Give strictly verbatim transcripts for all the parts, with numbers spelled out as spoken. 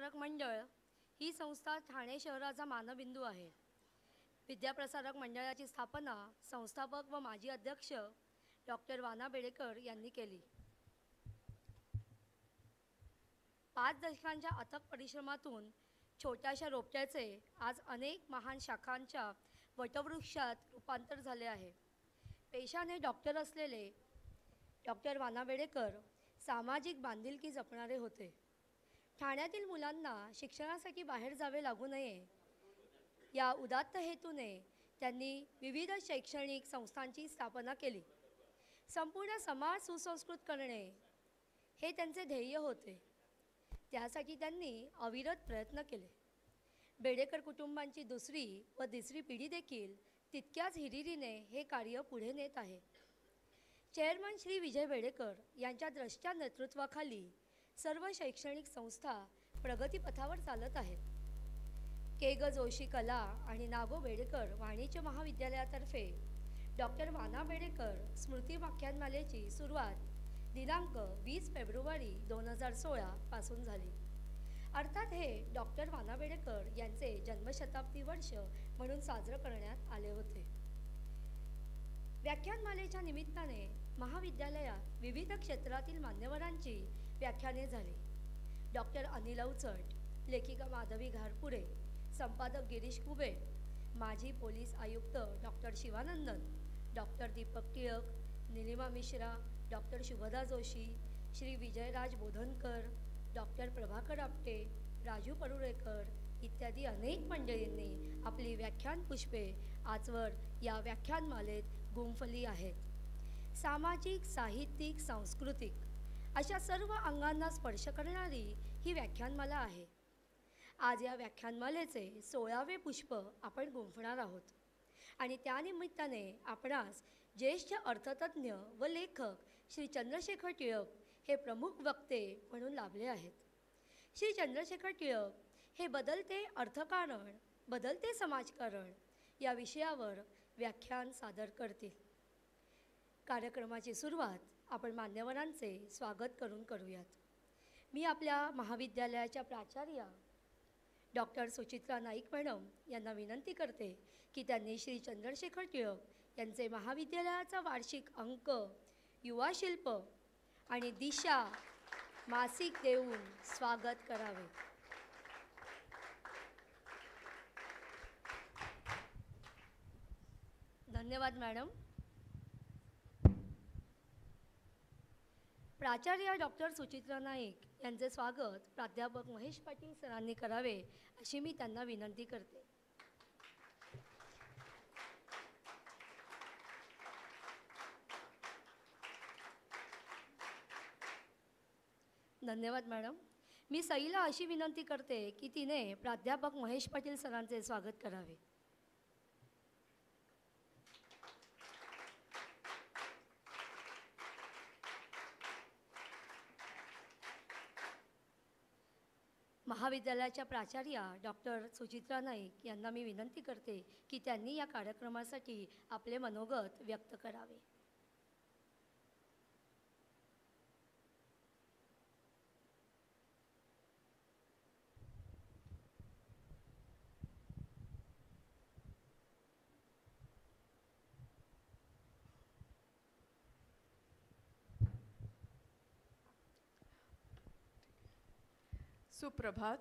प्रसारक मंडळ ही संस्था ठाणे शहराचा मानबिंदू आहे. विद्या प्रसारक मंडळाची स्थापना संस्थापक व माजी अध्यक्ष डॉक्टर वाना बेडेकर यांनी केली. पाच दशकांच्या अथक परिश्रमातून छोट्याशा रोपट्याचे आज अनेक महान शाखांच्या वटवृक्षात रूपांतर झाले आहे. पेशाने डॉक्टर असलेले डॉक्टर वाना बेडेकर सामाजिक बांधिलकी जपणारे होते. ठाण्यातील मुलांना शिक्षणासाठी बाहेर जावे लागू नये या उदात्त हेतूने त्यांनी विविध शैक्षणिक संस्थांची स्थापना केली. संपूर्ण समाज सुसंस्कृत करणे हे त्यांचे ध्येय होते. त्यासाठी त्यांनी अविरत प्रयत्न केले. बेडेकर कुटुंबांची दुसरी व तिसरी पिढी देखील तितक्याच हिरिरीने हे कार्य पुढे नेत आहे. चेअरमन श्री विजय बेडेकर यांच्या द्रष्टया नेतृत्वाखाली सर्व शैक्षणिक संस्था प्रगतीपथावर चालत आहेत. के ग जोशी कला आणि नागो बेडेकर वाणिज्य महाविद्यालयातर्फे डॉक्टर वाना बेडेकर स्मृती व्याख्यानमालेची सुरुवात दिनांक वीस फेब्रुवारी दोन हजार सोळा पासून झाली. अर्थात हे डॉक्टर वाना बेडेकर यांचे जन्मशताब्दी वर्ष म्हणून साजरं करण्यात आले होते. व्याख्यानमालेच्या निमित्ताने महाविद्यालयात विविध क्षेत्रातील मान्यवरांची व्याख्याने झाली. डॉक्टर अनिल अवचट, लेखिका माधवी घारपुरे, संपादक गिरीश कुबे, माजी पोलीस आयुक्त doctor Shivanandan, doctor Deepak Tilak, Nilima Mishra, doctor Shubhada Joshi, Shri Vijayraj Bodhankar, doctor Prabhakar Apte, Raju Parulekar इत्यादी अनेक मंडळींनी आपली व्याख्यान पुष्पे आजवर या व्याख्यानमालेत गुंफली आहेत. सामाजिक, साहित्यिक, सांस्कृतिक अशा सर्व अंगांना स्पर्श करणारी ही व्याख्यानमाला आहे. आज या व्याख्यानमालेचे सोळावे पुष्प आपण गुंफणार आहोत आणि त्यानिमित्ताने आपणास ज्येष्ठ अर्थतज्ञ व लेखक श्री चंद्रशेखर टिळक हे प्रमुख वक्ते म्हणून लाभले आहेत. श्री चंद्रशेखर टिळक हे बदलते अर्थकारण, बदलते समाजकारण या विषयावर व्याख्यान सादर करतील. कार्यक्रमाची सुरुवात आपण मान्यवरांचे स्वागत करून करूयात. मी आपल्या महाविद्यालयाच्या प्राचार्या डॉक्टर सुचित्रा नाईक मॅडम यांना विनंती करते की त्यांनी श्री चंद्रशेखर टिळक यांचे महाविद्यालयाचा वार्षिक अंक, युवा शिल्प आणि दिशा मासिक देऊन स्वागत करावे. धन्यवाद मॅडम. प्राचार्य डॉक्टर सुचित्रा नाईक यांचे स्वागत प्राध्यापक महेश पाटील सरांनी करावे अशी मी त्यांना विनंती करते. धन्यवाद मॅडम. मी सईला अशी विनंती करते की तिने प्राध्यापक महेश पाटील सरांचे स्वागत करावे. महाविद्यालयाच्या प्राचार्या डॉक्टर सुचित्रा नाईक यांना मी विनंती करते की त्यांनी या कार्यक्रमासाठी आपले मनोगत व्यक्त करावे. सुप्रभात.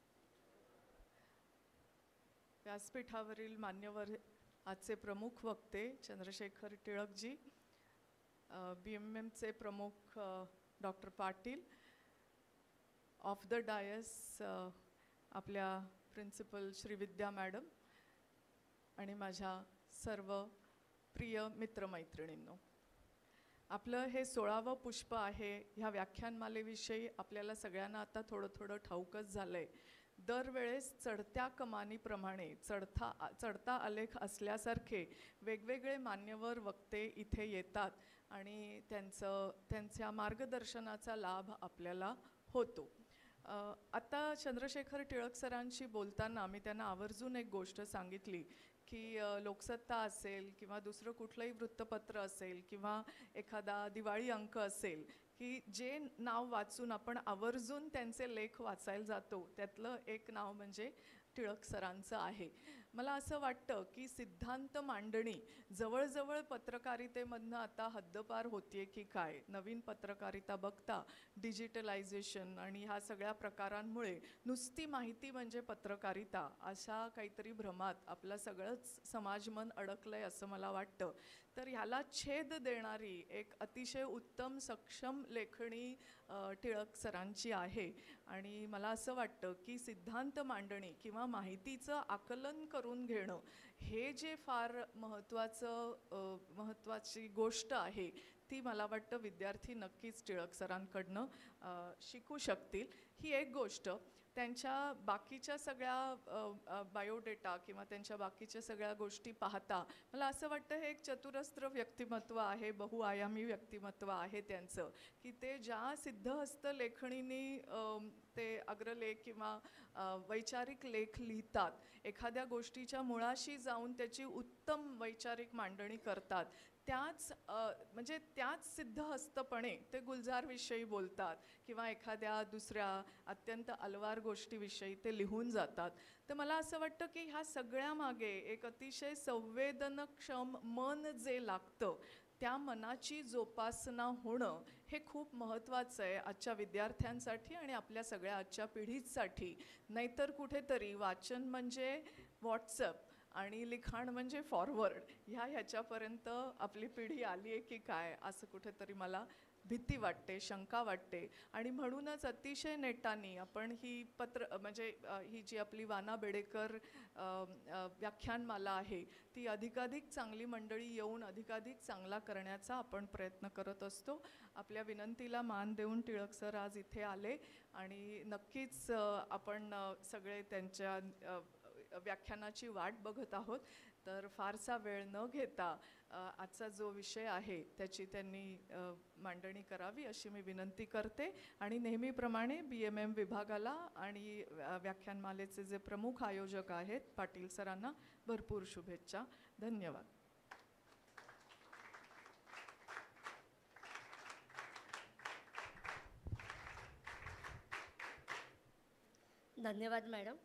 व्यासपीठावरील मान्यवर, आजचे प्रमुख वक्ते चंद्रशेखर टिळकजी, बी एम एमचे प्रमुख doctor Patil, of the dais आपल्या प्रिन्सिपल श्री विद्या मॅडम आणि माझ्या सर्व प्रिय मित्रमैत्रिणींनो, आपलं हे सोळावं पुष्प आहे. ह्या व्याख्यानमालेविषयी आपल्याला सगळ्यांना आता थोडं थोडं ठाऊकच झालं आहे. दरवेळेस चढत्या कमानीप्रमाणे चढता चढता आलेख असल्यासारखे वेगवेगळे मान्यवर वक्ते इथे येतात आणि त्यांचं त्यांच्या मार्गदर्शनाचा लाभ आपल्याला होतो. आता चंद्रशेखर टिळक सरांशी बोलताना मी त्यांना आवर्जून एक गोष्ट सांगितली की लोकसत्ता असेल किंवा दुसरं कुठलंही वृत्तपत्र असेल किंवा एखादा दिवाळी अंक असेल की जे नाव वाचून आपण आवर्जून त्यांचे लेख वाचायला जातो त्यातलं एक नाव म्हणजे टिळक सरांचं आहे. मला असं वाटतं की सिद्धांत मांडणी जवळजवळ पत्रकारितेमधनं आता हद्दपार होतीये की काय. नवीन पत्रकारिता बघता डिजिटलायझेशन आणि ह्या सगळ्या प्रकारांमुळे नुसती माहिती म्हणजे पत्रकारिता अशा काहीतरी भ्रमात आपलं सगळंच समाजमन अडकलंय असं मला वाटतं. तर ह्याला छेद देणारी एक अतिशय उत्तम सक्षम लेखणी टिळक सरांची आहे. आणि मला असं वाटतं की सिद्धांत मांडणी किंवा माहितीचं आकलन करून घेणं हे जे फार महत्त्वाचं महत्त्वाची गोष्ट आहे ती मला वाटतं विद्यार्थी नक्कीच टिळक सरांकडनं शिकू शकतील. ही एक गोष्ट. त्यांच्या बाकीच्या सगळ्या बायोडेटा किंवा त्यांच्या बाकीच्या सगळ्या गोष्टी पाहता मला असं वाटतं हे एक चतुरस्त्र व्यक्तिमत्व आहे, बहुआयामी व्यक्तिमत्व आहे त्यांचं, की ते ज्या सिद्धहस्त लेखणीने ते अग्रलेख किंवा वैचारिक लेख लिहितात, एखाद्या गोष्टीच्या मुळाशी जाऊन त्याची उत्तम वैचारिक मांडणी करतात, त्याच म्हणजे त्याच सिद्धहस्तपणे ते गुलजारविषयी बोलतात किंवा एखाद्या दुसऱ्या अत्यंत अलवार गोष्टीविषयी ते लिहून जातात. तर मला असं वाटतं की ह्या सगळ्यामागे एक अतिशय संवेदनक्षम मन जे लागतं त्या मनाची जोपासना होणं हे खूप महत्त्वाचं आहे आजच्या विद्यार्थ्यांसाठी आणि आपल्या सगळ्या आजच्या पिढीसाठी. नाहीतर कुठेतरी वाचन म्हणजे व्हॉट्सअप आणि लिखाण म्हणजे फॉरवर्ड ह्या ह्याच्यापर्यंत आपली पिढी आली आहे की काय असं कुठेतरी मला भीती वाटते, शंका वाटते. आणि म्हणूनच अतिशय नेटाने आपण ही पत्र म्हणजे ही जी आपली वाना बेडेकर व्याख्यानमाला आहे ती अधिकाधिक चांगली मंडळी येऊन अधिकाधिक चांगला करण्याचा आपण प्रयत्न करत असतो. आपल्या विनंतीला मान देऊन टिळक सर आज इथे आले आणि नक्कीच आपण सगळे त्यांच्या व्याख्यानाची वाट बघत आहोत. तर फारसा वेळ न घेता आजचा जो विषय आहे त्याची त्यांनी मांडणी करावी अशी मी विनंती करते. आणि नेहमीप्रमाणे बी एम एम विभागाला आणि व्याख्यानमालेचे जे प्रमुख आयोजक आहेत पाटील सरांना भरपूर शुभेच्छा. धन्यवाद. धन्यवाद मॅडम.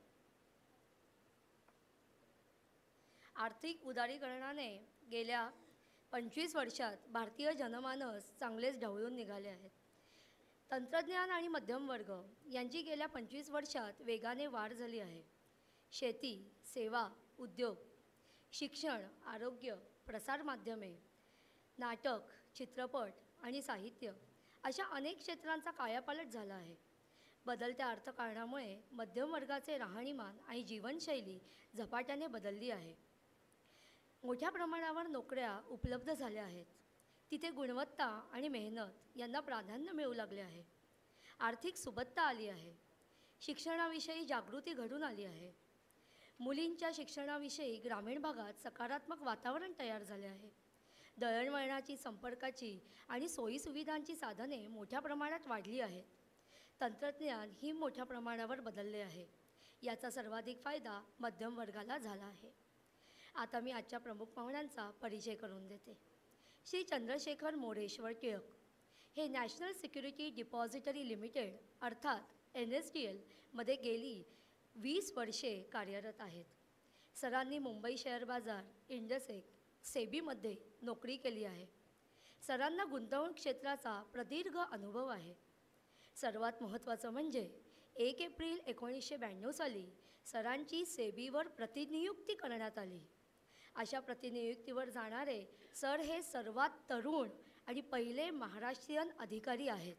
आर्थिक उदारीकरणाने गेल्या पंचवीस वर्षात भारतीय जनमानस चांगलेच ढवळून निघाले आहेत. तंत्रज्ञान आणि मध्यमवर्ग यांची गेल्या पंचवीस वर्षात वेगाने वाढ झाली आहे. शेती, सेवा, उद्योग, शिक्षण, आरोग्य, प्रसारमाध्यमे, नाटक, चित्रपट आणि साहित्य अशा अनेक क्षेत्रांचा कायापालट झाला आहे. बदलत्या अर्थकारणामुळे मध्यमवर्गाचे राहणीमान आणि जीवनशैली झपाट्याने बदलली आहे. मोठ्या प्रमाणावर नोकऱ्या उपलब्ध झाल्या आहेत. तिथे गुणवत्ता आणि मेहनत यांना प्राधान्य मिळू लागले आहे. आर्थिक सुबत्ता आली आहे. शिक्षणाविषयी जागृती घडून आली आहे. मुलींच्या शिक्षणाविषयी ग्रामीण भागात सकारात्मक वातावरण तयार झाले आहे. दळणवळणाची, संपर्काची आणि सोयीसुविधांची साधने मोठ्या प्रमाणात वाढली आहेत. तंत्रज्ञान ही मोठ्या प्रमाणावर बदलले आहे. याचा सर्वाधिक फायदा मध्यम वर्गाला झाला आहे. आता मी आजच्या प्रमुख पाहुण्यांचा परिचय करून देते. श्री चंद्रशेखर मोरेश्वर टिळक हे नॅशनल सिक्युरिटी डिपॉझिटरी लिमिटेड अर्थात एन एस डी एलमध्ये गेली वीस वर्षे कार्यरत आहेत. सरांनी मुंबई शेअर बाजार, इंडसेक, सेबीमध्ये नोकरी केली आहे. सरांना गुंतवणूक क्षेत्राचा प्रदीर्घ अनुभव आहे. सर्वात महत्त्वाचं म्हणजे एक एप्रिल एकोणीसशे ब्याण्णव साली सरांची सेबीवर प्रतिनियुक्ती करण्यात आली. अशा प्रतिनियुक्तीवर जाणारे सर हे सर्वात तरुण आणि पहिले महाराष्ट्रीयन अधिकारी आहेत.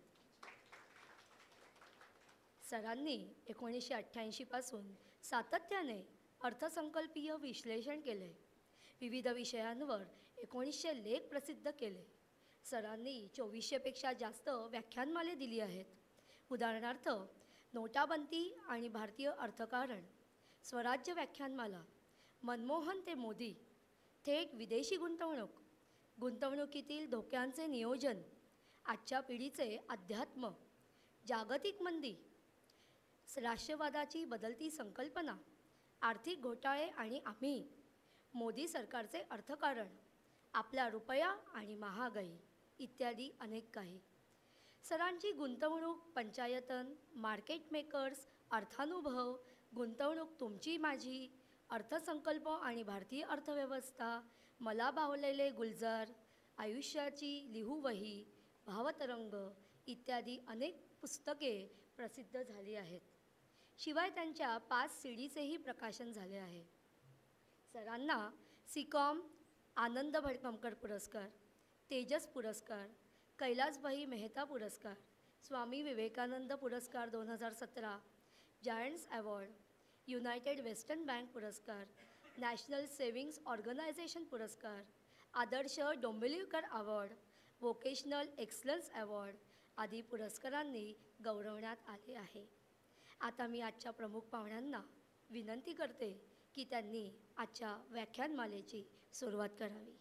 सरांनी एकोणीसशे अठ्ठ्याऐंशीपासून सातत्याने अर्थसंकल्पीय विश्लेषण केले. विविध विषयांवर एकोणीसशे लेख प्रसिद्ध केले. सरांनी चोवीसशेपेक्षा जास्त व्याख्यानमाले दिली आहेत. उदाहरणार्थ नोटाबंदी आणि भारतीय अर्थकारण, स्वराज्य व्याख्यानमाला, मनमोहन ते मोदी, थेट विदेशी गुंतवणूक, गुंतवणुकीतील धोक्यांचे नियोजन, आजच्या पिढीचे अध्यात्म, जागतिक मंदी, राष्ट्रवादाची बदलती संकल्पना, आर्थिक घोटाळे आणि आम्ही, मोदी सरकारचे अर्थकारण, आपला रुपया आणि महागाई इत्यादी अनेक काही. सरांची गुंतवणूक पंचायतन, मार्केट मेकर्स, अर्थानुभव, गुंतवणूक तुमची माझी, अर्थसंकल्प आणि भारतीय अर्थव्यवस्था, मला बावलेले गुलजार, आयुष्याची लिहूवही, भावतरंग इत्यादी अनेक पुस्तके प्रसिद्ध झाली आहेत. शिवाय त्यांच्या पाच सी डीचेही प्रकाशन झाले आहे. सरांना सिकॉम आनंद भडकमकर पुरस्कार, तेजस पुरस्कार, कैलासभाई मेहता पुरस्कार, स्वामी विवेकानंद पुरस्कार दोन हजार सतरा, giants award, united western bank पुरस्कार, नॅशनल सेविंग्स ऑर्गनायझेशन पुरस्कार, आदर्श डोंबिवलीकर अवॉर्ड, वोकेशनल एक्सलन्स अवॉर्ड आदी पुरस्कारांनी गौरवण्यात आले आहे. आता मी आजच्या प्रमुख पाहुण्यांना विनंती करते की त्यांनी आजच्या व्याख्यानमालेची सुरुवात करावी.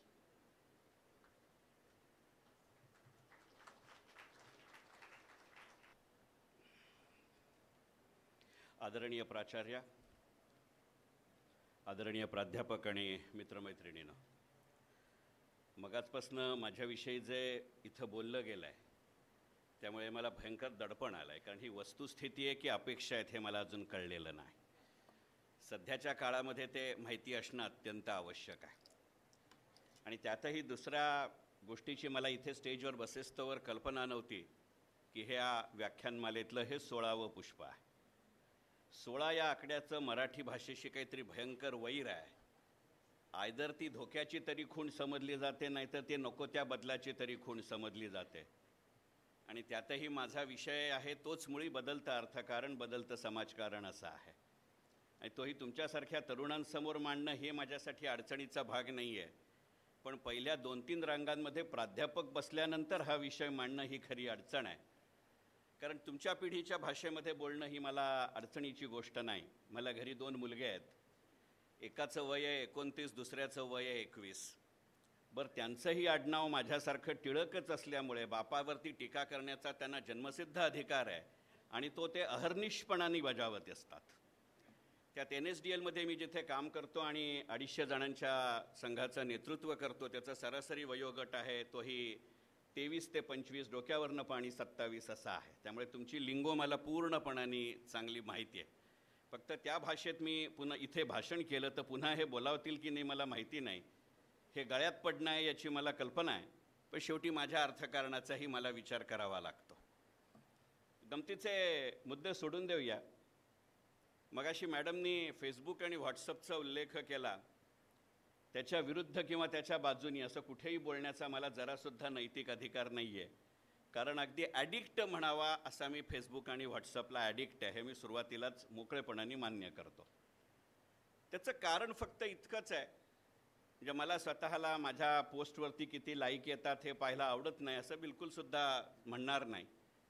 आदरणीय प्राचार्य, आदरणीय प्राध्यापक आणि मित्रमैत्रिणींनो, मगाचपासनं माझ्याविषयी जे इथं बोललं गेलं आहे त्यामुळे मला भयंकर दडपण आलं आहे, कारण ही वस्तुस्थिती आहे की अपेक्षा आहेत हे मला अजून कळलेलं नाही. सध्याच्या काळामध्ये ते माहिती असणं अत्यंत आवश्यक आहे. आणि त्यातही दुसऱ्या गोष्टीची मला इथे स्टेजवर बसेस्तोवर कल्पना नव्हती की ह्या व्याख्यानमालेतलं हे सोळावं पुष्प आहे. सोळा या आकड्याचं मराठी भाषेशी काहीतरी भयंकर वैर आहे. आयदर ती धोक्याची तरी खूण समजली जाते, नाहीतर ते नको त्या बदलाची तरी खूण समजली जाते. आणि त्यातही माझा विषय आहे तोच मुळी बदलतं अर्थकारण, बदलतं समाजकारण असा आहे. आणि तोही तुमच्यासारख्या तरुणांसमोर मांडणं हे माझ्यासाठी अडचणीचा भाग नाही आहे. पण पहिल्या दोन तीन रांगांमध्ये प्राध्यापक बसल्यानंतर हा विषय मांडणं ही खरी अडचण आहे. कारण तुमच्या पिढीच्या भाषेमध्ये बोलणं ही मला अडचणीची गोष्ट नाही. मला घरी दोन मुलगे आहेत. एकाचं वय आहे एकोणतीस, दुसऱ्याचं वय आहे एकवीस. बरं, त्यांचंही आडनाव माझ्यासारखं टिळकच असल्यामुळे बापावरती टीका करण्याचा त्यांना जन्मसिद्ध अधिकार आहे आणि तो ते अहर्निशपणाने बजावत असतात. त्यात एन एस डी एलमध्ये मी जिथे काम करतो आणि अडीचशे जणांच्या संघाचं नेतृत्व करतो, त्याचा सरासरी वयोगट आहे तोही तेवीस ते पंचवीस, डोक्यावरनं पाणी सत्तावीस असा आहे. त्यामुळे तुमची लिंगो मला पूर्णपणाने चांगली माहिती आहे. फक्त त्या भाषेत मी पुन्हा इथे भाषण केलं तर पुन्हा हे बोलावतील की नाही मला माहिती नाही. हे गळ्यात पडणं आहे याची मला कल्पना आहे, पण शेवटी माझ्या अर्थकारणाचाही मला विचार करावा लागतो. गमतीचे मुद्दे सोडून देऊया. मगाशी मॅडमनी फेसबुक आणि व्हॉट्सअपचा उल्लेख केला. त्याच्या विरुद्ध किंवा त्याच्या बाजूनी असं कुठेही बोलण्याचा मला जरासुद्धा नैतिक अधिकार नाही आहे. कारण अगदी ॲडिक्ट म्हणावा असा मी फेसबुक आणि व्हॉट्सअपला ॲडिक्ट आहे, हे मी सुरुवातीलाच मोकळेपणाने मान्य करतो. त्याचं कारण फक्त इतकंच आहे, म्हणजे मला स्वतःला माझ्या पोस्टवरती किती लाईक येतात हे पाहायला आवडत नाही असं बिलकुलसुद्धा म्हणणार नाही.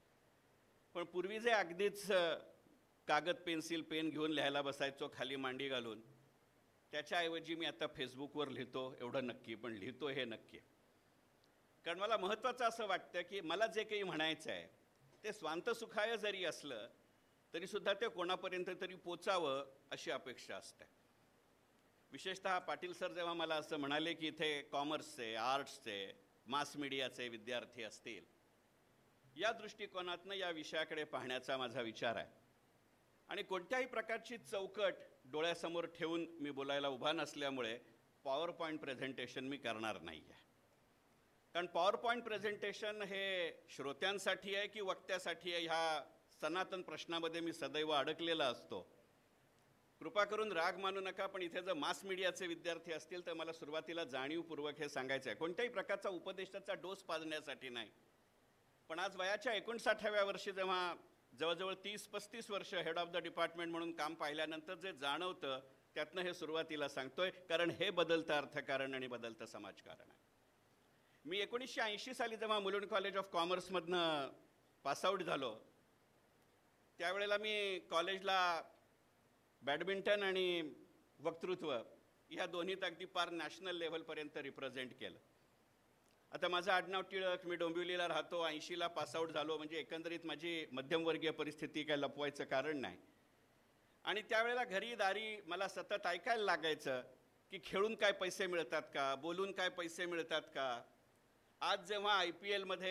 पण पूर्वी जे अगदीच कागद पेन्सिल पेन घेऊन लिहायला बसायचो खाली मांडी घालून, त्याच्याऐवजी मी आता फेसबुकवर लिहितो एवढं नक्की, पण लिहितो हे नक्की. कारण मला महत्त्वाचं असं वाटतं की मला जे काही म्हणायचं आहे ते स्वांतसुखाय जरी असलं तरीसुद्धा ते कोणापर्यंत तरी पोचावं अशी अपेक्षा असते. विशेषतः पाटील सर जेव्हा मला असं म्हणाले की इथे कॉमर्सचे, आर्ट्सचे, मास मीडियाचे विद्यार्थी असतील, या दृष्टिकोनातनं या विषयाकडे पाहण्याचा माझा विचार आहे. आणि कोणत्याही प्रकारची चौकट डोळ्यासमोर ठेवून मी बोलायला उभा नसल्यामुळे पॉवर पॉईंट प्रेझेंटेशन मी करणार नाही आहे. कारण पॉवर पॉईंट प्रेझेंटेशन हे श्रोत्यांसाठी आहे की वक्त्यासाठी आहे ह्या सनातन प्रश्नामध्ये मी सदैव अडकलेला असतो. कृपा करून राग मानू नका, पण इथे जर मास मीडियाचे विद्यार्थी असतील तर मला सुरुवातीला जाणीवपूर्वक हे सांगायचं आहे. कोणत्याही प्रकारचा उपदेशाचा डोस पाजण्यासाठी नाही. पण आज वयाच्या एकोणसाठाव्या वर्षी जेव्हा जवळजवळ तीस पस्तीस वर्ष हेड ऑफ द डिपार्टमेंट म्हणून काम पाहिल्यानंतर जे जाणवतं त्यातनं हे सुरुवातीला सांगतोय, कारण हे बदलतं अर्थकारण आणि बदलतं समाजकारण आहे. मी एकोणीसशे ऐंशी साली जेव्हा मुलुंड कॉलेज ऑफ कॉमर्समधनं पासआउट झालो त्यावेळेला मी कॉलेजला बॅडमिंटन आणि वक्तृत्व ह्या दोन्हीत अगदी पार नॅशनल लेव्हलपर्यंत रिप्रेझेंट केलं. आता माझं आडनाव टिळक, मी डोंबिवलीला राहतो, ऐंशीला पासआउट झालो, म्हणजे एकंदरीत माझी मध्यमवर्गीय परिस्थिती काय लपवायचं कारण नाही. आणि त्यावेळेला घरी दारी मला सतत ऐकायला लागायचं की खेळून काय पैसे मिळतात का, बोलून काय पैसे मिळतात का. आज जेव्हा आय पी एलमध्ये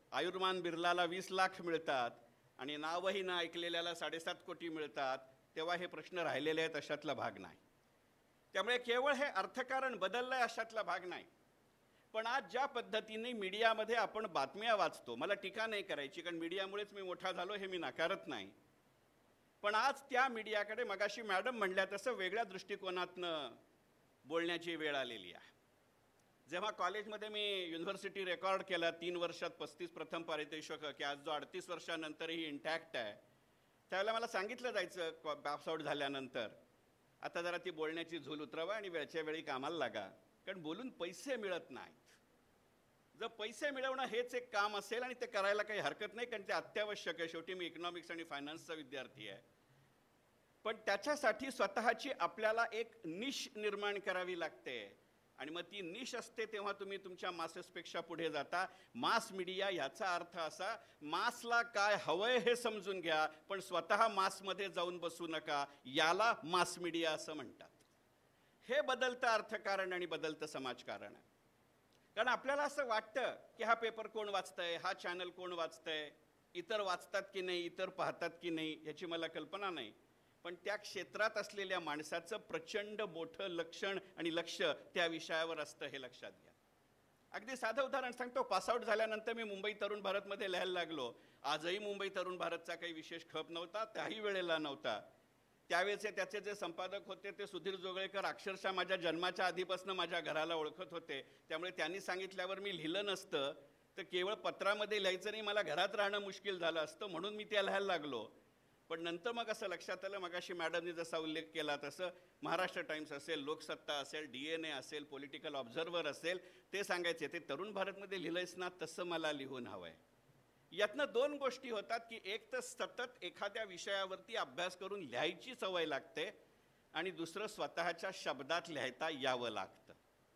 आयुर्मान बिर्लाला वीस लाख मिळतात आणि नावही न ऐकलेल्याला साडेसात कोटी मिळतात, तेव्हा हे प्रश्न राहिलेले आहेत अशातला भाग नाही. त्यामुळे केवळ हे अर्थकारण बदललंय अशातला भाग नाही. पण आज ज्या पद्धतीने मीडियामध्ये आपण बातम्या वाचतो, मला टीका नाही करायची कारण मीडियामुळेच मी मोठा झालो हे मी नाकारत नाही, पण आज त्या मीडियाकडे मगाशी मॅडम म्हणल्या तसं वेगळ्या दृष्टिकोनातनं बोलण्याची वेळ आलेली आहे. जेव्हा कॉलेजमध्ये मी युनिव्हर्सिटी रेकॉर्ड केला तीन वर्षात पस्तीस प्रथम पारितोषिक, की आज जो अडतीस वर्षानंतरही इंटॅक्ट आहे, त्यावेळेला मला सांगितलं जायचं पास आउट झाल्यानंतर, आता जरा ती बोलण्याची झूल उतरवा आणि वेळच्या वेळी कामाला लागा, कारण बोलून पैसे मिळत नाहीत. जर पैसे मिळवणं हेच एक काम असेल आणि ते करायला काही हरकत नाही, कारण ते अत्यावश्यक आहे. शेवटी मी इकॉनॉमिक्स आणि फायनान्सचा विद्यार्थी आहे. पण त्याच्यासाठी स्वतःची आपल्याला एक निश निर्माण करावी लागते आणि मग ती निश असते तेव्हा तुम्ही तुमच्या मासेसपेक्षा पुढे जाता. मास मीडिया याचा अर्थ असा, मासला काय हवंय हे समजून घ्या, पण स्वतः मासमध्ये जाऊन बसू नका, याला मास मीडिया असं म्हणतात. हे बदलतं अर्थकारण आणि बदलतं समाजकारण आहे. कारण आपल्याला असं वाटतं की हा पेपर कोण वाचतंय, हा चॅनल कोण वाचतंय, इतर वाचतात की नाही, इतर पाहतात की नाही याची मला कल्पना नाही, पण त्या क्षेत्रात असलेल्या माणसाचं प्रचंड मोठं लक्षण आणि लक्ष त्या विषयावर असतं हे लक्षात घ्या. अगदी साधं उदाहरण सांगतो. पासआउट झाल्यानंतर मी मुंबई तरुण भारतमध्ये लिहायला लागलो. आजही मुंबई तरुण भारतचा काही विशेष खप नव्हता, त्याही वेळेला नव्हता. त्यावेळेचे त्याचे जे संपादक होते ते सुधीर जोगळेकर अक्षरशः माझ्या जन्माच्या आधीपासून माझ्या घराला ओळखत होते. त्यामुळे त्यांनी सांगितल्यावर मी लिहिलं नसतं तर केवळ पत्रामध्ये लिहायचं नाही, मला घरात राहणं मुश्किल झालं असतं, म्हणून मी त्या लिहायला लागलो. पण नंतर मग असं लक्षात आलं, मगाशी मॅडमने जसा उल्लेख केला तसं महाराष्ट्र टाइम्स असेल, लोकसत्ता असेल, डी एन ए असेल, पॉलिटिकल ऑब्झर्व्हर असेल, ते सांगायचे ते तरुण भारतमध्ये लिहिलंयस ना तसं मला लिहून हवंय. यातनं दोन गोष्टी होतात की एक तर सतत एखाद्या विषयावरती अभ्यास करून लिहायची सवय लागते आणि दुसरं स्वतःच्या शब्दात लिहायता यावं लागतं.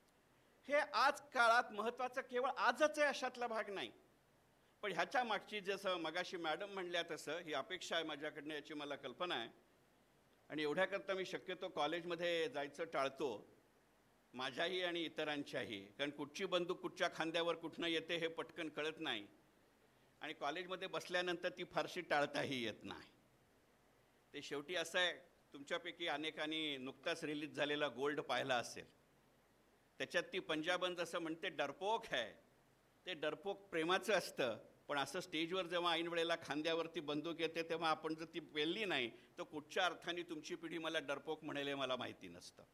हे आज काळात महत्त्वाचं केवळ आजच आहे अशातला भाग नाही, पण ह्याच्या मागची जसं मगाशी मॅडम म्हणल्या तसं ही अपेक्षा आहे माझ्याकडनं, याची मला कल्पना आहे. आणि एवढ्याकरता मी शक्यतो कॉलेजमध्ये जायचं टाळतो, माझ्याही आणि इतरांच्याही, कारण कुठची बंदूक कुठच्या खांद्यावर कुठनं येते हे पटकन कळत नाही आणि कॉलेजमध्ये बसल्यानंतर ती फारशी टाळताही येत नाही. ते शेवटी असं आहे, तुमच्यापैकी अनेकांनी नुकताच रिलीज झालेला गोल्ड पाहिला असेल. त्याच्यात ती पंजाबन जसं म्हणते डरपोक आहे, ते डरपोक प्रेमाचं असतं, पण असं स्टेजवर जेव्हा ऐन वेळेला खांद्यावरती बंदूक येते तेव्हा आपण जर ती पेलली नाही तर कुठच्या अर्थाने तुमची पिढी मला डरपोक म्हणेल हे मला माहिती नसतं.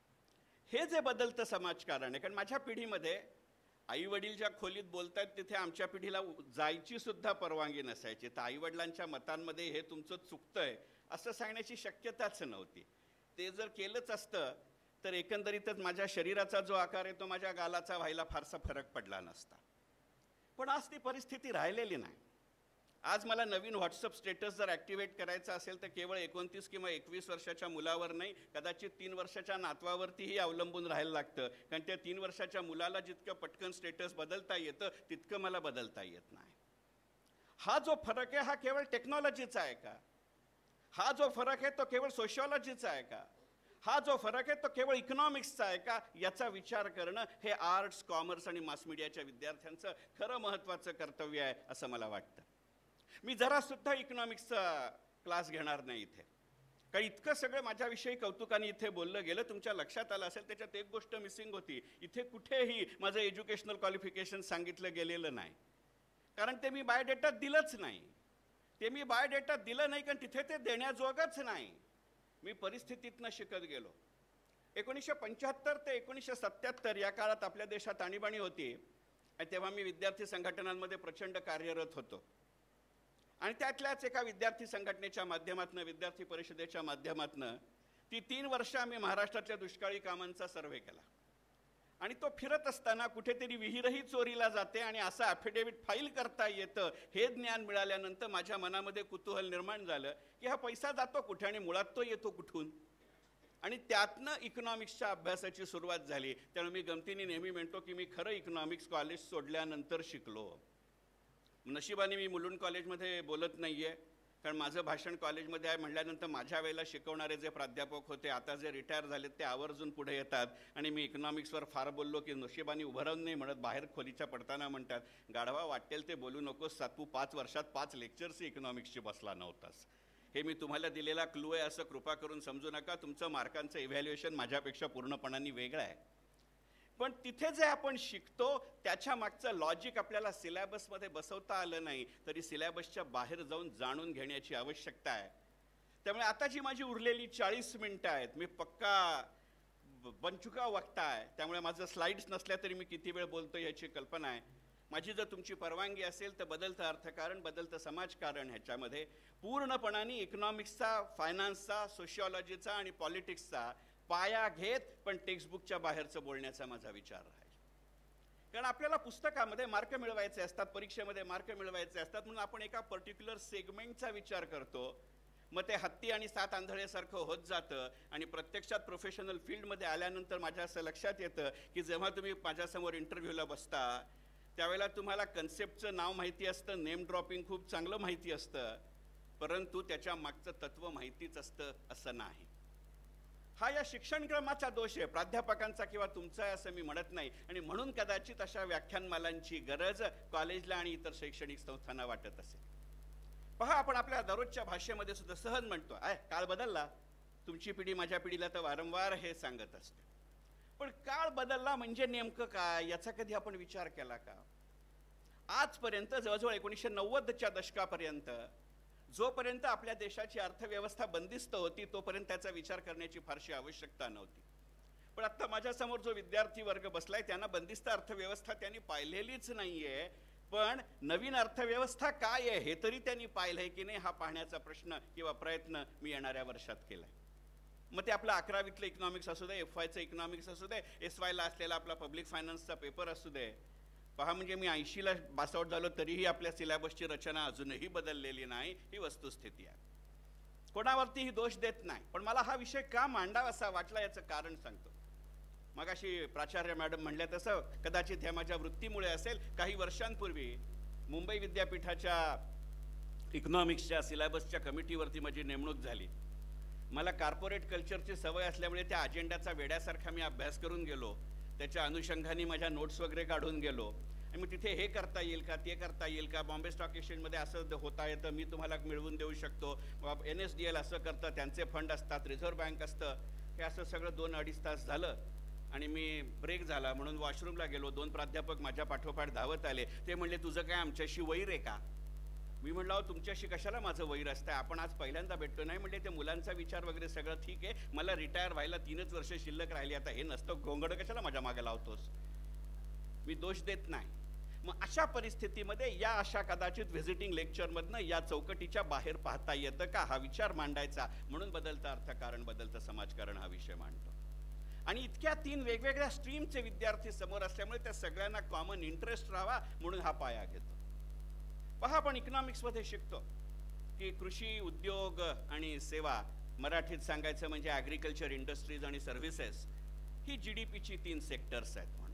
हे जे बदलतं समाजकारण आहे, कारण माझ्या पिढीमध्ये आई वडील ज्या खोलीत बोलतायत तिथे आमच्या पिढीला जायची सुद्धा परवानगी नसायची. तर आईवडिलांच्या मतांमध्ये हे तुमचं चुकतंय असं सांगण्याची शक्यताच नव्हती. ते जर केलंच असतं तर एकंदरीतच माझ्या शरीराचा जो आकार आहे तो माझ्या गालाचा व्हायला फारसा फरक पडला नसता. पण आज ती परिस्थिती राहिलेली नाही. आज मला नवीन व्हॉट्सअप स्टेटस जर ॲक्टिवेट करायचं असेल तर केवळ एकोणतीस किंवा एकवीस वर्षाच्या मुलावर नाही, कदाचित तीन वर्षाच्या नातवावरतीही अवलंबून राहायला लागतं, कारण त्या तीन वर्षाच्या मुलाला जितकं पटकन स्टेटस बदलता येतं तितकं मला बदलता येत नाही. हा जो फरक आहे हा केवळ टेक्नॉलॉजीचा आहे का? हा जो फरक आहे तो केवळ सोशिओलॉजीचा आहे का? हा जो फरक आहे तो केवळ इकॉनॉमिक्सचा आहे का? याचा विचार करणं हे आर्ट्स, कॉमर्स आणि मास मीडियाच्या विद्यार्थ्यांचं खरं महत्त्वाचं कर्तव्य आहे असं मला वाटतं. मी जरासुद्धा इकॉनॉमिक्सचा क्लास घेणार नाही इथे, कारण इतकं सगळं माझ्याविषयी कौतुकाने इथे बोललं गेलं. तुमच्या लक्षात आलं असेल त्याच्यात एक गोष्ट मिसिंग होती. इथे कुठेही माझं एज्युकेशनल क्वालिफिकेशन सांगितलं गेलेलं नाही, कारण ते मी बायोडेटात दिलंच नाही. ते मी बायोडेटात दिलं नाही कारण तिथे ते देण्याजोगंच नाही. मी परिस्थितीतनं शिकत गेलो. एकोणीसशे पंच्याहत्तर ते एकोणीसशे सत्याहत्तर या काळात आपल्या देशात आणीबाणी होती आणि तेव्हा मी विद्यार्थी संघटनांमध्ये प्रचंड कार्यरत होतो. आणि त्यातल्याच एका विद्यार्थी संघटनेच्या माध्यमातून, विद्यार्थी परिषदेच्या माध्यमातून ती तीन वर्ष आम्ही महाराष्ट्रातल्या दुष्काळी कामांचा सर्व्हे केला. आणि तो फिरत असताना कुठेतरी विहीरही चोरीला जाते आणि असं ॲफिडेव्हिट फाईल करता येतं हे ज्ञान मिळाल्यानंतर माझ्या मनामध्ये कुतूहल निर्माण झालं की हा पैसा जातो कुठे आणि मुळात तो येतो कुठून. आणि त्यातनं इकॉनॉमिक्सच्या अभ्यासाची सुरुवात झाली. त्यामुळे मी गमतीने नेहमी म्हणतो की मी खरं इकॉनॉमिक्स कॉलेज सोडल्यानंतर शिकलो. नशिबाने मी मुलुंड कॉलेजमध्ये बोलत नाही आहे, कारण माझं भाषण कॉलेजमध्ये आहे म्हटल्यानंतर माझ्या वेळेला शिकवणारे जे प्राध्यापक होते आता जे रिटायर झालेत ते आवर्जून पुढे येतात आणि मी इकॉनॉमिक्सवर फार बोललो की नशिबाने उभं राहून नाही म्हणत, बाहेर खोलीच्या पडताना म्हणतात, गाढवा वाटेल ते बोलू नकोस, सातू पाच वर्षात पाच लेक्चर्स इकॉनॉमिक्सची बसला नव्हतास. हे मी तुम्हाला दिलेला क्लू आहे असं कृपा करून समजू नका. तुमचं मार्कांचं इव्हॅल्युएशन माझ्यापेक्षा पूर्णपणाने वेगळं आहे. पण तिथे जे आपण शिकतो त्याच्या मागचं लॉजिक आपल्याला सिलेबसमध्ये बसवता आलं नाही तरी सिलेबसच्या बाहेर जाऊन जाणून घेण्याची आवश्यकता आहे. त्यामुळे आता जी माझी उरलेली चाळीस मिनिटं आहेत, मी पक्का बनचुका वक्ता आहे, त्यामुळे माझं स्लाइड्स नसल्या तरी मी किती वेळ बोलतो याची कल्पना आहे. माझी जर तुमची परवानगी असेल तर बदलतं अर्थकारण, बदलतं समाजकारण ह्याच्यामध्ये पूर्णपणाने इकॉनॉमिक्सचा, फायनान्सचा, सोशिओलॉजीचा आणि पॉलिटिक्सचा पाया घेत पण टेक्स्टबुकच्या बाहेरचं बोलण्याचा माझा विचार आहे. कारण आपल्याला पुस्तकामध्ये मार्क मिळवायचे असतात, परीक्षेमध्ये मार्क मिळवायचे असतात, म्हणून आपण एका पर्टिक्युलर सेगमेंटचा विचार करतो. मग ते हत्ती आणि सात आंधळेसारखं होत जातं आणि प्रत्यक्षात प्रोफेशनल फील्डमध्ये आल्यानंतर माझ्या असं लक्षात येतं की जेव्हा तुम्ही माझ्यासमोर इंटरव्ह्यूला बसता त्यावेळेला तुम्हाला कन्सेप्टचं नाव माहिती असतं, नेम ड्रॉपिंग खूप चांगलं माहिती असतं, परंतु त्याच्या मागचं तत्व माहितीच असतं असं नाही. हा या शिक्षणक्रमाचा दोष आहे, प्राध्यापकांचा किंवा तुमचा आहे असं मी म्हणत नाही. आणि म्हणून कदाचित अशा व्याख्यानमालांची गरज कॉलेजला आणि इतर शैक्षणिक संस्थांना वाटत असेल. पहा, आपण आपल्या दररोजच्या भाषेमध्ये सुद्धा सहज म्हणतो, आहे काळ बदलला, तुमची पिढी माझ्या पिढीला तर वारंवार हे सांगत असते. पण काळ बदलला म्हणजे नेमकं काय याचा कधी आपण विचार केला का? आजपर्यंत जवळजवळ एकोणीसशे नव्वदच्या दशकापर्यंत जोपर्यंत आपल्या देशाची अर्थव्यवस्था बंदिस्त होती तोपर्यंत त्याचा विचार करण्याची फारशी आवश्यकता नव्हती. पण आता माझ्यासमोर जो विद्यार्थी वर्ग बसलाय त्यांना बंदिस्त अर्थव्यवस्था त्यांनी पाहिलेलीच नाहीये, पण नवीन अर्थव्यवस्था काय आहे हे तरी त्यांनी पाहिलंय की नाही हा पाहण्याचा प्रश्न किंवा प्रयत्न मी येणाऱ्या वर्षात केलाय. मग ते आपलं अकरावीतलं इकॉनॉमिक्स असू दे, एफ वायचं इकॉनॉमिक्स असू दे, एस वायला असलेला आपला पब्लिक फायनान्सचा पेपर असू दे. पहा, म्हणजे मी ऐंशीला पासआउट झालो तरीही आपल्या सिलेबसची रचना अजूनही बदललेली नाही, ही वस्तुस्थिती आहे. कोणावरतीही दोष देत नाही, पण मला हा विषय का मांडावा असा वाटला याचं कारण सांगतो. मगाशी प्राचार्य मॅडम म्हणल्या तसं कदाचित ह्या माझ्या वृत्तीमुळे असेल. काही वर्षांपूर्वी मुंबई विद्यापीठाच्या इकॉनॉमिक्सच्या सिलेबसच्या कमिटीवरती माझी नेमणूक झाली. मला कॉर्पोरेट कल्चरची सवय असल्यामुळे त्या अजेंड्याचा वेड्यासारखा मी अभ्यास करून गेलो, त्याच्या अनुषंगाने माझ्या नोट्स वगैरे काढून गेलो आणि मग तिथे हे करता येईल का, ते करता येईल का, बॉम्बे स्टॉक एक्सचेंजमध्ये असं होता येतं, मी तुम्हाला मिळवून देऊ शकतो, एन एस डी एल असं करतं, त्यांचे फंड असतात, रिझर्व्ह बँक असतं, हे असं सगळं दोन अडीच तास झालं. आणि मी ब्रेक झाला म्हणून वॉशरूमला गेलो. दोन प्राध्यापक माझ्या पाठोपाठ धावत आले. ते म्हणले, तुझं काय आमच्याशी वैर आहे का? मी म्हणलं, अहो तुमच्याशी कशाला माझं वैर असतं, आपण आज पहिल्यांदा भेटतो. नाही म्हणले, ते मुलांचा विचार वगैरे सगळं ठीक आहे, मला रिटायर व्हायला तीनच वर्ष शिल्लक राहिली, आता हे नसतं गोंगड कशाला माझ्या मागे लावतोस. मी दोष देत नाही. मग अशा परिस्थितीमध्ये या अशा कदाचित व्हिजिटिंग लेक्चरमधनं या चौकटीच्या बाहेर पाहता येतं का हा विचार मांडायचा, म्हणून बदलतं अर्थकारण, बदलतं समाजकारण हा विषय मांडतो. आणि इतक्या तीन वेगवेगळ्या स्ट्रीमचे विद्यार्थी समोर असल्यामुळे त्या सगळ्यांना कॉमन इंटरेस्ट राहावा म्हणून हा पाया घेतो. पहा, आपण इकॉनॉमिक्समध्ये शिकतो की कृषी, उद्योग आणि सेवा, मराठीत सांगायचं म्हणजे ॲग्रिकल्चर, इंडस्ट्रीज आणि सर्व्हिसेस, ही जी डी पीची तीन सेक्टर्स आहेत म्हणून.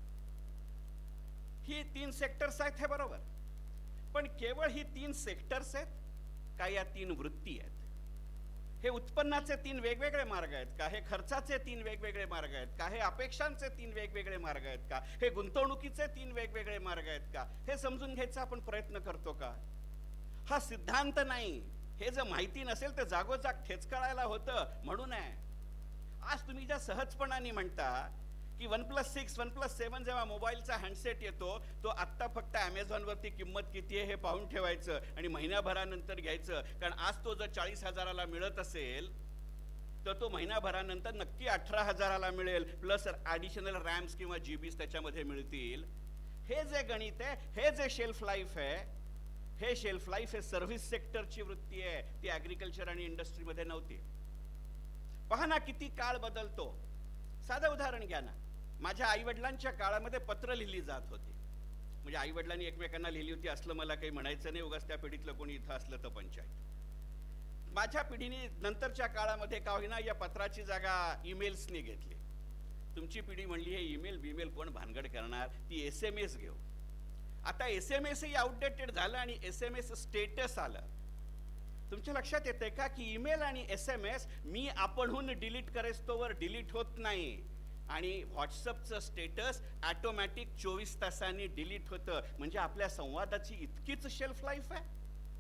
ही तीन सेक्टर्स आहेत हे बरोबर, पण केवळ ही तीन सेक्टर्स आहेत का या तीन वृत्ती आहेत? हे उत्पन्नाचे तीन वेगवेगळे मार्ग आहेत का? हे खर्चाचे तीन वेगवेगळे मार्ग आहेत का? हे अपेक्षांचे तीन वेगवेगळे मार्ग आहेत का? हे गुंतवणुकीचे तीन वेगवेगळे मार्ग आहेत का? हे समजून घ्यायचा आपण प्रयत्न करतो का? हा सिद्धांत नाही. हे जर माहिती नसेल तर जागोजाग ठेचकाळायला होतं. म्हणून आहे आज तुम्ही ज्या सहजपणाने म्हणता की one plus six one plus seven जेव्हा मोबाईलचा हँडसेट येतो तो आत्ता फक्त ॲमेझॉनवरती किंमत किती आहे हे पाहून ठेवायचं आणि महिन्याभरानंतर घ्यायचं. कारण आज तो जर चाळीस हजाराला मिळत असेल तर तो महिनाभरानंतर नक्की अठरा हजाराला मिळेल, प्लस ॲडिशनल रॅम्स किंवा जी बीज त्याच्यामध्ये मिळतील. हे जे गणित आहे, हे जे शेल्फ लाईफ आहे, हे शेल्फ लाईफ हे सर्व्हिस सेक्टरची वृत्ती आहे, ती ॲग्रिकल्चर आणि इंडस्ट्रीमध्ये नव्हती. पहा ना किती काळ बदलतो. साधं उदाहरण घ्या ना, माझ्या आईवडिलांच्या काळामध्ये पत्र लिहिली जात होती. म्हणजे आईवडिलांनी एकमेकांना लिहिली होती असलं मला काही म्हणायचं नाही, उगाच त्या पिढीतलं कोणी इथं असलं तर पंचायत. माझ्या पिढीने नंतरच्या काळामध्ये का होईना या पत्राची जागा ईमेल्सने घेतली. तुमची पिढी म्हणली हे ईमेल बीमेल कोण भानगड करणार, ती एस एम एस घेऊ. आता एस एम एसही आउटडेटेड झालं आणि एस एम एस स्टेटस आलं. तुमच्या लक्षात येते का की ईमेल आणि एस एम एस मी आपणहून डिलीट करेस्तोवर डिलीट होत नाही, आणि व्हॉट्सअपचं स्टेटस ऑटोमॅटिक चोवीस तासांनी डिलीट होतं. म्हणजे आपल्या संवादाची इतकीच शेल्फ लाईफ आहे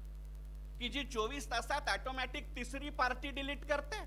की जी चोवीस तासात ऑटोमॅटिक तिसरी पार्टी डिलीट करते.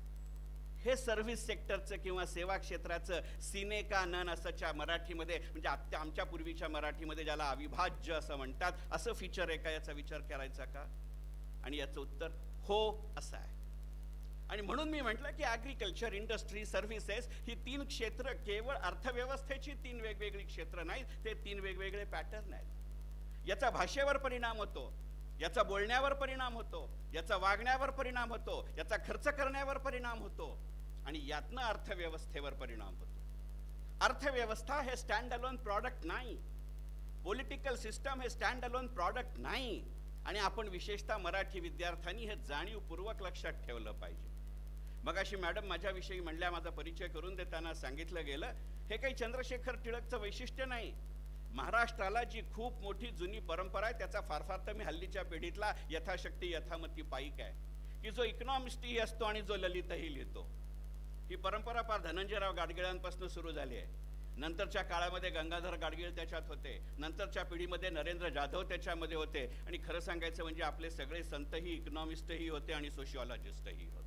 हे सर्व्हिस सेक्टरचं किंवा सेवा क्षेत्राचं सिने का नन असंच्या मराठीमध्ये, म्हणजे आत्या आमच्या पूर्वीच्या मराठीमध्ये ज्याला अविभाज्य असं म्हणतात, असं फीचर आहे का? याचा विचार करायचा का? आणि याचं उत्तर हो असं आहे. आणि म्हणून मी म्हटलं की ॲग्रिकल्चर, इंडस्ट्री, सर्व्हिसेस ही तीन क्षेत्र केवळ अर्थव्यवस्थेची तीन वेगवेगळी क्षेत्र नाहीत, ते तीन वेगवेगळे पॅटर्न आहेत. याचा भाषेवर परिणाम होतो, याचा बोलण्यावर परिणाम होतो, याचा वागण्यावर परिणाम होतो, याचा खर्च करण्यावर परिणाम होतो, आणि यातनं अर्थव्यवस्थेवर परिणाम होतो. अर्थव्यवस्था हे स्टँड अलोन प्रॉडक्ट नाही, पॉलिटिकल सिस्टम हे स्टँड अलोन प्रॉडक्ट नाही, आणि आपण विशेषतः मराठी विद्यार्थ्यांनी हे जाणीवपूर्वक लक्षात ठेवलं पाहिजे. मगाशी मॅडम माझ्याविषयी म्हणल्या, माझा परिचय करून देताना सांगितलं गेलं, हे काही चंद्रशेखर टिळकचं वैशिष्ट्य नाही. महाराष्ट्राला जी खूप मोठी जुनी परंपरा आहे, त्याचा फार फार तर मी हल्लीच्या पिढीतला यथाशक्ती यथामती पाईक आहे, की जो इकॉनॉमिस्टही असतो आणि जो ललितही लिहितो. ही परंपरा फार धनंजयराव गाडगिळांपासून सुरू झाली आहे. नंतरच्या काळामध्ये गंगाधर गाडगीळ त्याच्यात होते, नंतरच्या पिढीमध्ये नरेंद्र जाधव त्याच्यामध्ये होते, आणि खरं सांगायचं म्हणजे आपले सगळे संतही इकॉनॉमिस्टही होते आणि सोशिओलॉजिस्टही होते.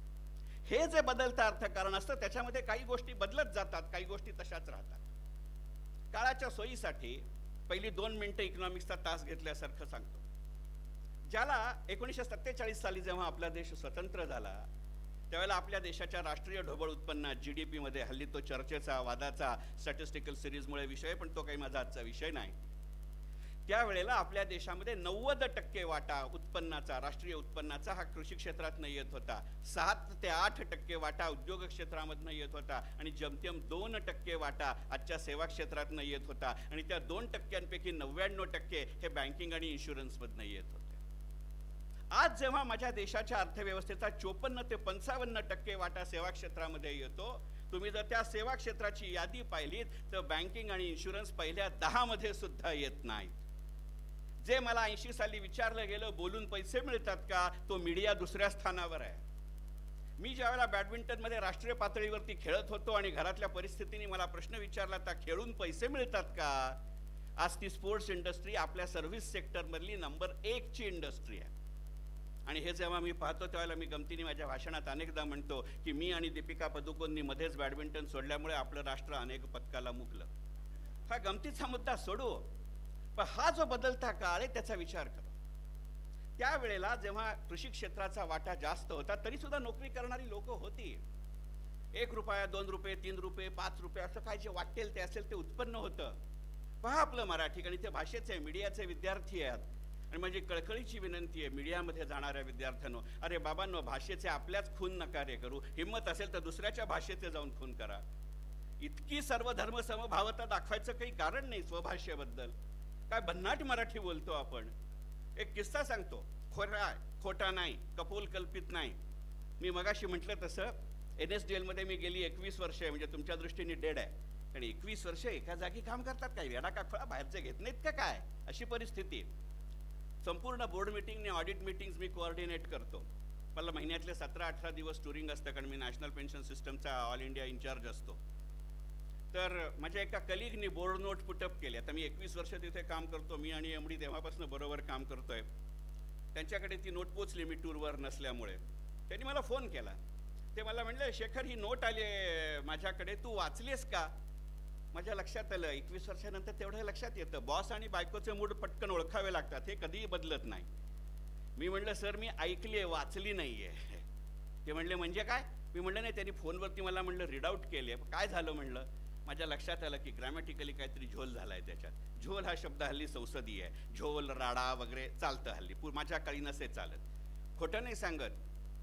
हे जे बदलतं अर्थकारण असतं, त्याच्यामध्ये काही गोष्टी बदलत जातात, काही गोष्टी तशाच राहतात. काळाच्या सोयीसाठी पहिली दोन मिनिटं इकॉनॉमिक्सचा तास घेतल्यासारखं सांगतो. ज्याला एकोणीसशे सत्तेचाळीस साली जेव्हा आपला देश स्वतंत्र झाला, त्यावेळेला आपल्या देशाच्या राष्ट्रीय ढोबळ उत्पन्नात जी डी पी मध्ये, हल्ली तो चर्चेचा वादाचा स्टॅटिस्टिकल सिरीजमुळे विषय, पण तो काही माझा आजचा विषय नाही, त्यावेळेला आपल्या देशामध्ये नव्वद टक्के वाटा उत्पन्नाचा, राष्ट्रीय उत्पन्नाचा हा कृषी क्षेत्रातनं येत होता. सात ते आठ टक्के वाटा उद्योग क्षेत्रामधनं येत होता, आणि जमतेम दोन टक्के वाटा आजच्या सेवा क्षेत्रातनं येत होता, आणि त्या दोन टक्क्यांपैकी नव्याण्णव टक्के हे बँकिंग आणि इन्शुरन्समधनं येत होते. आज जेव्हा माझ्या देशाच्या अर्थव्यवस्थेचा चोपन्न ते पंचावन्न टक्के वाटा सेवा क्षेत्रामध्ये येतो, तुम्ही जर त्या सेवा क्षेत्राची यादी पाहिलीत तर बँकिंग आणि इन्शुरन्स पहिल्या दहा मध्ये सुद्धा येत नाहीत. जे मला ऐंशी साली विचारलं गेलं, बोलून पैसे मिळतात का, तो मीडिया दुसऱ्या स्थानावर आहे. मी ज्यावेळेला बॅडमिंटन मध्ये राष्ट्रीय पातळीवरती खेळत होतो आणि घरातल्या परिस्थितीने मला प्रश्न विचारला तर खेळून पैसे मिळतात का, आज ती स्पोर्ट्स इंडस्ट्री आपल्या सर्व्हिस सेक्टर मधली नंबर एक ची इंडस्ट्री आहे. आणि हे जेव्हा मी पाहतो त्यावेळेला मी गमतीने माझ्या भाषणात अनेकदा म्हणतो की मी आणि दीपिका पदुकोननी मध्येच बॅडमिंटन सोडल्यामुळे आपलं राष्ट्र अनेक पदकाला मुकलं. हा गमतीचा मुद्दा सोडू, पण हा जो बदलता काळ आहे त्याचा विचार करा. त्यावेळेला जेव्हा कृषी क्षेत्राचा वाटा जास्त होता, तरी सुद्धा नोकरी करणारी लोक होती. एक रुपया, दोन रुपये, तीन रुपये, पाच रुपये असं काय जे वाटेल ते असेल ते उत्पन्न होतं. पहा आपलं मराठी गणित भाषेचे मीडियाचे विद्यार्थी आहेत, आणि माझी कळकळीची विनंती आहे मीडियामध्ये जाणाऱ्या विद्यार्थ्यांनो, अरे बाबांनो, भाषेचे आपल्याच खून नका रे करू. हिंमत असेल तर दुसऱ्याच्या भाषेचे जाऊन खून करा. इतकी सर्व धर्म समभावता दाखवायचं काही कारण नाही स्वभाषेबद्दल. काय भन्नाट मराठी बोलतो आपण. एक किस्सा सांगतो, खोटा खोटा नाही, कपोल कल्पित नाही. मी मगाशी म्हटलं तसं एन एस डी एल मध्ये मी गेली एकवीस वर्ष आहे, म्हणजे तुमच्या दृष्टीने डेड आहे, कारण एकवीस वर्ष एका जागी काम करतात. काय वेडा का खोळा बाहेरचे घेत नाहीत का काय, अशी परिस्थिती. संपूर्ण बोर्ड मीटिंगने ऑडिट मीटिंग्स मी कोऑर्डिनेट करतो. मला महिन्यातले सतरा अठरा दिवस टुरिंग असतं, कारण मी नॅशनल पेन्शन सिस्टमचा ऑल इंडिया इन्चार्ज असतो. तर माझ्या एका कलिगनी बोर्ड नोट पुटअप केली. आता मी एकवीस वर्ष तिथे काम करतो, मी आणि एमडी तेव्हापासून बरोबर काम करतोय. त्यांच्याकडे ती नोट पोचली मी टूरवर नसल्यामुळे. त्यांनी मला फोन केला. ते मला म्हणले, शेखर ही नोट आली माझ्याकडे, तू वाचलीस का? माझ्या लक्षात आलं, एकवीस वर्षानंतर तेवढं लक्षात येतं, बॉस आणि बायकोचे मूड पटकन ओळखावे लागतात, हे कधीही बदलत नाही. मी म्हणलं, सर मी ऐकली आहे, वाचली नाहीये. ते म्हणले, म्हणजे काय? मी म्हणलं, नाही, त्यांनी फोनवरती मला म्हणलं रीड आउट केले. काय झालं म्हणलं? माझ्या लक्षात आलं की ग्रॅमॅटिकली काहीतरी झोल झालाय त्याच्यात. झोल हा शब्द हल्ली संसदीय आहे. झोल, राडा वगैरे चालतं हल्ली, माझ्या काळी नसे चालत. खोटं नाही सांगत.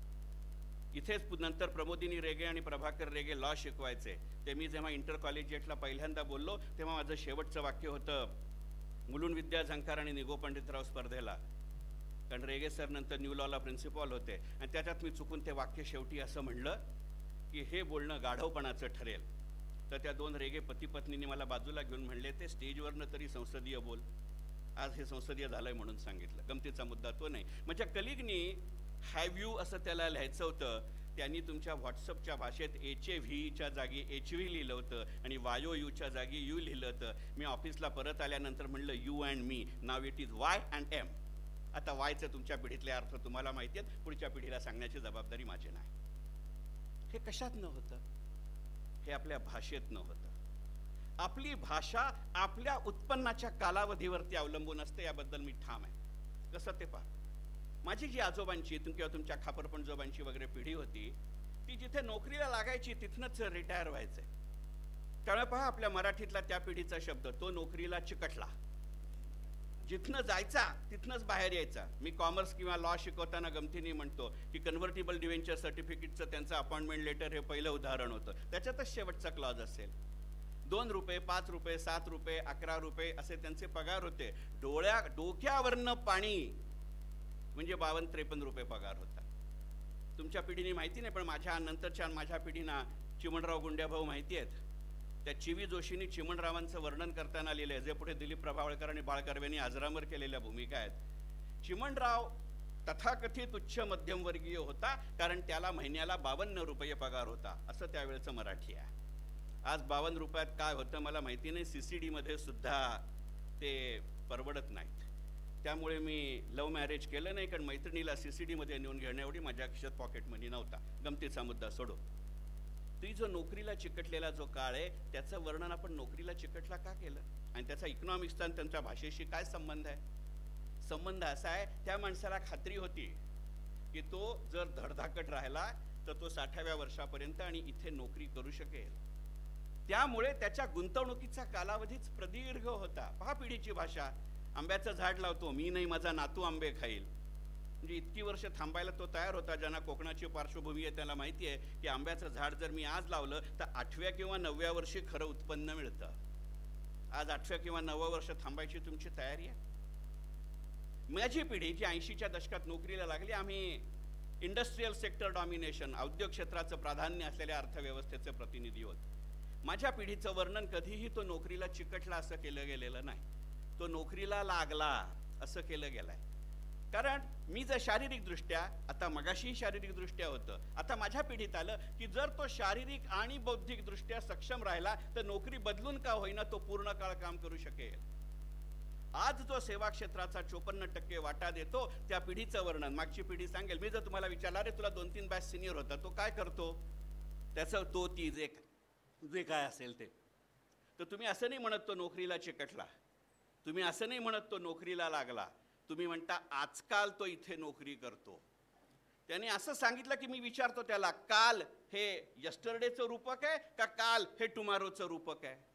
इथेच नंतर प्रमोदिनी रेगे आणि प्रभाकर रेगे लॉ शिकवायचे. ते मी जेव्हा इंटर कॉलेजिएटला पहिल्यांदा बोललो तेव्हा माझं शेवटचं वाक्य होतं, मुलुंड विद्या झंकार आणि निगो पंडितराव स्पर्धेला, कारण रेगे सर नंतर न्यू लॉला प्रिन्सिपॉल होते. आणि त्याच्यात मी चुकून ते वाक्य शेवटी असं म्हणलं की हे बोलणं गाढवपणाचं ठरेल. तर त्या दोन रेगे पती पत्नींनी मला बाजूला घेऊन म्हणले, ते स्टेजवरनं तरी संसदीय बोल. आज हे संसदीय झालंय म्हणून सांगितलं. गमतीचा मुद्दा तो नाही. माझ्या कलिगनी हॅव यू असं त्याला लिहायचं होतं, त्यांनी तुमच्या व्हॉट्सअपच्या भाषेत एच ए व्हीच्या जागी एच व्ही लिहिलं होतं आणि वायो यूच्या जागी यू लिहिलं होतं. मी ऑफिसला परत आल्यानंतर म्हणलं यू अँड मी, नाव it is Y and M. आता वायचं तुमच्या पिढीतले अर्थ तुम्हाला माहिती आहेत, पुढच्या पिढीला सांगण्याची जबाबदारी माझी नाही. हे कशात न होतं? हे आपल्या भाषेत न होतं. आपली भाषा आपल्या उत्पन्नाच्या कालावधीवरती अवलंबून असते, याबद्दल मी ठाम आहे. कसं ते पहा, माझी जी आजोबांची किंवा तुमच्या खापरपणजोबांची वगैरे पिढी होती, ती जिथे नोकरीला लागायची तिथनंच रिटायर व्हायचे. त्यामुळे पहा आपल्या मराठीतला त्या पिढीचा शब्द, तो नोकरीला चिकटला. जिथनं जायचा तिथनंच बाहेर यायचा. मी कॉमर्स किंवा लॉ शिकवताना गमतीने म्हणतो की कन्व्हर्टिबल डिव्हेंचर सर्टिफिकेटचं त्यांचं अपॉइंटमेंट लेटर हे पहिलं उदाहरण होतं. त्याच्यातच शेवटचा क्लॉज असेल. दोन रुपये, पाच रुपये, सात रुपये, अकरा रुपये असे त्यांचे पगार होते. डोळ्या डोक्यावरनं पाणी म्हणजे बावन्न त्रेपन्न रुपये पगार होता. तुमच्या पिढीने माहिती नाही, पण माझ्या नंतरच्या माझ्या पिढीना चिमणराव गुंड्याभाऊ माहिती आहेत. त्या चिवी जोशींनी चिमणरावांचं वर्णन करताना लिहिलंय, जे पुढे दिलीप प्रभावळकर आणि बाळ कर्वेंनी आजरामर केलेल्या भूमिका आहेत. चिमणराव तथाकथित उच्च मध्यमवर्गीय होता, कारण त्याला महिन्याला बावन्न रुपये पगार होता, असं त्यावेळेचं मराठी आहे. आज बावन्न रुपयात काय होतं मला माहिती नाही. सीसीडी मध्ये सुद्धा ते परवडत नाहीत. त्यामुळे मी लव्ह मॅरेज केलं नाही, कारण मैत्रिणीला सीसीडी मध्ये नेऊन घेण्याएवढी माझ्या खिशात पॉकेट मनी नव्हता. गमतीचा मुद्दा सोडो. ती जो नोकरीला चिकटलेला जो काळ आहे, त्याचं वर्णन आपण नोकरीला चिकटला का केलं आणि त्याचा इकॉनॉमिक्सचा आणि त्यांच्या भाषेशी काय संबंध आहे? संबंध असा आहे, त्या माणसाला खात्री होती की तो जर धडधाकट राहिला तर तो साठाव्या वर्षापर्यंत आणि इथे नोकरी करू शकेल. त्यामुळे त्याच्या गुंतवणुकीचा कालावधीच प्रदीर्घ होता. पहा पिढीची भाषा. आंब्याचं झाड लावतो, मी नाही माझा नातू आंबे खाईल. म्हणजे इतकी वर्ष थांबायला तो तयार होता. ज्यांना कोकणाची पार्श्वभूमी आहे त्याला माहिती आहे की आंब्याचं झाड जर मी आज लावलं तर आठव्या किंवा नवव्या वर्षी खरं उत्पन्न मिळतं. आज आठव्या किंवा नवव्या वर्ष थांबायची तुमची तयारी आहे? माझी पिढी जी ऐंशीच्या दशकात नोकरीला लागली, आम्ही इंडस्ट्रीयल सेक्टर डॉमिनेशन, उद्योग क्षेत्राचं प्राधान्य असलेल्या अर्थव्यवस्थेचे प्रतिनिधी होत. माझ्या पिढीचं वर्णन कधीही तो नोकरीला चिकटला असं केलं गेलेलं नाही. तो नोकरीला लागला असं केलं गेलंय. कारण मी जर शारीरिक दृष्ट्या, आता मगाशी शारीरिक दृष्ट्या होतं, आता माझ्या पिढीत आलं की जर तो शारीरिक आणि बौद्धिक दृष्ट्या सक्षम राहिला तर नोकरी बदलून का होईना तो पूर्ण काळ काम करू शकेल. आज जो सेवा क्षेत्राचा चोपन्न टक्के वाटा देतो, त्या पिढीचं वर्णन मागची पिढी सांगेल. मी जर तुम्हाला विचारलं, अरे तुला दोन तीन बॅच सिनियर होता, तो काय करतो, त्याचं तो ती जे जे काय असेल ते, तर तुम्ही असं नाही म्हणत तो नोकरीला चिकटला, तुम्ही असं नाही म्हणत तो नोकरीला लागला, तुम्ही म्हणता आजकाल तो इथे नोकरी करतो. त्याने असं सांगितलं की मी विचारतो त्याला, काल हे यस्टरडेचं रूपक आहे का काल हे टुमारोचं रूपक आहे?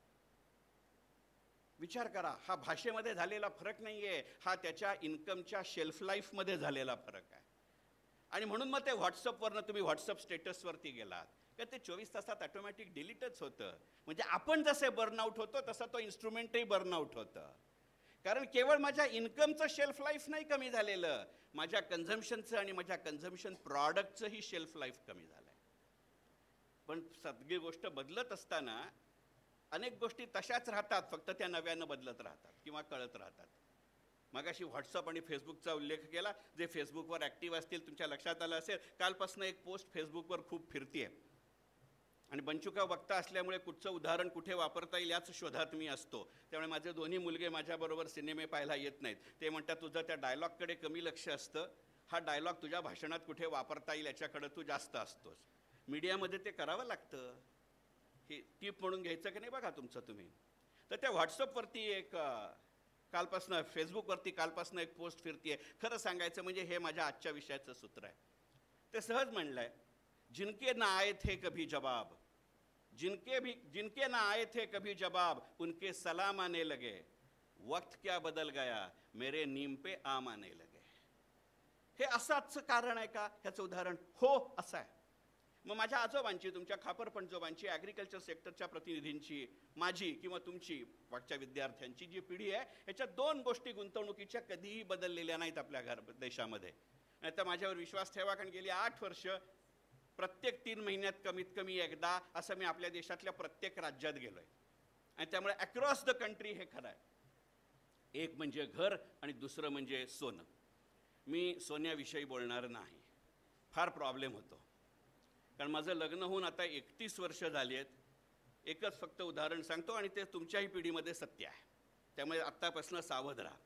विचार करा. हा भाषेमध्ये झालेला फरक नाहीये, हा त्याच्या इन्कमच्या शेल्फ लाईफ मध्ये झालेला फरक आहे. आणि म्हणून मग ते व्हॉट्सअपवरनं तुम्ही व्हॉट्सअप स्टेटसवरती गेलात का ते चोवीस तासात ऑटोमॅटिक डिलीटच होतं. म्हणजे आपण जसे बर्नआउट होतो तसा तो इन्स्ट्रुमेंटही बर्नआउट होतं. कारण केवळ माझ्या इन्कमचं शेल्फ लाईफ नाही कमी झालेलं, माझ्या कन्झम्पशनचं आणि माझ्या कन्झम्पशन प्रॉडक्टचंही शेल्फ लाईफ कमी झालंय. पण सगळी गोष्ट बदलत असताना अनेक गोष्टी तशाच राहतात, फक्त त्या नव्यानं बदलत राहतात किंवा कळत राहतात. मगाशी व्हॉट्सअप आणि फेसबुकचा उल्लेख केला. जे फेसबुकवर ॲक्टिव्ह असतील तुमच्या लक्षात आलं असेल, कालपासून एक पोस्ट फेसबुकवर खूप फिरतीये आणि बंचुका वक्ता असल्यामुळे कुठचं उदाहरण कुठे वापरता येईल याच शोधात मी असतो. त्यामुळे माझे दोन्ही मुलगे माझ्याबरोबर सिनेमे पाहायला येत नाहीत. ते म्हणतात तुझं त्या डायलॉगकडे कमी लक्ष असतं, हा डायलॉग तुझ्या भाषणात कुठे वापरता येईल याच्याकडे तू जास्त असतोस. मीडियामध्ये ते करावं लागतं, हे टीप म्हणून घ्यायचं की नाही बघा तुमचं तुम्ही. तर त्या व्हॉट्सअपवरती एक कालपासनं, फेसबुकवरती कालपासनं एक पोस्ट फिरतीये. खरं सांगायचं म्हणजे हे माझ्या आजच्या विषयाचं सूत्र आहे. ते सहज म्हणलंय, जिनके ना आए थे कभी जवाब, जिनके भी जिनके ना आए थे कभी जवाब, उनके सलाम आने लगे, वक्त क्या बदल गया, मेरे नीम पे आम आने लगे. हे असंच कारण आहे का? ह्याचं उदाहरण हो असं आहे. मग माझ्या आजोबांची, तुमच्या खापरपणजोबांची, ॲग्रिकल्चर सेक्टरच्या प्रतिनिधींची, माझी किंवा तुमची, वाटच्या विद्यार्थ्यांची जी पिढी आहे, ह्याच्या दोन गोष्टी गुंतवणुकीच्या कधीही बदललेल्या नाहीत आपल्या घर देशामध्ये. नाही तर माझ्यावर विश्वास ठेवा, कारण गेली आठ वर्ष प्रत्येक तीन महिन्यात कमीत कमी एकदा असं मी आपल्या देशातल्या प्रत्येक राज्यात गेलोय आणि त्यामुळे अक्रॉस द कंट्री हे खरं आहे. एक म्हणजे घर आणि दुसरं म्हणजे सोनं. मी सोन्याविषयी बोलणार नाही, फार प्रॉब्लेम होतो. कारण माझं लग्न होऊन आता एकतीस वर्ष झाली आहेत. एकच फक्त उदाहरण सांगतो आणि ते तुमच्याही पिढीमध्ये सत्य आहे, त्यामुळे आत्तापासून सावध राहा.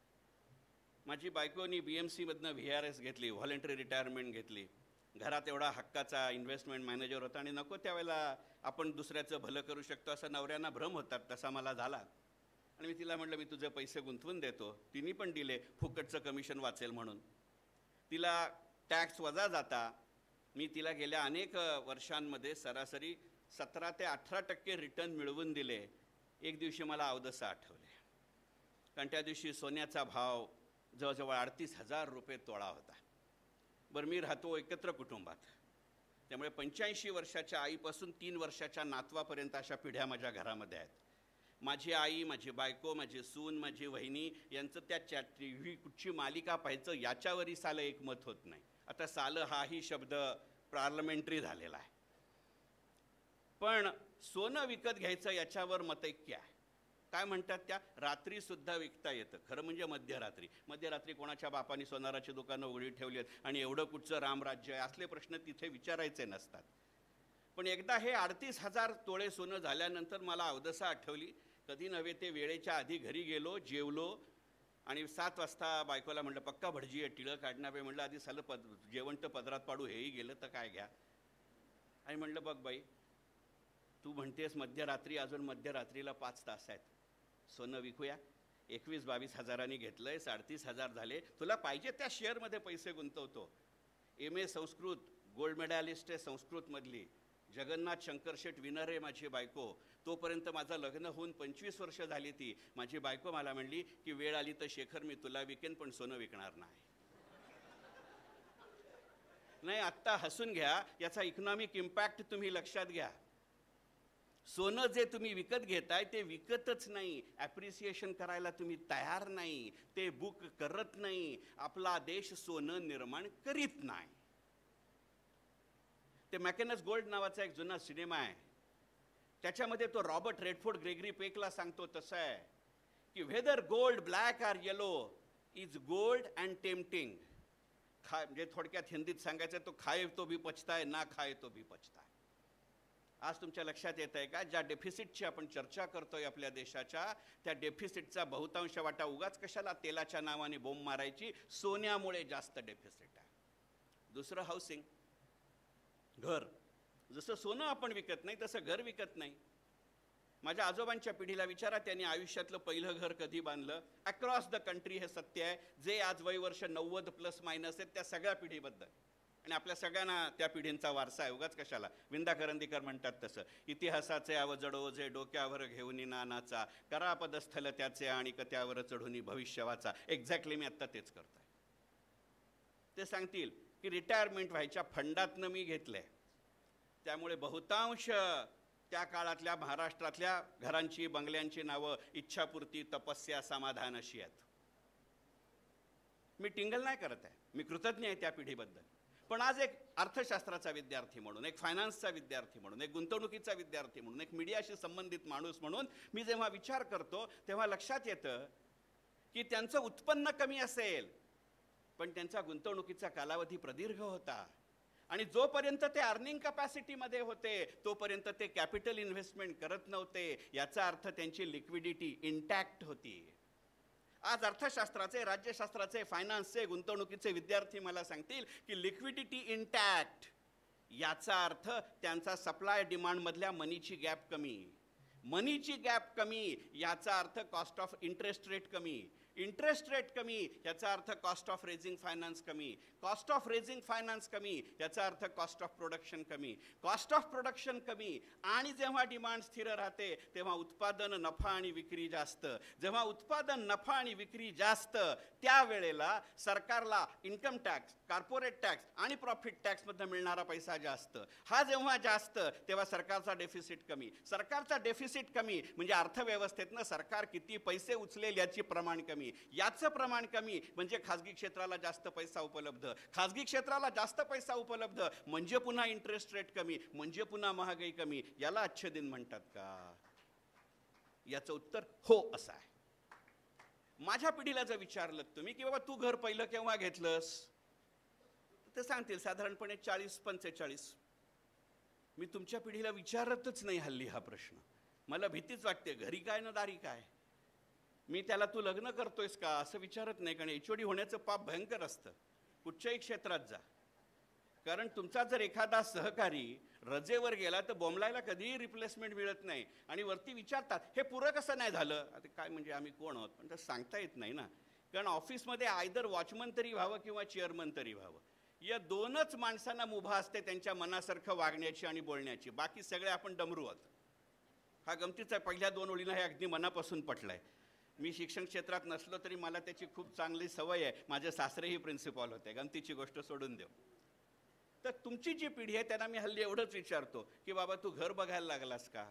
माझी बायकोनी बी एम सीमधनं व्ही आर एस घेतली, व्हॉलेंटरी रिटायरमेंट घेतली. घरात एवढा हक्काचा इन्व्हेस्टमेंट मॅनेजर होता आणि नको त्यावेळेला आपण दुसऱ्याचं भलं करू शकतो असं नवऱ्यांना भ्रम होतात, तसा मला झाला. आणि मी तिला म्हटलं मी तुझे पैसे गुंतवून देतो. तिने पण दिले, फुकटचं कमिशन वाचेल म्हणून. तिला टॅक्स वजा जाता मी तिला गेल्या अनेक वर्षांमध्ये सरासरी सतरा ते अठरा टक्के रिटर्न मिळवून दिले. एक दिवशी मला अवदसा आठवले, कारण त्या दिवशी सोन्याचा भाव जवळजवळ अडतीस हजार रुपये तोळा होता. बरं, मी राहतो एकत्र कुटुंबात, त्यामुळे पंच्याऐंशी वर्षाच्या आईपासून तीन वर्षाच्या नातवापर्यंत अशा पिढ्या माझ्या घरामध्ये आहेत. माझी आई, माझी बायको, माझी सून, माझी वहिनी यांचं त्या चॅ टी व्ही कुठची मालिका पाहायचं याच्यावरही सालं एकमत होत नाही. आता सालं हाही शब्द पार्लमेंटरी झालेला आहे. पण सोनं विकत घ्यायचं याच्यावर मतैक्य आहे. काय म्हणतात, त्या रात्रीसुद्धा विकता येतं. खरं म्हणजे मध्यरात्री. मध्यरात्री कोणाच्या बापानी सोनाराची दुकानं उघडी ठेवली आहेत आणि एवढं कुठचं रामराज्य आहे असले प्रश्न तिथे विचारायचे नसतात. पण एकदा हे अडतीस हजार तोळे सोनं झाल्यानंतर मला अवदसा आठवली. कधी नव्हे ते वेळेच्या आधी घरी गेलो, जेवलो आणि सात वाजता बायकोला म्हटलं पक्का भटजी आहे, टिळं काढणार आहे. म्हटलं आधी सालं पद जेवण तर पदरात पाडू, हेही गेलं तर काय घ्या. आणि म्हटलं बघ बाई, तू म्हणतेस मध्यरात्री, अजून मध्यरात्रीला पाच तास आहेत, सोनं विकूया. एकवीस बावीस हजारांनी घेतलं आहे, साडेतीस हजार झाले. तुला पाहिजे त्या शेअरमध्ये पैसे गुंतवतो. M A Sanskrit, gold medallist आहे संस्कृतमधली. जगन्नाथ शंकरशेठ विनर आहे माझी बायको. तोपर्यंत माझं लग्न होऊन पंचवीस वर्ष झाली. ती माझी बायको मला म्हणली की वेळ आली तर शेखर मी तुला विकेन, पण सोनं विकणार नाही. नाही, आत्ता हसून घ्या, याचा इकॉनॉमिक इम्पॅक्ट तुम्ही लक्षात घ्या. सोनं जे तुम्ही विकत घेताय ते विकतच नाही, ॲप्रिसिएशन करायला तुम्ही तयार नाही, ते बुक करत नाही. आपला देश सोनं निर्माण करीत नाही. ते मॅकेनस गोल्ड नावाचा एक जुना सिनेमा आहे, त्याच्यामध्ये तो रॉबर्ट रेडफोर्ड ग्रेगरी पेकला सांगतो तसं आहे की whether gold black or yellow is gold and tempting. खा म्हणजे थोडक्यात हिंदीत सांगायचं तो खाए तो भी पचता है, ना खाए तो भी पचता है. आज तुमच्या लक्षात येत आहे का, ज्या डेफिसिटची आपण चर्चा करतोय आपल्या देशाच्या, त्या डेफिसिटचा बहुतांश वाटा उगाच कशाला तेलाच्या नावाने बोंब मारायची, सोन्यामुळे जास्त डेफिसिट आहे. दुसरं हाऊसिंग, घर. जसं सोनं आपण विकत नाही तसं घर विकत नाही. माझ्या आजोबांच्या पिढीला विचारा, त्यांनी आयुष्यातलं पहिलं घर कधी बांधलं. अक्रॉस द कंट्री हे सत्य आहे. जे आज वय वर्ष नव्वद प्लस मायनस आहेत त्या सगळ्या पिढीबद्दल, आणि आपल्या सगळ्यांना त्या पिढींचा वारसा आहे, उगाच कशाला. विंदा करंदीकर म्हणतात तसं, इतिहासाचे अवजडो जे डोक्यावर घेऊन नानाचा, करा पदस्थल त्याचे आणि कत्यावर चढून भविष्यवाचा. एक्झॅक्टली मी आत्ता तेच करतोय. ते सांगतील की रिटायरमेंट व्हायच्या फंडातनं मी घेतलंय, त्यामुळे बहुतांश त्या काळातल्या महाराष्ट्रातल्या घरांची, बंगल्यांची नावं इच्छापूर्ती, तपस्या, समाधान अशी आहेत. मी टिंगल नाही करत आहे, मी कृतज्ञ आहे त्या पिढीबद्दल. पण आज एक अर्थशास्त्राचा विद्यार्थी म्हणून, एक फायनान्सचा विद्यार्थी म्हणून, एक गुंतवणुकीचा विद्यार्थी म्हणून, एक मीडियाशी संबंधित माणूस म्हणून मी जेव्हा विचार करतो तेव्हा लक्षात येतं की त्यांचं उत्पन्न कमी असेल पण त्यांचा गुंतवणुकीचा कालावधी प्रदीर्घ होता. आणि जोपर्यंत ते अर्निंग कॅपॅसिटीमध्ये होते तोपर्यंत ते कॅपिटल इन्व्हेस्टमेंट करत नव्हते. याचा अर्थ त्यांची लिक्विडिटी इंटॅक्ट होती. आज अर्थशास्त्राचे, राज्यशास्त्राचे, फायनान्सचे, गुंतवणुकीचे विद्यार्थी मला सांगतील की लिक्विडिटी इंटॅक्ट याचा अर्थ त्यांचा सप्लाय डिमांडमधल्या मनीची गॅप कमी. मनीची गॅप कमी याचा अर्थ कॉस्ट ऑफ इंटरेस्ट रेट कमी. इंटरेस्ट रेट कमी याचा अर्थ कॉस्ट ऑफ रेझिंग फायनान्स कमी. कॉस्ट ऑफ रेझिंग फायनान्स कमी याचा अर्थ कॉस्ट ऑफ प्रोडक्शन कमी. कॉस्ट ऑफ प्रोडक्शन कमी, आणि जेव्हा डिमांड स्थिर राहते तेव्हा उत्पादन, नफा आणि विक्री जास्त. जेव्हा उत्पादन, नफा आणि विक्री जास्त, त्यावेळेला सरकारला इन्कम टॅक्स, कॉर्पोरेट टॅक्स आणि प्रॉफिट टॅक्समधून मिळणारा पैसा जास्त. हा जेव्हा जास्त तेव्हा सरकारचा डेफिसिट कमी. सरकारचा डेफिसिट कमी म्हणजे अर्थव्यवस्थेतनं सरकार किती पैसे उचलेल याची प्रमाण कमी. याचं प्रमाण कमी म्हणजे खाजगी क्षेत्राला जास्त पैसा उपलब्ध. खाजगी क्षेत्राला जास्त पैसा उपलब्ध म्हणजे पुन्हा इंटरेस्ट रेट कमी, म्हणजे पुन्हा महागाई कमी. याला अच्छे दिन म्हणतात का? याचं उत्तर हो असं आहे. माझ्या पिढीला जर विचारलं तुम्ही की बाबा तू घर पहिलं केव्हा घेतलंस, ते सांगतील साधारणपणे चाळीस पंचेचाळीस. मी तुमच्या पिढीला विचारतच नाही हल्ली हा प्रश्न. मला भीतीच वाटते, घरी काय ना दारी काय. मी त्याला तू लग्न करतोयस का असं विचारत नाही, कारण एच ओ डी होण्याचं पाप भयंकर असतं कुठच्याही क्षेत्रात जा. कारण तुमचा जर एखादा सहकारी रजेवर गेला तर बोंबलायला कधीही रिप्लेसमेंट मिळत नाही. आणि वरती विचारतात हे पुरं कसं नाही झालं. आता काय म्हणजे आम्ही कोण आहोत, पण तर सांगता येत नाही ना. कारण ऑफिसमध्ये आयदर वॉचमन तरी व्हावं किंवा चेअरमन तरी व्हावं, या दोनच माणसांना मुभा असते त्यांच्या मनासारखं वागण्याची आणि बोलण्याची. बाकी सगळे आपण डमरू आहोत. हा गमतीचा पहिल्या दोन ओळीला हे अगदी मनापासून पटलंय. मी शिक्षण क्षेत्रात नसलो तरी मला त्याची खूप चांगली सवय आहे. माझे सासरेही प्रिन्सिपॉल होते. गमतीची गोष्ट सोडून देऊ. तर तुमची जी पिढी आहे त्यांना मी हल्ली एवढंच विचारतो की बाबा तू घर बघायला लागलास का.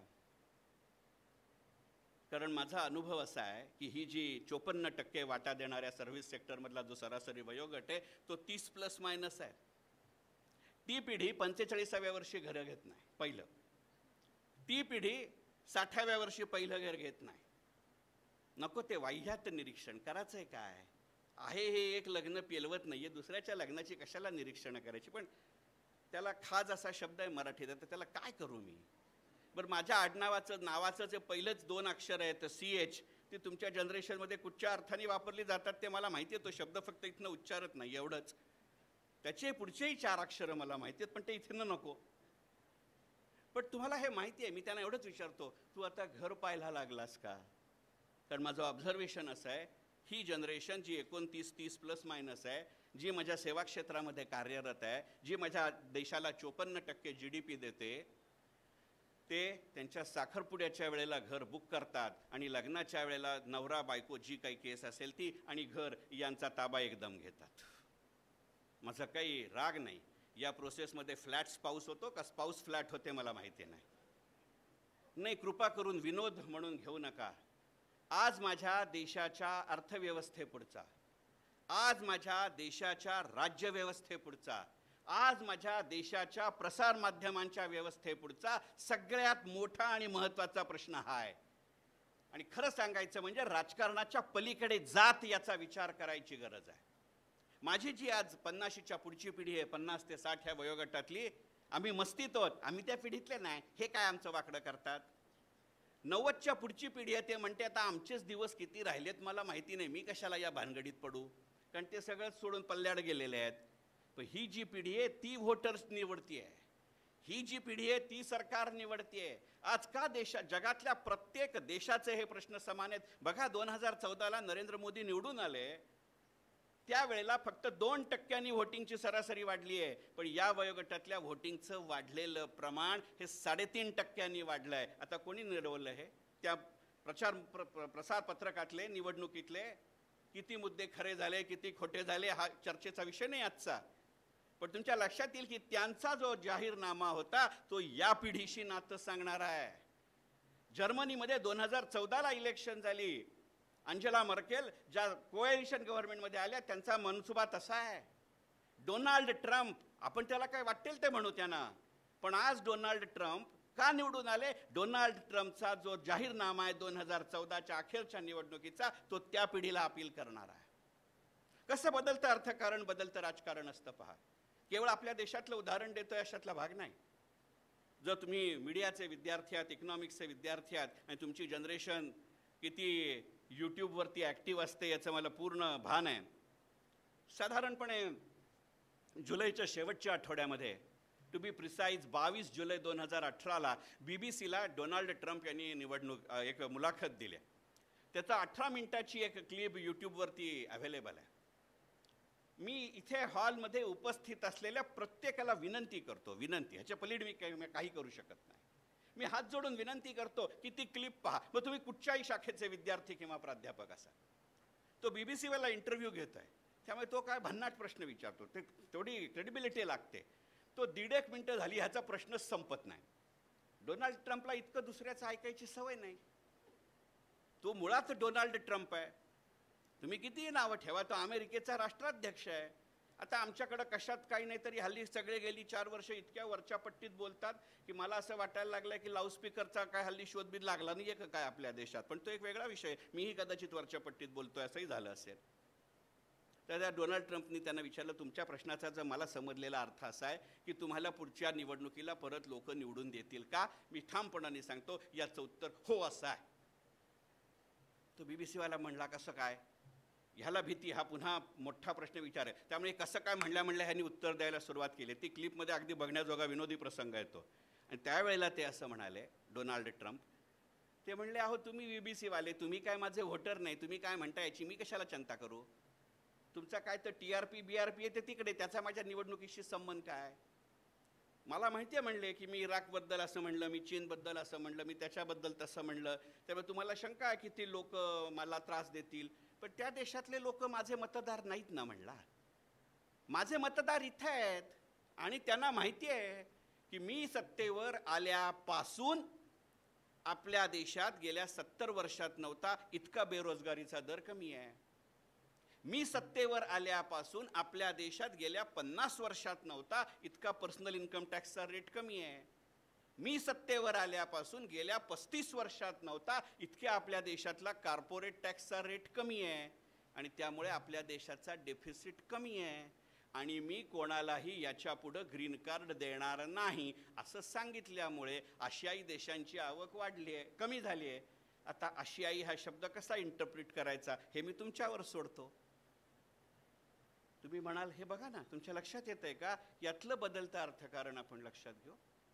कारण माझा अनुभव असा आहे की ही जी चोपन्न टक्के वाटा देणाऱ्या सर्व्हिस सेक्टरमधला जो सरासरी वयोगट आहे तो तीस प्लस मायनस आहे. ती पिढी पंचेचाळीसाव्या वर्षी घरं घेत नाही पहिलं. ती पिढी साठाव्या वर्षी पहिलं घर घेत नाही. नको ते वाह्यात निरीक्षण करायचंय काय आहे. हे एक लग्न पेलवत नाहीये, दुसऱ्याच्या लग्नाची कशाला निरीक्षण करायची. पण त्याला खाज असा शब्द आहे मराठीत, तर त्याला काय करू मी. बरं माझ्या आडनावाचं नावाचं जे पहिलंच दोन अक्षर आहेत सी एच, ते तुमच्या जनरेशनमध्ये कुठच्या अर्थाने वापरली जातात ते मला माहिती आहे. तो शब्द फक्त इथनं उच्चारत नाही एवढंच. त्याचे पुढचेही चार अक्षरं मला माहिती आहेत, पण ते इथनं नको. पण तुम्हाला हे माहिती आहे. मी त्यांना एवढंच विचारतो तू आता घर पाहायला लागलास का. कारण माझं ऑब्झर्वेशन असं आहे ही जनरेशन जी एकोणतीस तीस प्लस मायनस आहे, जी माझ्या सेवा क्षेत्रामध्ये कार्यरत आहे, जी माझ्या देशाला चोपन्न टक्के जी डी पी देते, ते त्यांच्या साखरपुड्याच्या वेळेला घर बुक करतात आणि लग्नाच्या वेळेला नवरा बायको जी काही केस असेल ती आणि घर यांचा ताबा एकदम घेतात. माझा काही राग नाही. या प्रोसेसमध्ये फ्लॅट स्पाऊस होतो का स्पाऊस फ्लॅट होते मला माहिती नाही. नाही कृपा करून विनोद म्हणून घेऊ नका. आज माझ्या देशाच्या अर्थव्यवस्थेपुढचा, आज माझ्या देशाच्या राज्यव्यवस्थेपुढचा, आज माझ्या देशाच्या प्रसार माध्यमांच्या व्यवस्थेपुढचा सगळ्यात मोठा आणि महत्त्वाचा प्रश्न हा आहे. आणि खरं सांगायचं म्हणजे राजकारणाच्या पलीकडे जात याचा विचार करायची गरज आहे. माझी जी आज पन्नाशीच्या पुढची पिढी आहे, पन्नास ते साठ ह्या वयोगटातली, आम्ही मस्तीत आहोत. आम्ही त्या पिढीतले नाही. हे काय आमचं वाकडं करतात. नव्वदच्या पुढची पिढी आहे ते म्हणते आता आमचेच दिवस किती राहिलेत मला माहिती नाही, मी कशाला या भानगडीत पडू, कारण ते सगळं सोडून पल्ल्याड गेलेले आहेत. पण ही जी पिढी आहे ती व्होटर्स निवडती आहे. ही जी पिढी आहे ती सरकार निवडते आहे. आज का देशा जगातल्या प्रत्येक देशाचे हे प्रश्न समान आहेत. बघा दोन हजार चौदाला नरेंद्र मोदी निवडून आले त्यावेळेला फक्त दोन टक्क्यांनी व्होटिंगची सरासरी वाढली आहे. पण या वयोगटातल्या व्होटिंगचं वाढलेलं प्रमाण हे साडेतीन टक्क्यांनी वाढलं आहे. आता कोणी निवडलं हे. त्या प्रचार प्र, प्र, प्रसार पत्रकातले निवडणुकीतले किती मुद्दे खरे झाले किती खोटे झाले हा चर्चेचा विषय नाही आजचा. पण तुमच्या लक्षात येईल की त्यांचा जो जाहीरनामा होता तो या पिढीशी नातं सांगणारा आहे. जर्मनीमध्ये दोन हजार चौदाला इलेक्शन झाली. अंजेला मर्केल ज्या कोएलिशन गव्हर्नमेंटमध्ये आल्या त्यांचा मनसुबा तसा आहे. डोनाल्ड ट्रम्प, आपण त्याला काय वाटेल ते म्हणू त्यांना, पण आज डोनाल्ड ट्रम्प का निवडून आले. डोनाल्ड ट्रम्पचा जो जाहीरनामा आहे दोन हजार चौदाच्या अखेरच्या निवडणुकीचा तो त्या पिढीला अपील करणार आहे. कसं बदलतं अर्थकारण, बदलतं राजकारण असतं पहा. केवळ आपल्या देशातलं उदाहरण देतोय अशातला भाग नाही. जर तुम्ही मीडियाचे विद्यार्थी आहात, इकॉनॉमिक्सचे विद्यार्थी आहात आणि तुमची जनरेशन किती यूट्यूबवरती ॲक्टिव्ह असते याचं मला पूर्ण भान आहे. साधारणपणे जुलैच्या शेवटच्या आठवड्यामध्ये, टू बी प्रिसाईज बावीस जुलै दोन हजार अठराला बी बी सीला डोनाल्ड ट्रम्प यांनी निवडणूक एक मुलाखत दिली. त्याचा अठरा मिनिटाची एक क्लिप यूट्यूबवरती अवेलेबल आहे. मी इथे हॉलमध्ये उपस्थित असलेल्या प्रत्येकाला विनंती करतो, विनंती ह्याच्या पलीड मी काही काही करू शकत नाही. मी हात जोडून विनंती करतो की ती क्लिप पहा. मग तुम्ही कुठच्याही शाखेचे विद्यार्थी किंवा प्राध्यापक असा. तो बी बी सीवाला इंटरव्ह्यू घेत आहे, त्यामुळे तो काय भन्नाट प्रश्न विचारतो, ते तेवढी क्रेडिबिलिटी लागते. तो दीड एक मिनटं झाली ह्याचा प्रश्नच संपत नाही. डोनाल्ड ट्रम्पला इतकं दुसऱ्याचं ऐकायची सवय नाही. तो मुळात डोनाल्ड ट्रम्प आहे. तुम्ही कितीही नावं ठेवा, तो अमेरिकेचा राष्ट्राध्यक्ष आहे. आता आमच्याकडं कशात काही नाही तरी हल्ली सगळे गेली चार वर्ष इतक्या वरच्या पट्टीत बोलतात की मला असं वाटायला लागलं की लाऊडस्पीकरचा काय हल्ली शोधबीद लागला नाही आहे का काय आपल्या देशात. पण तो एक वेगळा विषय, मीही कदाचित वरच्या पट्टीत बोलतोय असंही झालं असेल. तर त्या डोनाल्ड ट्रम्पनी त्यांना विचारलं, तुमच्या प्रश्नाचा जर मला समजलेला अर्थ असा आहे की तुम्हाला पुढच्या निवडणुकीला परत लोक निवडून देतील का? मी ठामपणाने सांगतो याचं उत्तर हो असं आहे. तो बीबीसीवाला म्हणला कसं काय? ह्याला भीती, हा पुन्हा मोठा प्रश्न विचार आहे. त्यामुळे कसं काय म्हणल्या म्हणल्या ह्यांनी उत्तर द्यायला सुरुवात केली. ती क्लिपमध्ये अगदी बघण्याजोगा विनोदी प्रसंग येतो. आणि त्यावेळेला ते असं म्हणाले, डोनाल्ड ट्रम्प, ते म्हणले, अहो तुम्ही बीबीसीवाले, तुम्ही काय माझे व्होटर नाही, तुम्ही काय म्हणता याची मी कशाला चिंता करू? तुमचा काय तर T R P B R P येते तिकडे, त्याचा माझ्या निवडणुकीशी संबंध काय? मला माहिती आहे म्हणले की मी इराकबद्दल असं म्हणलं, मी चीनबद्दल असं म्हणलं, मी त्याच्याबद्दल तसं म्हणलं, त्यामुळे तुम्हाला शंका आहे की ते लोक मला त्रास देतील. पण त्या देशातले लोक माझे मतदार नाहीत ना म्हणला. माझे मतदार इथे आहेत आणि त्यांना माहिती आहे की मी सत्तेवर आल्यापासून आपल्या देशात गेल्या सत्तर वर्षात नव्हता इतका बेरोजगारीचा दर कमी आहे. मी सत्तेवर आल्यापासून आपल्या देशात गेल्या पन्नास वर्षात नव्हता इतका पर्सनल इन्कम टॅक्सचा रेट कमी आहे. मी सत्तेवर आल्यापासून गेल्या पस्तीस वर्षात नव्हता इतक्या आपल्या देशातला कॉर्पोरेट टॅक्सचा रेट कमी आहे आणि त्यामुळे आपल्या देशाचा डेफिसिट कमी आहे. आणि मी कोणालाही याच्या पुढं ग्रीन कार्ड देणार नाही असं सांगितल्यामुळे आशियाई देशांची आवक वाढली आहे, कमी झाली आहे. आता आशियाई हा शब्द कसा इंटरप्रिट करायचा हे मी तुमच्यावर सोडतो. तुम्ही म्हणाल हे बघा ना, तुमच्या लक्षात येतंय का? यातलं बदलतं अर्थकारण आपण लक्षात घेऊ.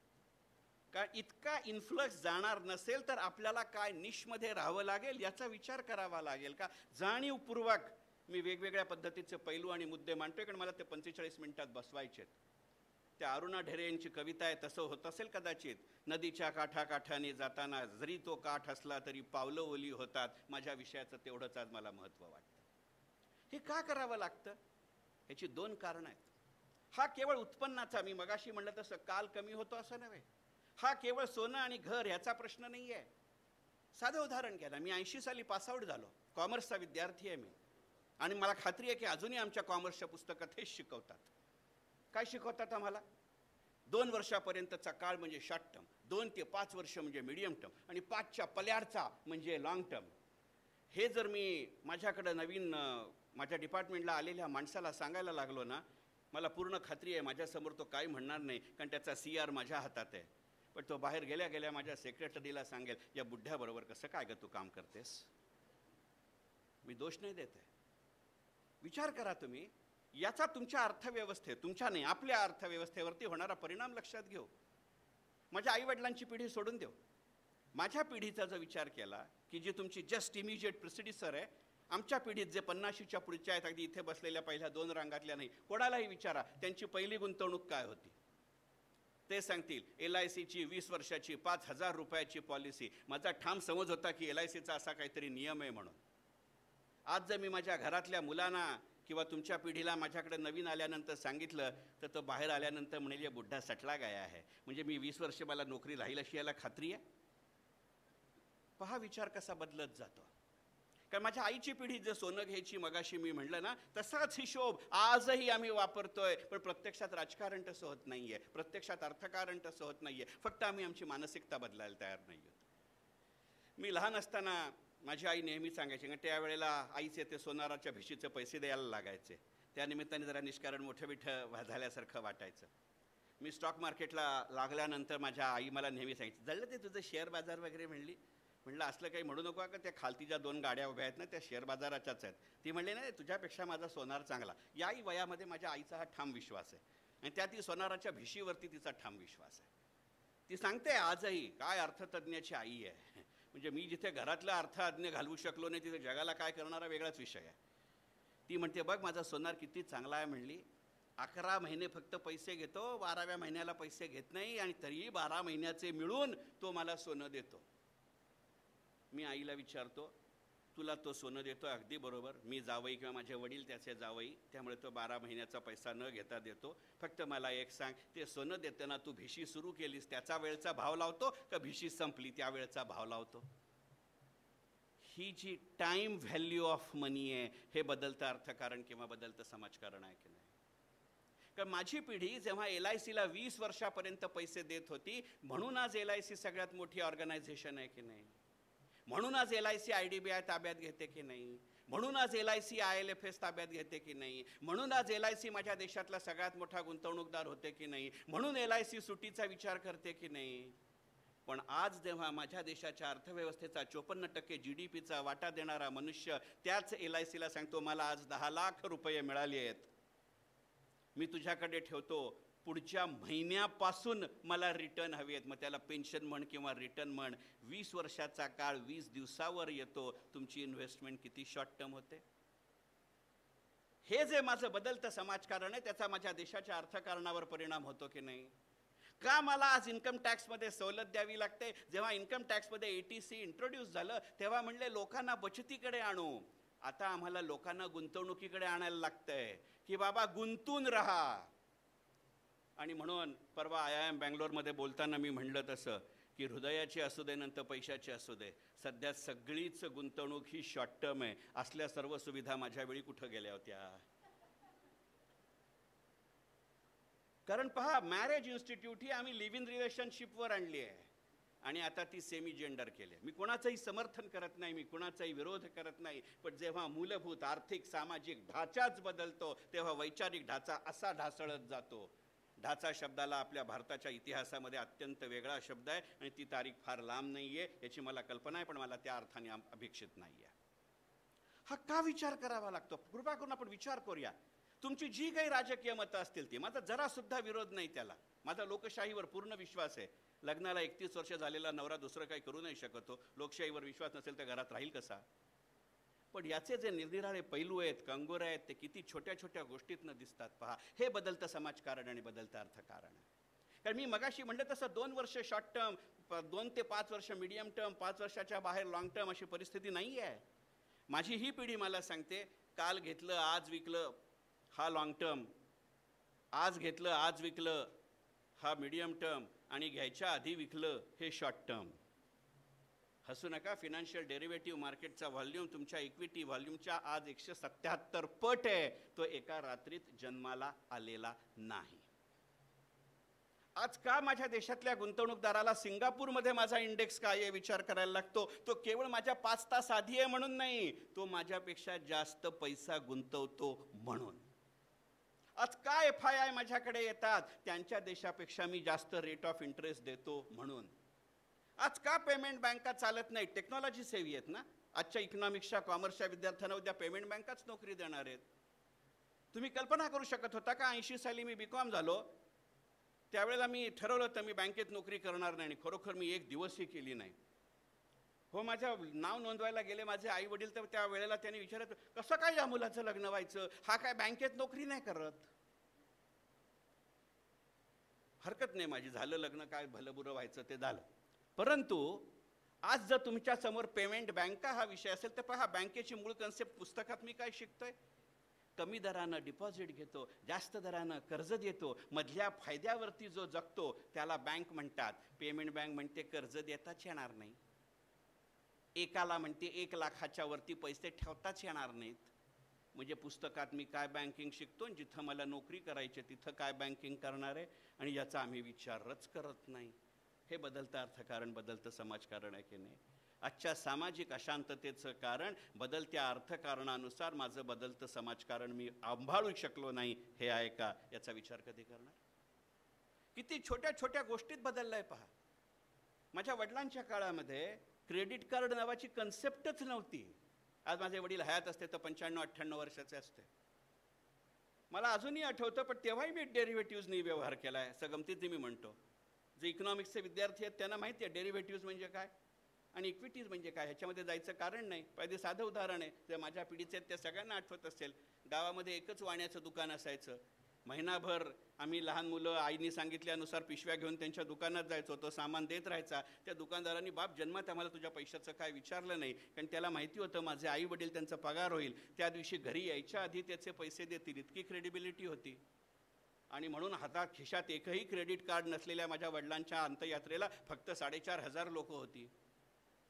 का इतका इन्फ्लक्स जाणार नसेल तर आपल्याला काय निशमध्ये राहावं लागेल याचा विचार करावा लागेल का? जाणीवपूर्वक मी वेगवेगळ्या पद्धतीचे पैलू आणि मुद्दे मांडतोय कारण मला ते पंचेचाळीस मिनिटात बसवायचे. त्या अरुणा ढेरे यांची कविता आहे तसं होत असेल कदाचित. नदीच्या काठाकाठाने जाताना जरी तो काठ असला तरी पावलं ओली होतात. माझ्या विषयाचं तेवढंच आज मला महत्त्व वाटतं. हे का करावं लागतं? ह्याची दोन कारणं आहेत. हा केवळ उत्पन्नाचा, मी मगाशी म्हणलं तसं काल कमी होतो असं नव्हे. हा केवळ सोनं आणि घर ह्याचा प्रश्न नाही आहे. साधं उदाहरण घ्या ना, मी ऐंशी साली पासआउट झालो, कॉमर्सचा विद्यार्थी आहे मी, आणि मला खात्री आहे की अजूनही आमच्या कॉमर्सच्या पुस्तकात हेच शिकवतात. काय शिकवतात आम्हाला? दोन वर्षापर्यंतचा काळ म्हणजे शॉर्ट टर्म, दोन ते पाच वर्ष म्हणजे मीडियम टर्म, आणि पाचच्या पल्याडचा म्हणजे लॉंग टर्म. हे जर मी माझ्याकडं नवीन माझ्या डिपार्टमेंटला आलेल्या माणसाला सांगायला लागलो ना, मला पूर्ण खात्री आहे माझ्यासमोर तो काही म्हणणार नाही कारण त्याचा सी आर माझ्या हातात आहे. पण तो बाहेर गेल्या गेल्या माझ्या सेक्रेटरीला सांगेल, या बुड्ढ्याबरोबर कसं काय ग तू काम करतेस? मी दोष नाही देत आहे. विचार करा तुम्ही, याचा तुमच्या अर्थव्यवस्थे, तुमच्या नाही आपल्या अर्थव्यवस्थेवरती होणारा परिणाम लक्षात घेऊ. माझ्या आईवडिलांची पिढी सोडून देऊ, माझ्या पिढीचा जर विचार केला की जी तुमची जस्ट इमिजिएट प्रिसिडिसर आहे, आमच्या पिढीत जे पन्नाशीच्या पुढच्या आहेत, अगदी इथे बसलेल्या पहिल्या दोन रांगातल्या नाही, कोणालाही विचारा त्यांची पहिली गुंतवणूक काय होती, ते सांगतील एल आय सीची वीस वर्षाची पाच हजार रुपयाची पॉलिसी. माझा ठाम समज होता की एल आय सीचा असा काहीतरी नियम आहे म्हणून. आज जर मी माझ्या घरातल्या मुलांना किंवा तुमच्या पिढीला माझ्याकडे नवीन आल्यानंतर सांगितलं तर तो बाहेर आल्यानंतर म्हणेल बुड्ढा सटला गया आहे. म्हणजे मी वीस वर्ष मला नोकरी राहील अशी याला खात्री आहे? पहा विचार कसा बदलत जातो. कारण माझ्या आईची पिढी जे सोनं घ्यायची मगाशी मी म्हटलं ना, तसाच हिशोब आजही आम्ही वापरतोय. पण प्रत्यक्षात राजकारण तसं होत नाहीये, प्रत्यक्षात अर्थकारण तसं होत नाहीये. फक्त आम्ही आमची मानसिकता बदलायला तयार नाही आहोत. मी लहान असताना माझी आई नेहमी सांगायची, कारण त्यावेळेला आईचे ते सोनाराच्या भिशीचे पैसे द्यायला लागायचे. त्यानिमित्ताने जरा निष्कारण मोठं बिठं झाल्यासारखं वाटायचं. मी स्टॉक मार्केटला लागल्यानंतर माझ्या आई मला नेहमी सांगायची, जळलं ते तुझं शेअर बाजार वगैरे म्हणली. म्हणलं असलं काही म्हणू नको का, त्या खालती ज्या दोन गाड्या उभ्या आहेत ना त्या शेअर बाजाराच्याच आहेत. ती म्हणली नाही, तुझ्यापेक्षा माझा सोनार चांगला. याही वयामध्ये माझ्या आईचा हा ठाम विश्वास आहे आणि त्या ती सोनाराच्या भिशीवरती तिचा ठाम विश्वास आहे. ती सांगते आजही, काय अर्थतज्ञाची आई आहे. म्हणजे मी जिथे घरातला अर्थतज्ञ घालवू शकलो नाही तिथे जगाला काय करणारा वेगळाच विषय आहे. ती म्हणते बघ माझा सोनार किती चांगला आहे म्हणली. अकरा महिने फक्त पैसे घेतो, बाराव्या महिन्याला पैसे घेत नाही आणि तरीही बारा महिन्याचे मिळून तो मला सोनं देतो. मी आईला विचारतो, तुला तो सोनं देतो अगदी बरोबर, मी जावई किंवा माझे वडील त्याचे जावई, त्यामुळे तो बारा महिन्याचा पैसा न घेता देतो. फक्त मला एक सांग, ते सोनं देताना तू भिशी सुरू केलीस त्याचा वेळचा भाव लावतो का भिशी संपली त्या वेळचा भाव लावतो? ही जी टाईम व्हॅल्यू ऑफ मनी आहे, हे बदलतं अर्थकारण किंवा बदलतं समाजकारण आहे की नाही? कारण माझी पिढी जेव्हा एल आय सीला वीस वर्षापर्यंत पैसे देत होती, म्हणून आज एल आय सी सगळ्यात मोठी ऑर्गनायझेशन आहे की नाही, म्हणून आज L I C I D B I ताब्यात घेते की नाही, म्हणून आज L I C I L F S ताब्यात घेते की नाही, म्हणून आज एल आय सी माझ्या देशातला सगळ्यात मोठा गुंतवणूकदार होते की नाही, म्हणून एल आय सी सुटीचा विचार करते की नाही. पण आज जेव्हा माझ्या देशाच्या अर्थव्यवस्थेचा चोपन्न टक्के जी डी पीचा वाटा देणारा मनुष्य त्याच एल आय सीला सांगतो, मला आज दहा लाख रुपये मिळाले आहेत, मी तुझ्याकडे ठेवतो, पुढच्या महिन्यापासून मला रिटर्न हवे आहेत, मग त्याला पेन्शन म्हण किंवा रिटर्न म्हण, वीस वर्षाचा काळ वीस दिवसावर येतो, तुमची इन्व्हेस्टमेंट किती शॉर्ट टर्म होते. हे जे माझं बदलतं समाजकारण आहे त्याचा माझ्या देशाच्या अर्थकारणावर परिणाम होतो की नाही. का मला आज इन्कम टॅक्समध्ये सवलत द्यावी लागते. जेव्हा इन्कम टॅक्समध्ये ए टी सी इंट्रोड्यूस झालं तेव्हा म्हणले लोकांना बचतीकडे आणू, आता आम्हाला लोकांना गुंतवणुकीकडे आणायला लागतंय की बाबा गुंतून राहा. आणि म्हणून परवा आय आय एम बँगलोरमध्ये बोलताना मी म्हणलं तसं की हृदयाची असू दे नंतर पैशाची असू दे, सध्या सगळीच गुंतवणूक ही शॉर्ट टर्म आहे. असल्या सर्व सुविधा माझ्या वेळी कुठं गेल्या होत्या. कारण पहा, मॅरेज इन्स्टिट्यूट ही आम्ही लिव्ह इन रिलेशनशिपवर आणली आहे आणि आता ती सेमी जेंडर केली. मी कोणाचंही समर्थन करत नाही, मी कोणाचाही विरोध करत नाही, पण जेव्हा मूलभूत आर्थिक सामाजिक ढाचाच बदलतो तेव्हा वैचारिक ढाचा असा ढासळत जातो. ढाचा शब्दाला आपल्या भारताच्या इतिहासामध्ये अत्यंत वेगळा शब्द आहे आणि ती तारीख फार लांब नाही आहे, याची मला कल्पना आहे, पण मला त्या अर्थाने अपेक्षित नाही आहे. हा का विचार करावा लागतो. कृपा करून आपण विचार करूया. तुमची जी काही राजकीय मतं असतील ती, माझा जरा सुद्धा विरोध नाही त्याला, माझा लोकशाहीवर पूर्ण विश्वास आहे. लग्नाला एकतीस वर्ष झालेला नवरा दुसरं काही करू नाही शकतो. लोकशाहीवर विश्वास नसेल तर घरात राहील कसा. पण याचे जे निरनिराळे पैलू आहेत, कंगोरे आहेत, ते किती छोट्या छोट्या गोष्टीतनं दिसतात. पहा, हे बदलतं समाजकारण आणि बदलतं अर्थकारण. कारण मी मगाशी म्हटलं तसं दोन वर्ष शॉर्ट टर्म, दोन ते पाच वर्ष मीडियम टर्म, पाच वर्षाच्या बाहेर लॉंग टर्म अशी परिस्थिती नाही आहे. माझी ही पिढी मला सांगते, काल घेतलं आज विकलं हा लॉंग टर्म, आज घेतलं आज विकलं हा मीडियम टर्म, आणि घ्यायच्या आधी विकलं हे शॉर्ट टर्म. हसू नका, फिनान्शियल डेरिव्हेटिव्ह मार्केटचा व्हॉल्यूम तुमच्या इक्विटी व्हॉल्यूमच्या आज एकशे सत्याहत्तर पट आहे. तो एका रात्रीत जन्माला आलेला नाही. आज का माझ्या देशातल्या गुंतवणूकदाराला सिंगापूरमध्ये माझा इंडेक्स काय आहे विचार करायला लागतो. तो केवळ माझ्या पाच तास आधी आहे म्हणून नाही, तो माझ्यापेक्षा जास्त पैसा गुंतवतो म्हणून. आज काय एफ आय आय माझ्याकडे येतात, त्यांच्या देशापेक्षा मी जास्त रेट ऑफ इंटरेस्ट देतो म्हणून. आज का पेमेंट बँका चालत नाही, टेक्नॉलॉजी सेवी आहेत ना. आजच्या इकॉनॉमिक्सच्या कॉमर्सच्या विद्यार्थ्यांना उद्या पेमेंट बँकाच नोकरी देणार आहेत. तुम्ही कल्पना करू शकत होता का ऐंशी साली मी बी कॉम झालो त्यावेळेला मी ठरवलं होतं मी बँकेत नोकरी करणार नाही, आणि खरोखर मी एक दिवसही केली नाही. हो, माझ्या नाव नोंदवायला गेले माझे आई वडील, तर त्या वेळेला त्यांनी विचारलं कसं काय या मुलाचं लग्न व्हायचं, हा काय बँकेत नोकरी नाही करत. हरकत नाही माझी, झालं लग्न, काय भलं बुरं व्हायचं ते झालं. परंतु आज जर तुमच्या समोर पेमेंट बँका हा विषय असेल तर पहा, बँकेची मूळ कन्सेप्ट पुस्तकात मी काय शिकतोय. कमी दरानं डिपॉझिट घेतो, जास्त दरानं कर्ज देतो, मधल्या फायद्यावरती जो जगतो त्याला बँक म्हणतात. पेमेंट बँक म्हणते कर्ज देताच येणार नाही, एकाला म्हणते एक लाखाच्या वरती पैसे ठेवताच येणार नाहीत. म्हणजे पुस्तकात मी काय बँकिंग शिकतो, जिथं मला नोकरी करायची तिथं काय बँकिंग करणार आहे, आणि याचा आम्ही विचारच करत नाही. हे बदलतं अर्थकारण, बदलतं समाजकारण आहे की नाही. आजच्या सामाजिक अशांततेचं कारण बदलत्या अर्थकारणानुसार माझं बदलतं समाजकारण मी सांभाळू शकलो नाही, हे आहे का, याचा विचार कधी करणार. किती छोट्या छोट्या गोष्टीत बदललंय पहा. माझ्या वडिलांच्या काळामध्ये क्रेडिट कार्ड नावाची कन्सेप्टच नव्हती. आज माझे वडील हयात असते तर पंच्याण्णव अठ्ठ्याण्णव वर्षाचे असते. मला अजूनही आठवतं, पण तेव्हाही मी डेरिव्हेटिव्हजनी व्यवहार केला आहे. सगमतीत मी म्हणतो, जे इकॉनॉमिक्सचे विद्यार्थी आहेत त्यांना माहिती आहे डेरिव्हेटिव्हज म्हणजे काय आणि इक्विटीज म्हणजे काय. ह्याच्यामध्ये जायचं कारण नाही. पहिले साधं उदाहरण आहे, जे माझ्या पिढीचे आहेत त्या सगळ्यांना आठवत असेल. गावामध्ये एकच वाण्याचं दुकान असायचं. महिनाभर आम्ही लहान मुलं आईने सांगितल्यानुसार पिशव्या घेऊन त्यांच्या दुकानात जायचो, तो सामान देत राहायचा. त्या दुकानदारांनी बाप जन्मात आम्हाला तुझ्या पैशाचं काय विचारलं नाही, कारण त्याला माहिती होतं माझे आई वडील त्यांचा पगार होईल त्या दिवशी घरी यायच्या आधी त्याचे पैसे देतील, इतकी क्रेडिबिलिटी होती. आणि म्हणून हातात खिशात एकही क्रेडिट कार्ड नसलेल्या माझ्या वडिलांच्या अंत्ययात्रेला फक्त साडेचार हजार लोक होती.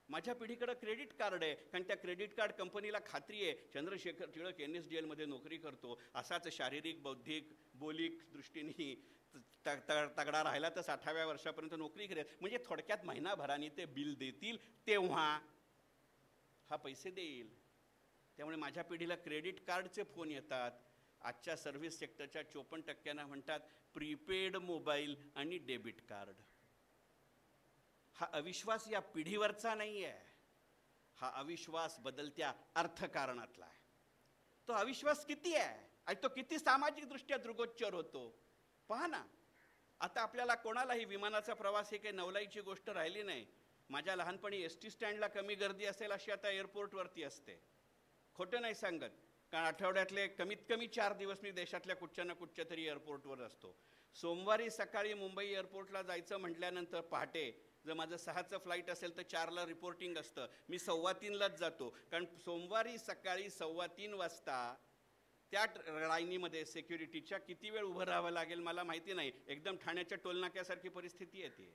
माझ्या पिढीकडे क्रेडिट कार्ड आहे, कारण त्या क्रेडिट कार्ड कंपनीला खात्री आहे Chandrashekhar Tilak N S D एलमध्ये नोकरी करतो, असाच शारीरिक बौद्धिक बोलिक दृष्टीने तगडा राहिला तर साठाव्या वर्षापर्यंत नोकरी करेल. म्हणजे थोडक्यात महिनाभराने ते बिल देतील तेव्हा हा पैसे देईल. त्यामुळे माझ्या पिढीला क्रेडिट कार्डचे फोन येतात. आजच्या सर्व्हिस सेक्टरच्या चोपन्न टक्क्यांना म्हणतात प्रीपेड मोबाईल आणि डेबिट कार्ड. हा अविश्वास या पिढीवरचा नाही आहे, हा अविश्वास बदलत्या अर्थकारणातला आहे. तो अविश्वास किती आहे आणि तो किती सामाजिक दृष्ट्या दृगोच्चर होतो पहा ना. आता आपल्याला कोणालाही विमानाचा प्रवास ही काही नवलाईची गोष्ट राहिली नाही. माझ्या लहानपणी एस टी स्टँडला कमी गर्दी असेल अशी आता एअरपोर्टवरती असते. खोटं नाही सांगत, कारण आठवड्यातले कमीत कमी चार दिवस मी देशातल्या कुठच्या ना कुठच्या तरी एअरपोर्टवर असतो. सोमवारी सकाळी मुंबई एअरपोर्टला जायचं म्हटल्यानंतर पहाटे जर माझं सहाचं फ्लाईट असेल तर चारला रिपोर्टिंग असतं, मी सव्वा तीनलाच जातो. कारण सोमवारी सकाळी सव्वा तीन वाजता त्या लाईनीमध्ये सिक्युरिटीच्या किती वेळ उभं राहावं लागेल मला माहिती नाही. एकदम ठाण्याच्या टोलनाक्यासारखी परिस्थिती येते.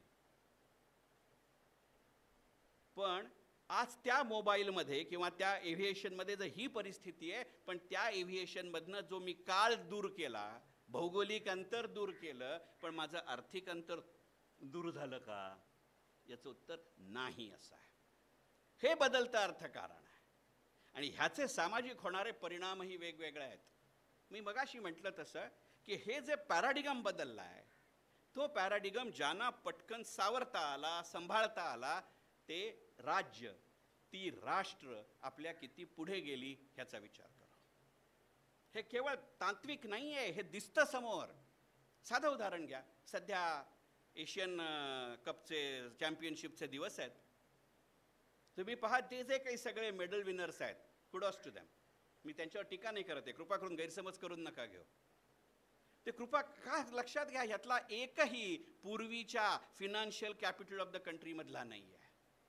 पण आज त्या मोबाईलमध्ये किंवा त्या एव्हिएशनमध्ये जर ही परिस्थिती आहे, पण त्या एव्हिएशनमधनं जो मी काळ दूर केला, भौगोलिक अंतर दूर केलं, पण माझं आर्थिक अंतर दूर झालं का? याचं उत्तर नाही असं आहे. हे बदलतं अर्थकारण आहे आणि ह्याचे सामाजिक होणारे परिणामही वेगवेगळे आहेत. मी मगाशी म्हटलं तसं की हे जे पॅराडिगम बदलला आहे, तो पॅराडिगम ज्यांना पटकन सावरता आला, सांभाळता आला, ते राज्य, ती राष्ट्र आपल्या किती पुढे गेली ह्याचा विचार करा. हे केवळ तांत्विक नाही आहे, हे दिसतं समोर. साधं उदाहरण घ्या. सध्या एशियन कपचे चॅम्पियनशिपचे दिवस आहेत. तुम्ही पहा, ते जे काही सगळे मेडल विनर्स आहेत, कुडॉस टू दॅम. मी त्यांच्यावर टीका नाही करत आहे, कृपा करून गैरसमज करून नका घेऊ. ते कृपा का लक्षात घ्या, ह्यातला एकही पूर्वीच्या financial capital of the country मधला नाही आहे.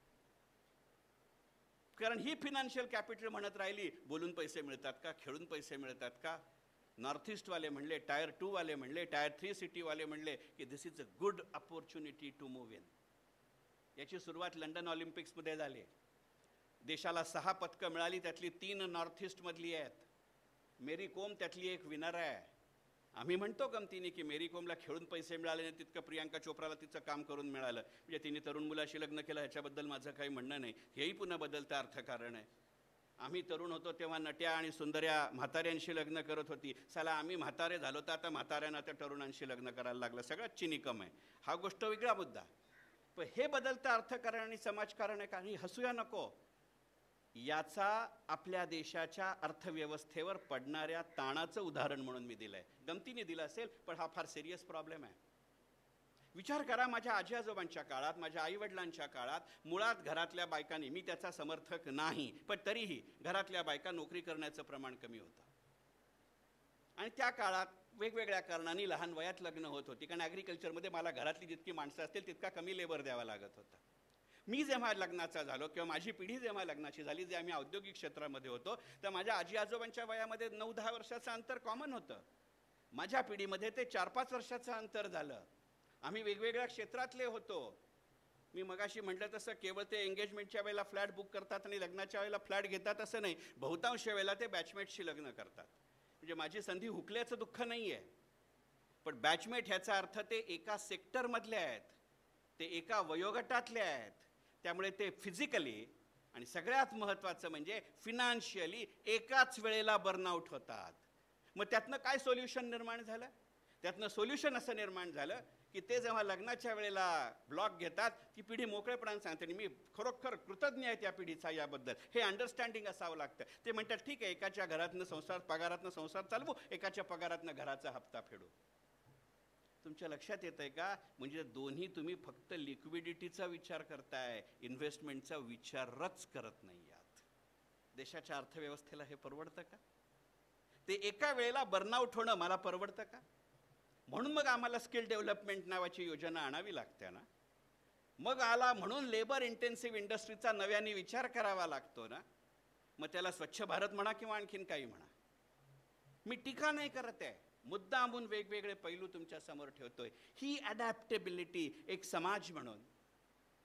कारण ही फिनान्शियल कॅपिटल म्हणत राहिली, बोलून पैसे मिळतात का, खेळून पैसे मिळतात का? नॉर्थ ईस्टवाले म्हणले, टायर टू वाले म्हणले, टायर थ्री सिटीवाले म्हणले की this is a good opportunity to move in. याची सुरुवात लंडन ऑलिम्पिक्समध्ये झाली. देशाला सहा पदकं मिळाली, त्यातली तीन नॉर्थ ईस्टमधली आहेत. मेरी कोम त्यातली एक विनर आहे. आम्ही म्हणतो गमतीने की मेरी कोमला खेळून पैसे मिळाले नाही तितकं प्रियांका चोप्राला तिचं काम करून मिळालं. म्हणजे तिने तरुण मुलाशी लग्न केलं, ह्याच्याबद्दल माझं काही म्हणणं नाही. हेही पुन्हा बदलतं अर्थकारण आहे. आम्ही तरुण होतो तेव्हा नट्या आणि सुंदर्या म्हाताऱ्यांशी लग्न करत होती. साला आम्ही म्हातारे झालो तर आता म्हाताऱ्यांना त्या तरुणांशी लग्न करायला लागलं. सगळ्यात चिनिकम आहे. हा गोष्ट वेगळा मुद्दा. पण हे बदलतं अर्थकारण आणि समाजकारण आहे. काही हसूया नको. याचा आपल्या देशाच्या अर्थव्यवस्थेवर पडणाऱ्या ताणाचं उदाहरण म्हणून मी दिलंय. गमतीने दिलं असेल, पण हा फार सिरियस प्रॉब्लेम आहे. विचार करा, माझ्या आजी आजोबांच्या काळात, माझ्या आईवडिलांच्या काळात मुळात घरातल्या बायकांनी, मी त्याचा समर्थक नाही, पण तरीही घरातल्या बायका नोकरी करण्याचं प्रमाण कमी होतं. आणि त्या काळात वेगवेगळ्या कारणांनी लहान वयात लग्न होत होती. कारण ॲग्रिकल्चरमध्ये मला घरातली जितकी माणसं असतील तितका कमी लेबर द्यावा लागत होता. मी जेव्हा लग्नाचा झालो किंवा माझी पिढी जेव्हा लग्नाची झाली, जे आम्ही औद्योगिक क्षेत्रामध्ये होतो, तर माझ्या आजी आजोबांच्या वयामध्ये नऊ दहा वर्षाचं अंतर कॉमन होतं. माझ्या पिढीमध्ये ते चार पाच वर्षाचं अंतर झालं. आम्ही वेगवेगळ्या क्षेत्रातले होतो. मी मगाशी म्हटलं तसं केवळ ते एंगेजमेंटच्या वेळेला फ्लॅट बुक करतात आणि लग्नाच्या वेळेला फ्लॅट घेतात असं नाही. बहुतांश वेळेला ते बॅचमेटशी लग्न करतात. म्हणजे माझी संधी हुकल्याचं दुःख नाही आहे, पण बॅचमेट ह्याचा अर्थ ते एका सेक्टरमधले आहेत, ते एका वयोगटातले आहेत. त्यामुळे ते फिजिकली आणि सगळ्यात महत्त्वाचं म्हणजे फिनान्शियली एकाच वेळेला बर्नआउट होतात. मग त्यातनं काय सोल्युशन निर्माण झालं? त्यातनं सोल्युशन असं निर्माण झालं की ते जेव्हा लग्नाच्या वेळेला ब्लॉक घेतात, ती पिढी मोकळेपणाने सांगते. मी खरोखर कृतज्ञ आहे त्या पिढीचा याबद्दल. हे अंडरस्टँडिंग असावं लागतं. ते म्हणतात ठीक आहे, एकाच्या घरातनं संसार, पगारातनं संसार चालवू, एकाच्या पगारातनं घराचा हप्ता फेडू. तुमच्या लक्षात येत आहे का? म्हणजे दोन्ही तुम्ही फक्त लिक्विडिटीचा विचार करताय, इन्व्हेस्टमेंटचा विचारच करत नाही आहात. देशाच्या अर्थव्यवस्थेला हे परवडतं का? ते एका वेळेला बर्नआउट होणं मला परवडतं का? म्हणून मग आम्हाला स्किल डेव्हलपमेंट नावाची योजना आणावी लागते ना. मग आला म्हणून लेबर इंटेन्सिव्ह इंडस्ट्रीचा नव्याने विचार करावा लागतो ना. मग त्याला स्वच्छ भारत म्हणा किंवा आणखीन काही म्हणा. मी टीका नाही करत आहे, मुद्दामून वेगवेगळे पैलू तुमच्या समोर ठेवतोय. ही अडॅप्टेबिलिटी एक समाज म्हणून,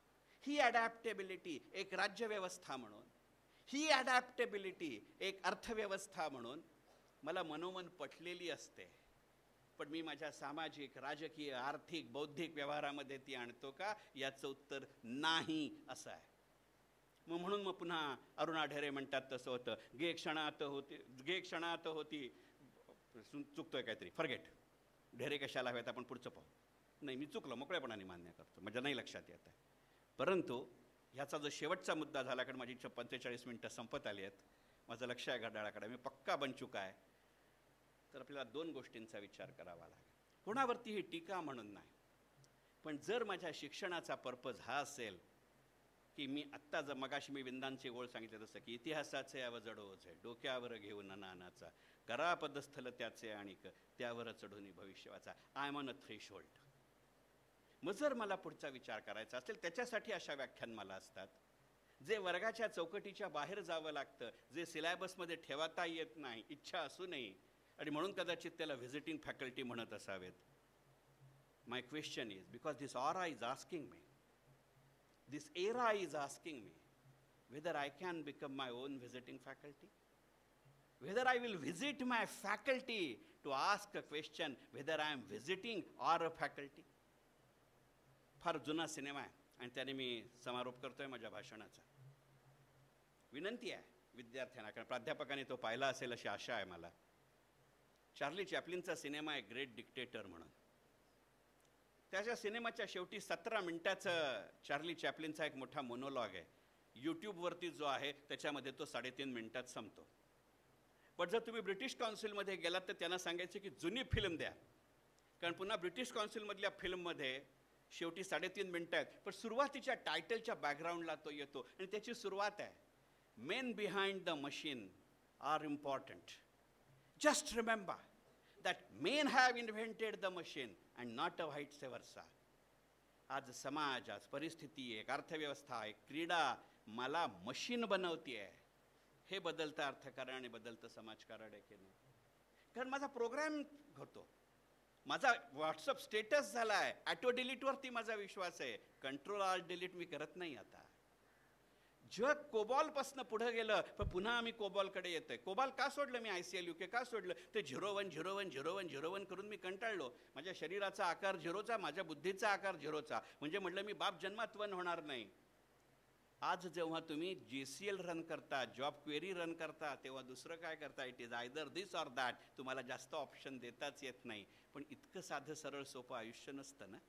ही ॲडॅप्टेबिलिटी एक राज्यव्यवस्था म्हणून, ही ॲडॅप्टेबिलिटी एक अर्थव्यवस्था म्हणून मला मनोमन पटलेली असते. पण मी माझ्या सामाजिक, राजकीय, आर्थिक, बौद्धिक व्यवहारामध्ये ती आणतो का, याचं उत्तर नाही असं आहे. मग म्हणून मग पुन्हा अरुणा ढेरे म्हणतात तसं होतं, गे क्षणात होती गे क्षणात होती चुकतोय काहीतरी, फॉरगेट, ढेरे कशाला हव्यात, आपण पुढचं पाहू. नाही, मी चुकलो, मोकळेपणाने मान्य करतो, माझ्या नाही लक्षात येत आहे. परंतु ह्याचा जो शेवटचा मुद्दा झाला, कारण माझी पंचेचाळीस मिनटं संपत आली आहेत, माझं लक्ष आहे घड्याळाकडे, मी पक्का बनचुका आहे. तर आपल्याला दोन गोष्टींचा विचार करावा लागेल. कोणावरती ही टीका म्हणून नाही, पण जर माझ्या शिक्षणाचा पर्पज हा असेल की मी आत्ता जर मगाशी मी विंदांची गोळ सांगितलं तसं की इतिहासाचे अवजड ओझे डोक्यावर घेऊन नानाचा, करा पदस्थल त्याचे आणिक त्यावर चढून भविष्यवाचा, I am on a threshold. मग जर मला पुढचा विचार करायचा असेल, त्याच्यासाठी अशा व्याख्यान मला असतात, जे वर्गाच्या चौकटीच्या बाहेर जावं लागतं, जे सिलेबसमध्ये ठेवता येत नाही, इच्छा असूनही, आणि म्हणून कदाचित त्याला व्हिजिटिंग फॅकल्टी म्हणत असावेत. My question is, because this aura is asking me, this era is asking me, whether I can become my own visiting faculty, whether I will visit my faculty to ask a question whether I am visiting or a faculty. फार जुना cinema आहे आणि त्याने मी समारोप करतोय माझ्या भाषणाचा. विनंती आहे विद्यार्थ्यांना, कारण प्राध्यापकाने तो पाहिला असेल अशी आशा आहे मला. चार्ली चॅपलिनचा सिनेमा आहे ग्रेट डिक्टेटर म्हणून. त्याच्या सिनेमाच्या शेवटी सतरा मिनिटाचं चार्ली चॅपलिनचा एक मोठा मोनोलॉग आहे. यूट्यूबवरती जो आहे त्याच्यामध्ये तो साडेतीन मिनिटात संपतो. पण जर तुम्ही ब्रिटिश काउन्सिलमध्ये गेलात तर त्यांना सांगायचे की जुनी फिल्म द्या, कारण पुन्हा ब्रिटिश काउन्सिलमधल्या फिल्ममध्ये शेवटी साडेतीन मिनिटं आहेत, पण सुरुवातीच्या टायटलच्या बॅकग्राऊंडला तो येतो आणि त्याची सुरुवात आहे, men behind the machine are important, just remember that men have invented the machine and not a vice versa. आज समाज, आज परिस्थिती, एक अर्थव्यवस्था, एक क्रीडा मला मशीन बनवती आहे. हे बदलतं अर्थकारण आणि बदलतं समाजकारण आहे की नाही? कारण माझा प्रोग्राम होतो, माझा व्हॉट्सअप स्टेटस झाला आहे, ॲटो डिलीटवरती माझा विश्वास आहे. कंट्रोल आल्ट डिलीट मी करत नाही आता. जग कोबॉलपासनं पुढं गेलं, पण पुन्हा आम्ही कोबॉलकडे येतोय. कोबॉल का सोडलं मी, I C L U K का सोडलं? ते zero one zero one zero one zero one करून मी कंटाळलो. माझ्या शरीराचा आकार झिरोचा, माझ्या बुद्धीचा आकार झिरोचा, म्हणजे म्हटलं मी बाप जन्मात वन होणार नाही. आज जेव्हा तुम्ही जी सी एल रन करता, जॉब क्वेरी रन करता, तेव्हा दुसरं काय करता, it is either this or that. तुम्हाला जास्त ऑप्शन देताच येत नाही. पण इतकं साधं सरळ सोपं आयुष्य नसतं ना.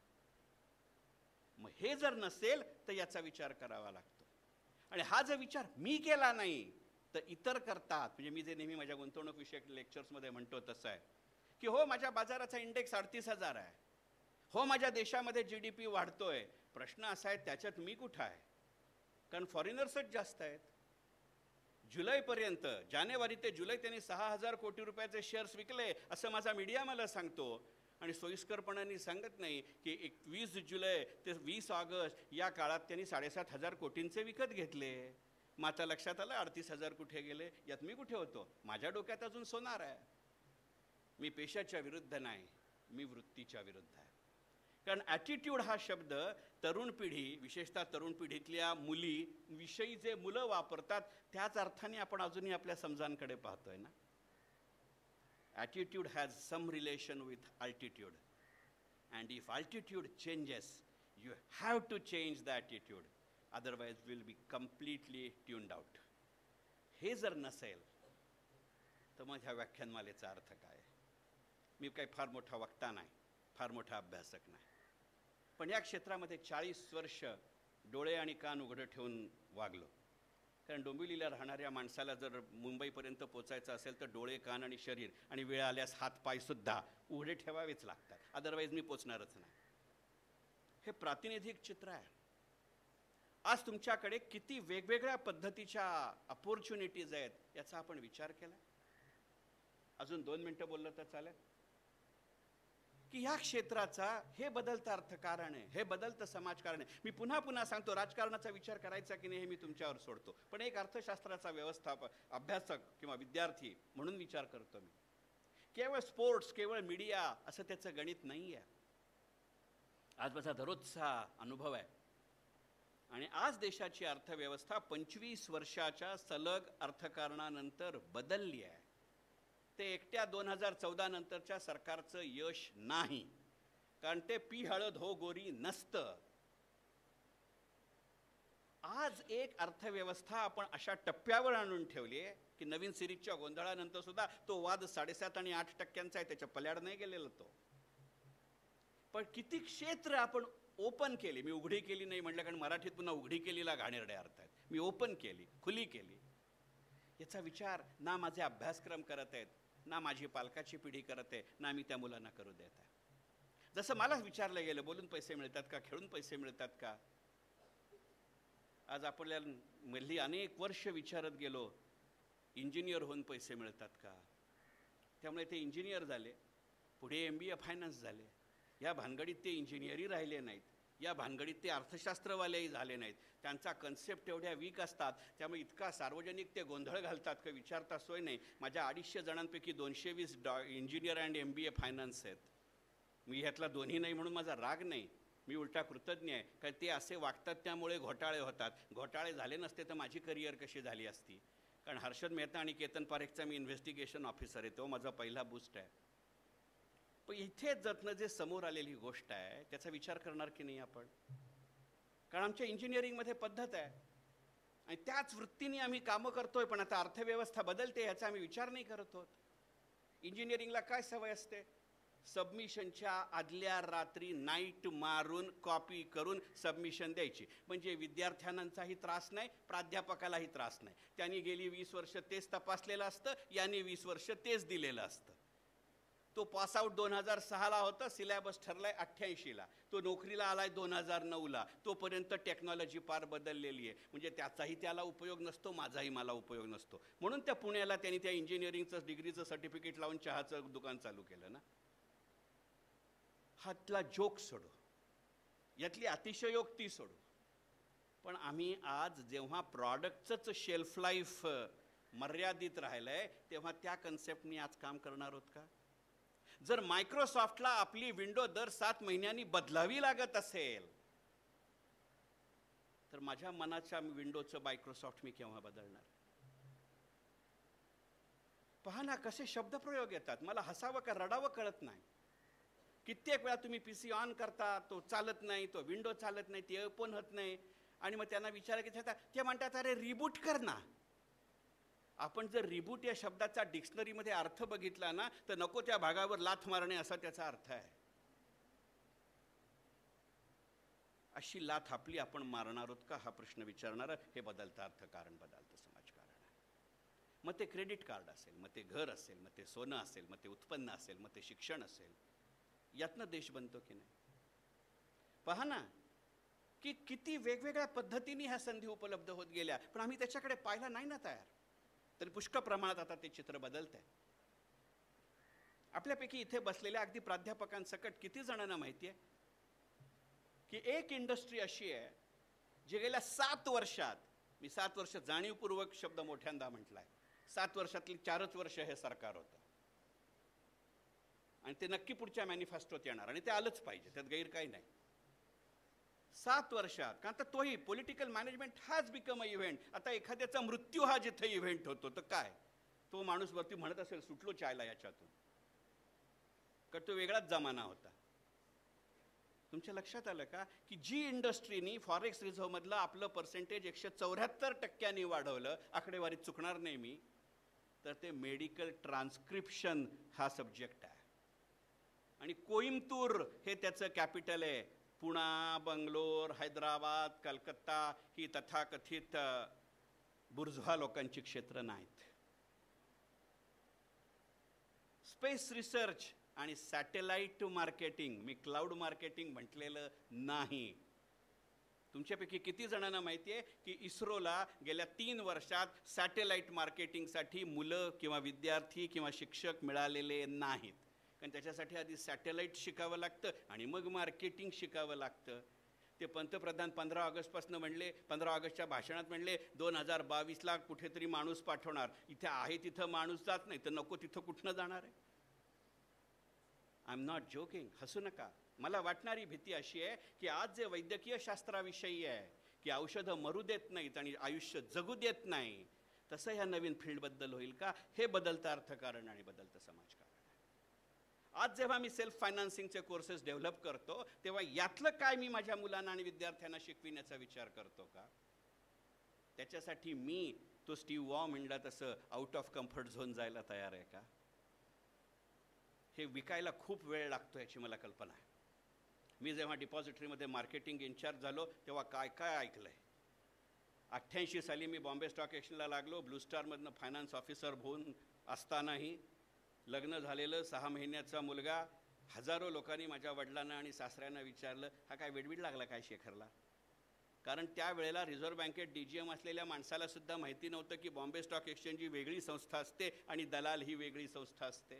मग हे जर नसेल तर याचा विचार करावा लागतो. आणि हा जर विचार मी केला नाही तर इतर करतात. म्हणजे मी जे नेहमी माझ्या गुंतवणूक विषयक लेक्चर्समध्ये म्हणतो तसं आहे की हो माझ्या बाजाराचा इंडेक्स अडतीस हजार आहे, हो माझ्या देशामध्ये जी डी पी वाढतोय. प्रश्न असा आहे त्याच्यात मी कुठं आहे? कारण फॉरेनर्सच जास्त आहेत. जुलैपर्यंत, जानेवारी ते जुलै त्यांनी सहा हजार कोटी रुपयाचे शेअर्स विकले असं माझा मीडिया मला सांगतो. आणि सोयीस्करपणाने सांगत नाही की एकवीस जुलै ते वीस ऑगस्ट या काळात त्यांनी साडेसात हजार कोटींचे विकत घेतले. माझ्या लक्षात आलं अडतीस हजार कुठे गेले, यात मी कुठे होतो? माझ्या डोक्यात अजून सोनार आहे. मी पेशाच्या विरुद्ध नाही, मी वृत्तीच्या विरुद्ध आहे. कारण ॲटिट्यूड हा शब्द तरुण पिढी, विशेषतः तरुण पिढीतल्या मुली विषयी जे मुलं वापरतात त्याच अर्थाने आपण अजूनही आपल्या समजांकडे पाहतोय ना. Attitude has some relation with altitude, and if altitude changes, you have to change the attitude, otherwise we'll be completely tuned out. हे जर नसेल तर मग ह्या व्याख्यानमालेचा अर्थ काय? मी काही फार मोठा वक्ता नाही, फार मोठा अभ्यासक नाही, पण या क्षेत्रामध्ये चाळीस वर्ष डोळे आणि कान उघडे ठेवून वागलो. कारण डोंबिवलीला राहणाऱ्या माणसाला जर मुंबईपर्यंत पोचायचं असेल तर डोळे, कान आणि शरीर आणि वेळ आल्यास हात पायसुद्धा उघडे ठेवावेच लागतात, अदरवाईज मी पोचणारच नाही. हे प्रातिनिधिक चित्र आहे. आज तुमच्याकडे किती वेगवेगळ्या पद्धतीच्या अपॉर्च्युनिटीज आहेत याचा आपण विचार केला? अजून दोन मिनटं बोललं तर चालेल की ह्या क्षेत्राचा हे बदलतं अर्थकारण आहे, हे बदलतं समाजकारण आहे. मी पुन्हा पुन्हा सांगतो, राजकारणाचा विचार करायचा की नाही हे मी तुमच्यावर सोडतो, पण एक अर्थशास्त्राचा व्यवस्थापक, अभ्यासक किंवा विद्यार्थी म्हणून विचार करतो मी. केवळ स्पोर्ट्स, केवळ मीडिया असं त्याचं गणित नाही आहे. आज माझा दररोजचा अनुभव आहे आणि आज देशाची अर्थव्यवस्था पंचवीस वर्षाच्या सलग अर्थकारणानंतर बदलली आहे. ते एकट्या दोन हजार चौदा नंतरच्या सरकारचं यश नाही, कारण ते पी हळद हो गोरी नसतं. आज एक अर्थव्यवस्था आपण अशा टप्प्यावर आणून ठेवली आहे की नवीन सिरीजच्या गोंधळानंतर सुद्धा तो वाद साडेसात आणि आठ टक्क्यांचा आहे, त्याच्या पल्याड नाही गेलेला तो. पण किती क्षेत्र आपण ओपन केली, मी उघडी केली नाही म्हटलं कारण मराठीत पुन्हा उघडी केलीला घाणेरडे अर्थ आहेत. मी ओपन केली, खुली केली. याचा विचार ना माझे अभ्यासक्रम करत आहेत, ना माझी पालकाची पिढी करत आहे, ना मी त्या मुलांना करू देत आहे. जसं मला विचारलं गेलं, बोलून पैसे मिळतात का, खेळून पैसे मिळतात का? आज आपल्याला मधली अनेक वर्ष विचारत गेलो, इंजिनियर होऊन पैसे मिळतात का? त्यामुळे ते इंजिनियर झाले, पुढे एम बी ए फायनान्स झाले. या भानगडीत ते इंजिनियरही राहिले नाहीत, या भानगडीत ते अर्थशास्त्रवालेही झाले नाहीत. त्यांचा कन्सेप्ट एवढ्या वीक असतात, त्यामुळे इतका सार्वजनिक ते गोंधळ घालतात का विचारता सोय नाही. माझ्या अडीचशे जणांपैकी दोनशे वीस डॉ engineer and M B A finance आहेत. मी ह्यातला दोन्ही नाही म्हणून माझा राग नाही, मी उलटा कृतज्ञ आहे. कारण ते असे वागतात त्यामुळे घोटाळे होतात. घोटाळे झाले नसते तर माझी करिअर कशी झाली असती? कारण हर्षद मेहता आणि केतन पारेखचा मी इन्व्हेस्टिगेशन ऑफिसर आहे, तो माझा पहिला बूस्ट आहे. पण इथे जतनं जे समोर आलेली गोष्ट आहे त्याचा विचार करणार की नाही आपण? कारण आमच्या इंजिनिअरिंगमध्ये पद्धत आहे आणि त्याच वृत्तीने आम्ही कामं करतोय. पण आता अर्थव्यवस्था बदलते याचा आम्ही विचार नाही करत आहोत. इंजिनिअरिंगला काय सवय असते? सबमिशनच्या आदल्या रात्री नाईट मारून कॉपी करून सबमिशन द्यायची. म्हणजे विद्यार्थ्यांचाही त्रास नाही, प्राध्यापकालाही त्रास नाही. त्यांनी गेली वीस वर्ष तेच तपासलेलं असतं, यांनी वीस वर्ष तेच दिलेलं असतं. तो पासआउट दोन हजार सहाला होता, सिलेबस ठरलाय अठ्ठ्याऐंशीला, तो नोकरीला आलाय दोन हजार नऊला. तोपर्यंत टेक्नॉलॉजी फार बदललेली आहे. म्हणजे त्याचाही त्याला उपयोग नसतो, माझाही मला उपयोग नसतो. म्हणून त्या पुण्याला त्यांनी त्या इंजिनिअरिंगचं डिग्रीचं सर्टिफिकेट लावून चहाचं दुकान चालू केलं ना. हातला जोक सोडू, यातली अतिशयोक्ती सोडू. पण आम्ही आज जेव्हा प्रॉडक्टचंच शेल्फ लाईफ मर्यादित राहिलंय तेव्हा त्या कन्सेप्टनी आज काम करणार आहोत का? जर मायक्रोसॉफ्टला आपली विंडो दर सात महिन्यांनी बदलावी लागत असेल तर माझ्या मनाच्या विंडोचं मायक्रोसॉफ्ट मी केव्हा बदलणार? पहा ना कसे शब्दप्रयोग येतात. मला हसावं का रडावं कळत नाही. कित्येक वेळा तुम्ही पी सी ऑन करता, तो चालत नाही, तो विंडो चालत नाही, ते ओपन होत नाही. आणि मग त्यांना विचार की ते म्हणतात अरे रिबूट कर ना. आपण जर रिबूट या शब्दाचा डिक्शनरीमध्ये अर्थ बघितला ना तर नको त्या भागावर लाथ मारणे असा त्याचा अर्थ आहे. अशी लाथ आपली आपण मारणार आहोत का हा प्रश्न विचारणारा हे बदलतं अर्थकारण, बदलतं समाजकारण आहे. मग ते क्रेडिट कार्ड असेल, मग ते घर असेल, मग ते सोनं असेल, मग ते उत्पन्न असेल, मग ते शिक्षण असेल. यातनं देश बनतो की नाही? पहा ना की किती वेगवेगळ्या पद्धतीने ह्या संधी उपलब्ध होत गेल्या, पण आम्ही त्याच्याकडे पाहायला नाही ना तयार. तरी पुष्कळ प्रमाणात आता ते चित्र बदलत आहे. आपल्यापैकी इथे बसलेल्या अगदी प्राध्यापकांसकट किती जणांना माहिती आहे की एक इंडस्ट्री अशी आहे जी गेल्या सात वर्षात, मी सात वर्ष जाणीवपूर्वक शब्द मोठ्यांदा म्हटलाय, सात वर्षातली चारच वर्ष हे सरकार होतं आणि ते नक्की पुढच्या मॅनिफेस्टोत येणार आणि ते आलंच पाहिजे, त्यात गैर काही नाही. सात वर्षात, कारण तर तोही पॉलिटिकल मॅनेजमेंट हाच बिकम अ इव्हेंट. आता एखाद्याचा मृत्यू हा जिथे इव्हेंट होतो तर काय तो माणूस वरती म्हणत असेल सुटलो चायला याच्यातून, कारण तो वेगळाच जमाना होता. तुमच्या लक्षात आलं का की जी इंडस्ट्रीनी फॉरेक्स रिझर्व्ह मधलं आपलं पर्सेंटेज एकशे चौऱ्याहत्तर टक्क्यांनी वाढवलं, आकडेवारीत चुकणार नाही मी, तर ते मेडिकल ट्रान्स्क्रिप्शन हा सब्जेक्ट आहे. आणि कोईम्बतूर हे त्याचं कॅपिटल आहे. पुणा, बंगलोर, हैदराबाद, कलकत्ता ही तथाकथित बुर्जुआ लोकांची क्षेत्र नाहीत. स्पेस रिसर्च आणि सॅटेलाइट मार्केटिंग, मी क्लाउड मार्केटिंग म्हटलेलं नाही. तुमच्यापैकी किती जणांना माहिती आहे की इस्रोला गेल्या तीन वर्षात सॅटेलाइट मार्केटिंगसाठी मुलं किंवा विद्यार्थी किंवा शिक्षक मिळालेले नाहीत? कारण त्याच्यासाठी आधी सॅटेलाइट शिकावं लागतं आणि मग मार्केटिंग शिकावं लागतं. ते पंतप्रधान पंधरा ऑगस्टपासून म्हणले, पंधरा ऑगस्टच्या भाषणात म्हणले दोन हजार बावीसला कुठेतरी माणूस पाठवणार. इथे आहे तिथं माणूस जात नाही तर नको तिथं कुठनं जाणार आहे? I am not joking. हसू नका. मला वाटणारी भीती अशी आहे की आज जे वैद्यकीय शास्त्राविषयी आहे की औषधं मरू देत नाहीत आणि आयुष्य जगू देत नाही, तसं ह्या नवीन फील्डबद्दल होईल का? हे बदलतं अर्थकारण आणि बदलतं समाजकारण. आज जेव्हा मी सेल्फ फायनान्सिंगचे कोर्सेस डेव्हलप करतो, तेव्हा यातलं काय मी माझ्या मुलांना आणि विद्यार्थ्यांना शिकविण्याचा विचार करतो का? त्याच्यासाठी मी तो स्टीव्ह वॉ म्हणला तसं आउट ऑफ कम्फर्ट झोन जायला तयार आहे का? हे विकायला खूप वेळ लागतो याची मला कल्पना आहे. मी जेव्हा डिपॉझिटरीमध्ये मार्केटिंग इन्चार्ज झालो तेव्हा काय काय ऐकलंय. अठ्ठ्याऐंशी साली मी बॉम्बे स्टॉक एक्सचेंजला लागलो. ब्लू स्टारमधनं फायनान्स ऑफिसर होऊन असतानाही लग्न झालेलं सहा महिन्याचा मुलगा, हजारो लोकांनी माझ्या वडिलांना आणि सासऱ्यांना विचारलं, हा काय वेडवीड लागला काय शेखरला? कारण त्यावेळेला रिझर्व्ह बँकेत डी जी एम असलेल्या माणसाला सुद्धा माहिती नव्हतं की बॉम्बे स्टॉक एक्सचेंज ही वेगळी संस्था असते आणि दलाल ही वेगळी संस्था असते.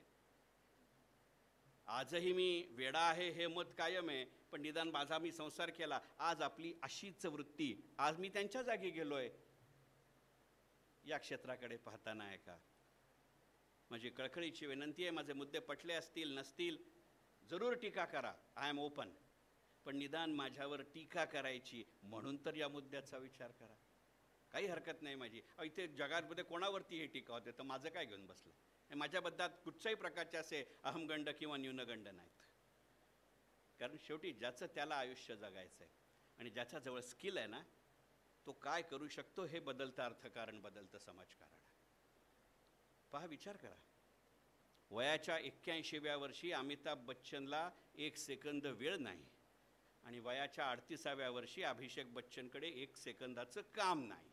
आजही मी वेडा आहे हे मत कायम आहे, पण निदान माझा मी संसार केला. आज आपली अशीच वृत्ती, आज मी त्यांच्या जागी गेलोय या क्षेत्राकडे पाहताना आहे का? माझी कळकळीची विनंती आहे, माझे मुद्दे पटले असतील नसतील जरूर टीका करा, आय एम ओपन, पण निदान माझ्यावर टीका करायची म्हणून तर या मुद्द्याचा विचार करा. काही हरकत नाही माझी. इथे जगामध्ये कोणावरती हे टीका होते तर माझं काय घेऊन बसलं? माझ्याबद्दल कुठच्याही प्रकारचे असे अहमगंड किंवा न्यूनगंड नाहीत. कारण शेवटी ज्याचं त्याला आयुष्य जगायचं आहे आणि ज्याच्याजवळ स्किल आहे ना, तो काय करू शकतो हे बदलतं अर्थकारण, बदलतं समाजकारण. पहा, विचार करा, वयाच्या एक्क्याऐंशीव्या वर्षी अमिताभ बच्चनला एक सेकंद वेळ नाही आणि वयाच्या अडतीसाव्या वर्षी अभिषेक बच्चनकडे एक सेकंदाचं काम नाही.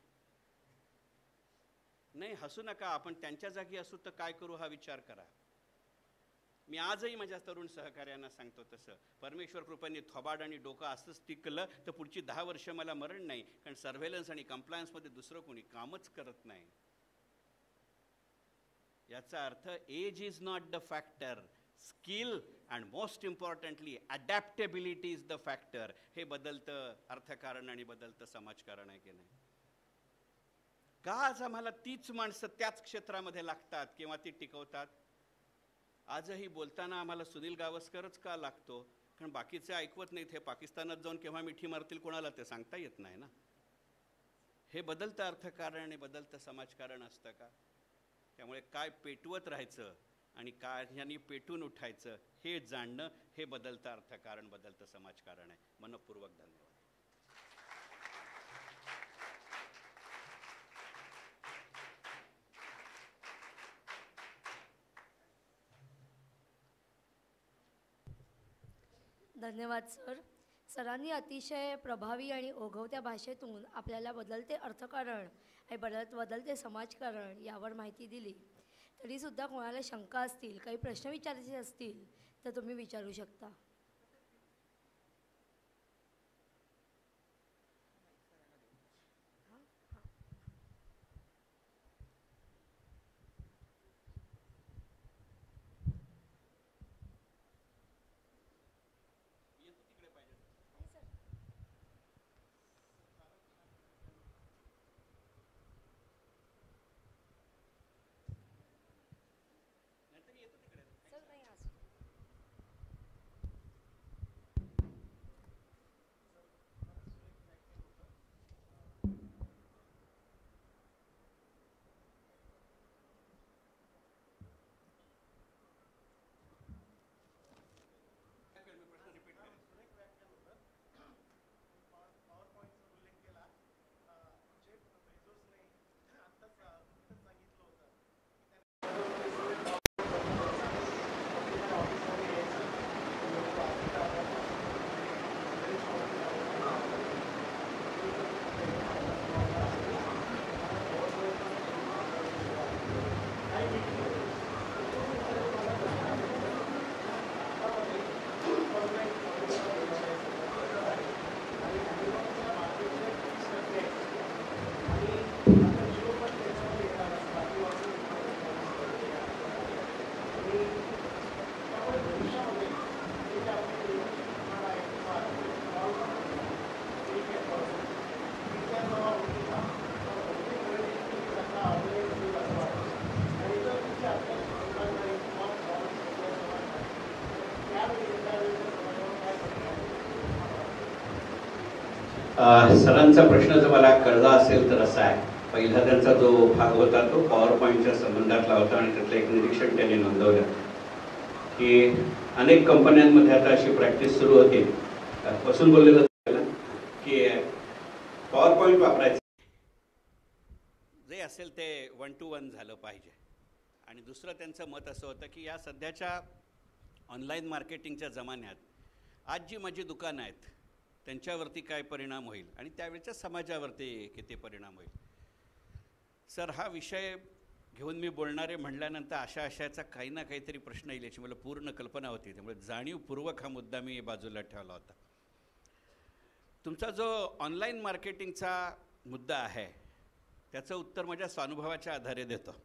नाही, हसू नका, आपण त्यांच्या जागी असू तर काय करू हा विचार करा. मी आजही माझ्या तरुण सहकार्यांना सांगतो तसं, परमेश्वर कृपेने थोबाड आणि डोकं असंच टिकलं तर पुढची दहा वर्ष मला मरण नाही, कारण सर्व्हेलन्स आणि कंप्लायन्समध्ये दुसरं कोणी कामच करत नाही. याचा अर्थ age is not the factor, skill and most importantly adaptability is the factor. हे बदलतं अर्थकारण आणि बदलतं समाजकारण आहे की नाही? का आज आम्हाला तीच माणसं त्याच क्षेत्रामध्ये लागतात किंवा ती टिकवतात? आजही बोलताना आम्हाला सुनील गावस्करच का लागतो? कारण बाकीचे ऐकवत नाहीत. हे पाकिस्तानात जाऊन केव्हा मिठी मारतील कोणाला ते सांगता येत नाही ना. हे बदलतं अर्थकारण आणि बदलतं समाजकारण असतं का? त्यामुळे काय पेटवत राहायचं आणि काय यांनी पेटून उठायचं हे जाणणं, हे बदलतं अर्थकारण, बदलतं समाजकारण आहे. मनपूर्वक धन्यवाद. धन्यवाद सर. सरांनी अतिशय प्रभावी आणि ओघवत्या भाषेतून आपल्याला बदलते अर्थकारण आणि बदलत बदलते समाजकारण यावर माहिती दिली. तरीसुद्धा कोणाला शंका असतील, काही प्रश्न विचारायचे असतील तर तुम्ही विचारू शकता. सरांचा प्रश्न जर मला कळला असेल तर असा आहे, पहिला त्यांचा जो भाग होता तो पॉवर पॉईंटच्या संबंधातला होता आणि त्यातलं एक निरीक्षण त्यांनी नोंदवलं की अनेक कंपन्यांमध्ये आता अशी प्रॅक्टिस सुरू होती, बसून बोललेलं की पॉवर पॉईंट वापरायचं जे असेल ते वन टू वन झालं पाहिजे. आणि दुसरं त्यांचं मत असं होतं की या सध्याच्या ऑनलाईन मार्केटिंगच्या जमान्यात आज जी माझी दुकानं आहेत त्यांच्यावरती काय परिणाम होईल आणि त्यावेळेच्या समाजावरती किती परिणाम होईल. सर, हा विषय घेऊन मी बोलणारे म्हणल्यानंतर अशा आशयाचा काही ना काहीतरी प्रश्न येईल याची मला पूर्ण कल्पना होती, त्यामुळे जाणीवपूर्वक हा मुद्दा मी बाजूला ठेवला होता. तुमचा जो ऑनलाईन मार्केटिंगचा मुद्दा आहे त्याचं उत्तर माझ्या स्वानुभवाच्या आधारे देतो.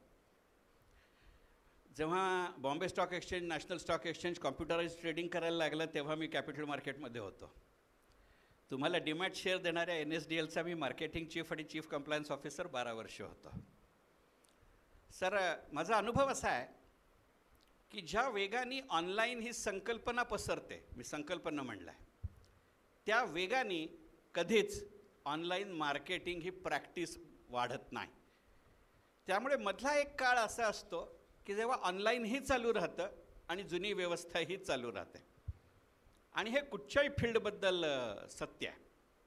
जेव्हा Bombay stock exchange, national stock exchange computerise trading करायला लागलं तेव्हा मी कॅपिटल मार्केटमध्ये होतो. तुम्हाला डीमॅट शेअर देणाऱ्या एन एस डी एलचा मी मार्केटिंग चीफ आणि चीफ कंप्लायन्स ऑफिसर बारा वर्ष होतो. सर, माझा अनुभव असा आहे की ज्या वेगाने ऑनलाईन ही संकल्पना पसरते, मी संकल्पना म्हणलं आहे, त्या वेगाने कधीच ऑनलाईन मार्केटिंग ही प्रॅक्टिस वाढत नाही. त्यामुळे मधला एक काळ असा असतो की जेव्हा ऑनलाईनही चालू राहतं आणि जुनी व्यवस्थाही चालू राहते. आणि हे कुठच्याही फील्डबद्दल सत्य आहे,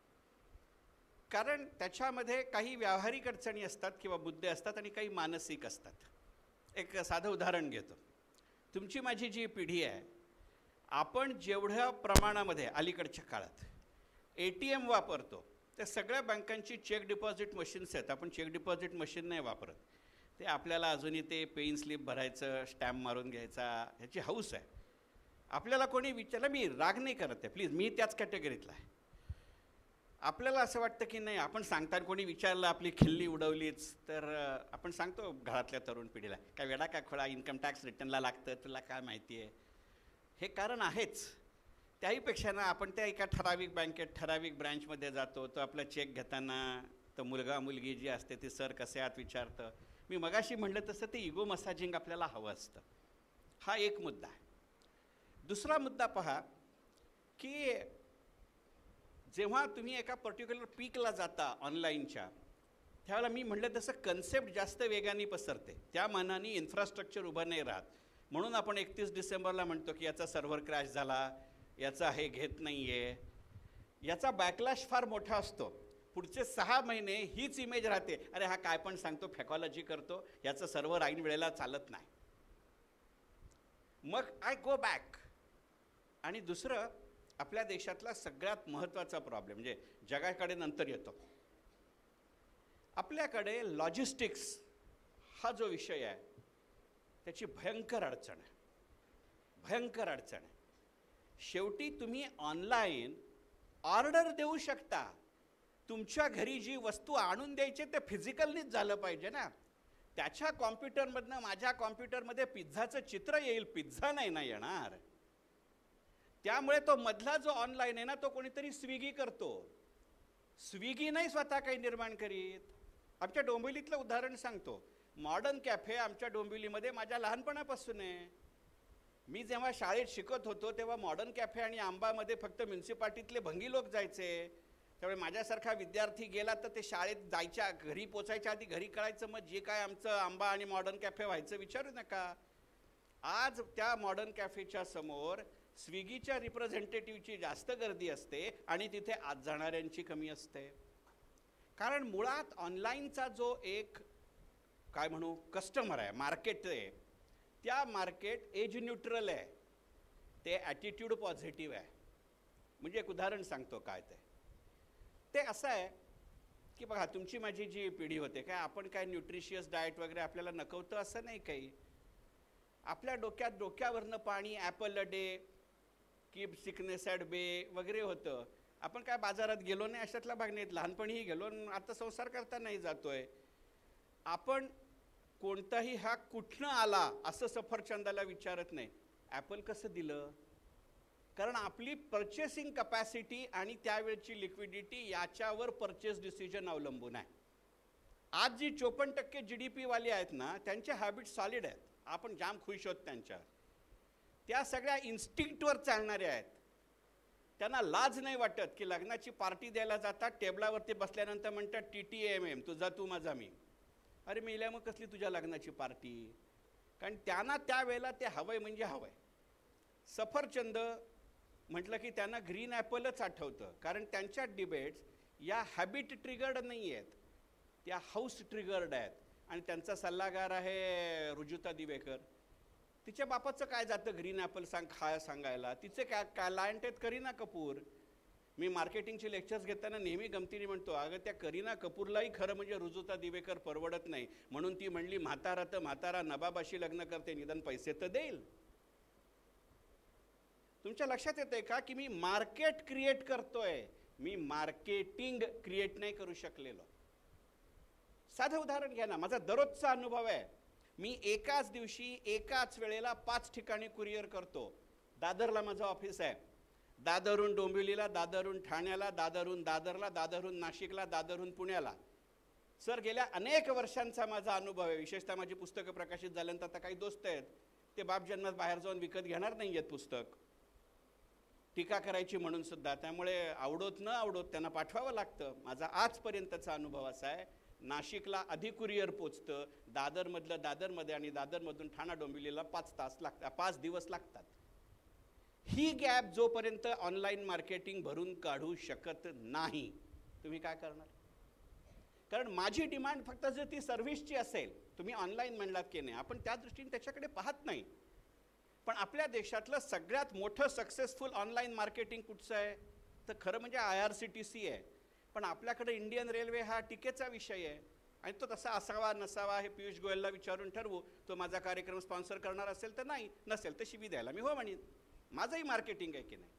कारण त्याच्यामध्ये काही व्यावहारिक अडचणी असतात किंवा मुद्दे असतात आणि काही मानसिक असतात. एक साधं उदाहरण घेतो. तुमची माझी जी पिढी आहे, आपण जेवढ्या प्रमाणामध्ये अलीकडच्या काळात ए टी एम वापरतो, त्या सगळ्या बँकांची चेक डिपॉझिट मशीन्स आहेत. आपण चेक डिपॉझिट मशीन नाही वापरत, ते आपल्याला अजूनही ते पेन स्लिप भरायचं, स्टॅम्प मारून घ्यायचा, ह्याची हौस आहे. आपल्याला कोणी विचारलं, मी राग नाही करत आहे प्लीज, मी त्याच कॅटेगरीतला आहे. आपल्याला असं वाटतं की नाही, आपण सांगताना कोणी विचारलं आपली खिल्ली उडवलीच तर आपण सांगतो घरातल्या तरुण पिढीला, काय वेडा काय खोळा, इन्कम टॅक्स रिटर्नला लागतं, तुला काय माहिती आहे. हे कारण आहेच. त्याहीपेक्षा ना आपण त्या एका ठराविक बँकेत ठराविक ब्रँचमध्ये जातो, तो आपला चेक घेताना तर मुलगा मुलगी जी असते ती सर कसे आहात विचारतं. मी मगाशी म्हटलं तसं ते इगो मसाजिंग आपल्याला हवं असतं. हा एक मुद्दा आहे. दुसरा मुद्दा पहा की जेव्हा तुम्ही एका पर्टिक्युलर पीकला जाता ऑनलाईनच्या, त्यावेळेला मी म्हटलं तसं कन्सेप्ट जास्त वेगाने पसरते, त्या मानाने इन्फ्रास्ट्रक्चर उभं नाही राहत. म्हणून आपण एकतीस डिसेंबरला म्हणतो की याचा सर्व्हर क्रॅश झाला, याचा हे घेत नाही आहे. याचा बॅकलॅश फार मोठा असतो. पुढचे सहा महिने हीच इमेज राहते, अरे हा काय पण सांगतो, फॅकॉलॉजी करतो, याचं सर्व्हर ऐन वेळेला चालत नाही. मग आय गो बॅक. आणि दुसरं, आपल्या देशातला सगळ्यात महत्त्वाचा प्रॉब्लेम म्हणजे जगाकडे नंतर येतो, आपल्याकडे लॉजिस्टिक्स हा जो विषय आहे त्याची भयंकर अडचण आहे, भयंकर अडचण आहे. शेवटी तुम्ही ऑनलाईन ऑर्डर देऊ शकता, तुमच्या घरी जी वस्तू आणून द्यायची ते फिजिकलनीच झालं पाहिजे ना. त्याच्या कॉम्प्युटरमधनं माझ्या कॉम्प्युटरमध्ये पिझ्झाचं चित्र येईल, पिझ्झा नाही ना येणार. त्यामुळे तो मधला जो ऑनलाईन आहे ना तो कोणीतरी स्विगी करतो. स्विगी नाही स्वतः काही निर्माण करीत. आमच्या डोंबिवलीतलं उदाहरण सांगतो. मॉडर्न कॅफे आमच्या डोंबिवलीमध्ये माझ्या लहानपणापासून आहे. मी जेव्हा शाळेत शिकत होतो तेव्हा मॉडर्न कॅफे आणि आंबामध्ये फक्त म्युन्सिपाल्टीतले भंगी लोक जायचे. त्यामुळे माझ्यासारखा विद्यार्थी गेला तर ते शाळेत जायच्या, घरी पोचायच्या आधी घरी कळायचं मग जे काय आमचं आंबा आणि मॉडर्न कॅफे व्हायचं विचारू नका. आज त्या मॉडर्न कॅफेच्या समोर स्विगीच्या रिप्रेझेंटेटिव्हची जास्त गर्दी असते आणि तिथे आत जाणाऱ्यांची कमी असते. कारण मुळात ऑनलाईनचा जो एक काय म्हणू कस्टमर आहे, मार्केट आहे, त्या मार्केट एज न्यूट्रल आहे, ते ॲटिट्यूड पॉझिटिव्ह आहे. म्हणजे एक उदाहरण सांगतो काय ते ते असं आहे की बघा, तुमची माझी जी पिढी होते काय आपण काय न्यूट्रिशियस डाएट वगैरे आपल्याला नकवतं असं नाही काही. आपल्या डोक्यात डोक्यावरनं पाणी, apple a day, keep sickness at bay वगैरे होतं. आपण काय बाजारात गेलो नाही अशातला भाग नाहीत. लहानपणीही गेलो, आता संसार करता नाही जातोय. आपण कोणताही हा कुठनं आला असं सफरचंदाला विचारत नाही, ॲपल कसं दिलं. कारण आपली पर्चेसिंग कपॅसिटी आणि त्यावेळची लिक्विडिटी याच्यावर पर्चेस डिसिजन अवलंबून आहे. आज जी चोपन्न टक्के जी डी पीवाले आहेत ना त्यांचे हॅबिट सॉलिड आहेत. आपण जाम खुश होत त्यांच्यावर. त्या सगळ्या इन्स्टिंक्टवर चालणाऱ्या आहेत. त्यांना लाज नाही वाटत की लग्नाची पार्टी द्यायला जातात, टेबलावरती बसल्यानंतर म्हणतात टी टी एम एम, तुझा तू माझा मी. अरे मेल्या मग कसली तुझ्या लग्नाची पार्टी? कारण त्यांना त्यावेळेला ते हवंय म्हणजे हवंय. सफरचंद म्हटलं की त्यांना ग्रीन ॲपलच आठवतं, कारण त्यांच्या डिबेट्स या हॅबिट ट्रिगर्ड नाही आहेत, त्या हाऊस ट्रिगर्ड आहेत. आणि त्यांचा सल्लागार आहे रुजुता दिवेकर. तिच्या बापाचं काय जातं ग्रीन ॲपल सांग खा सांगायला? तिचे काय क्लायंट आहेत करीना कपूर. मी मार्केटिंगचे लेक्चर्स घेताना नेहमी गमतीने म्हणतो, अगं त्या करीना कपूरलाही खरं म्हणजे रुजुता दिवेकर परवडत नाही, म्हणून ती म्हणली म्हातारा तर म्हातारा नबाबाशी लग्न करते, निदान पैसे तर देईल. तुमच्या लक्षात येतंय का की मी मार्केट क्रिएट करतोय, मी मार्केटिंग क्रिएट नाही करू शकलेलो. साधं उदाहरण घ्या ना, माझा दररोजचा अनुभव आहे. मी एकाच दिवशी एकाच वेळेला पाच ठिकाणी कुरिअर करतो. दादरला माझं ऑफिस आहे, दादरहून डोंबिवलीला, दादरहून ठाण्याला, दादरहून दादरला, दादरहून नाशिकला, दादरहून पुण्याला. सर गेल्या अनेक वर्षांचा माझा अनुभव आहे. विशेषतः माझी पुस्तकं प्रकाशित झाल्यानंतर आता काही दोस्त आहेत ते बाप जन्मात बाहेर जाऊन विकत घेणार नाही आहेत पुस्तक, टीका करायची म्हणून सुद्धा. त्यामुळे आवडोत न आवडोत त्यांना पाठवावं लागतं. माझा आजपर्यंतचा अनुभव असा आहे, नाशिकला आधी कुरिअर पोचतं, दादरमधलं दादरमध्ये आणि दादरमधून ठाणा डोंबिवलीला पाच तास लागतात, पाच दिवस लागतात. ही गॅप जोपर्यंत ऑनलाईन मार्केटिंग भरून काढू शकत नाही, तुम्ही काय करणार? कारण माझी डिमांड फक्त जर ती सर्व्हिसची असेल, तुम्ही ऑनलाईन म्हणलात की नाही, आपण त्या दृष्टीने त्याच्याकडे पाहत नाही. पण आपल्या देशातलं सगळ्यात मोठं सक्सेसफुल ऑनलाईन मार्केटिंग कुठचं आहे तर खरं म्हणजे I R C T C आहे. पण आपल्याकडे इंडियन रेल्वे हा टीकेचा विषय आहे आणि तो तसा असावा नसावा हे पियुष गोयलला विचारून ठरवू. तो माझा कार्यक्रम स्पॉन्सर करणार असेल तर नाही, नसेल तर शिवी द्यायला मी हो म्हणेन. माझंही मार्केटिंग आहे की नाही.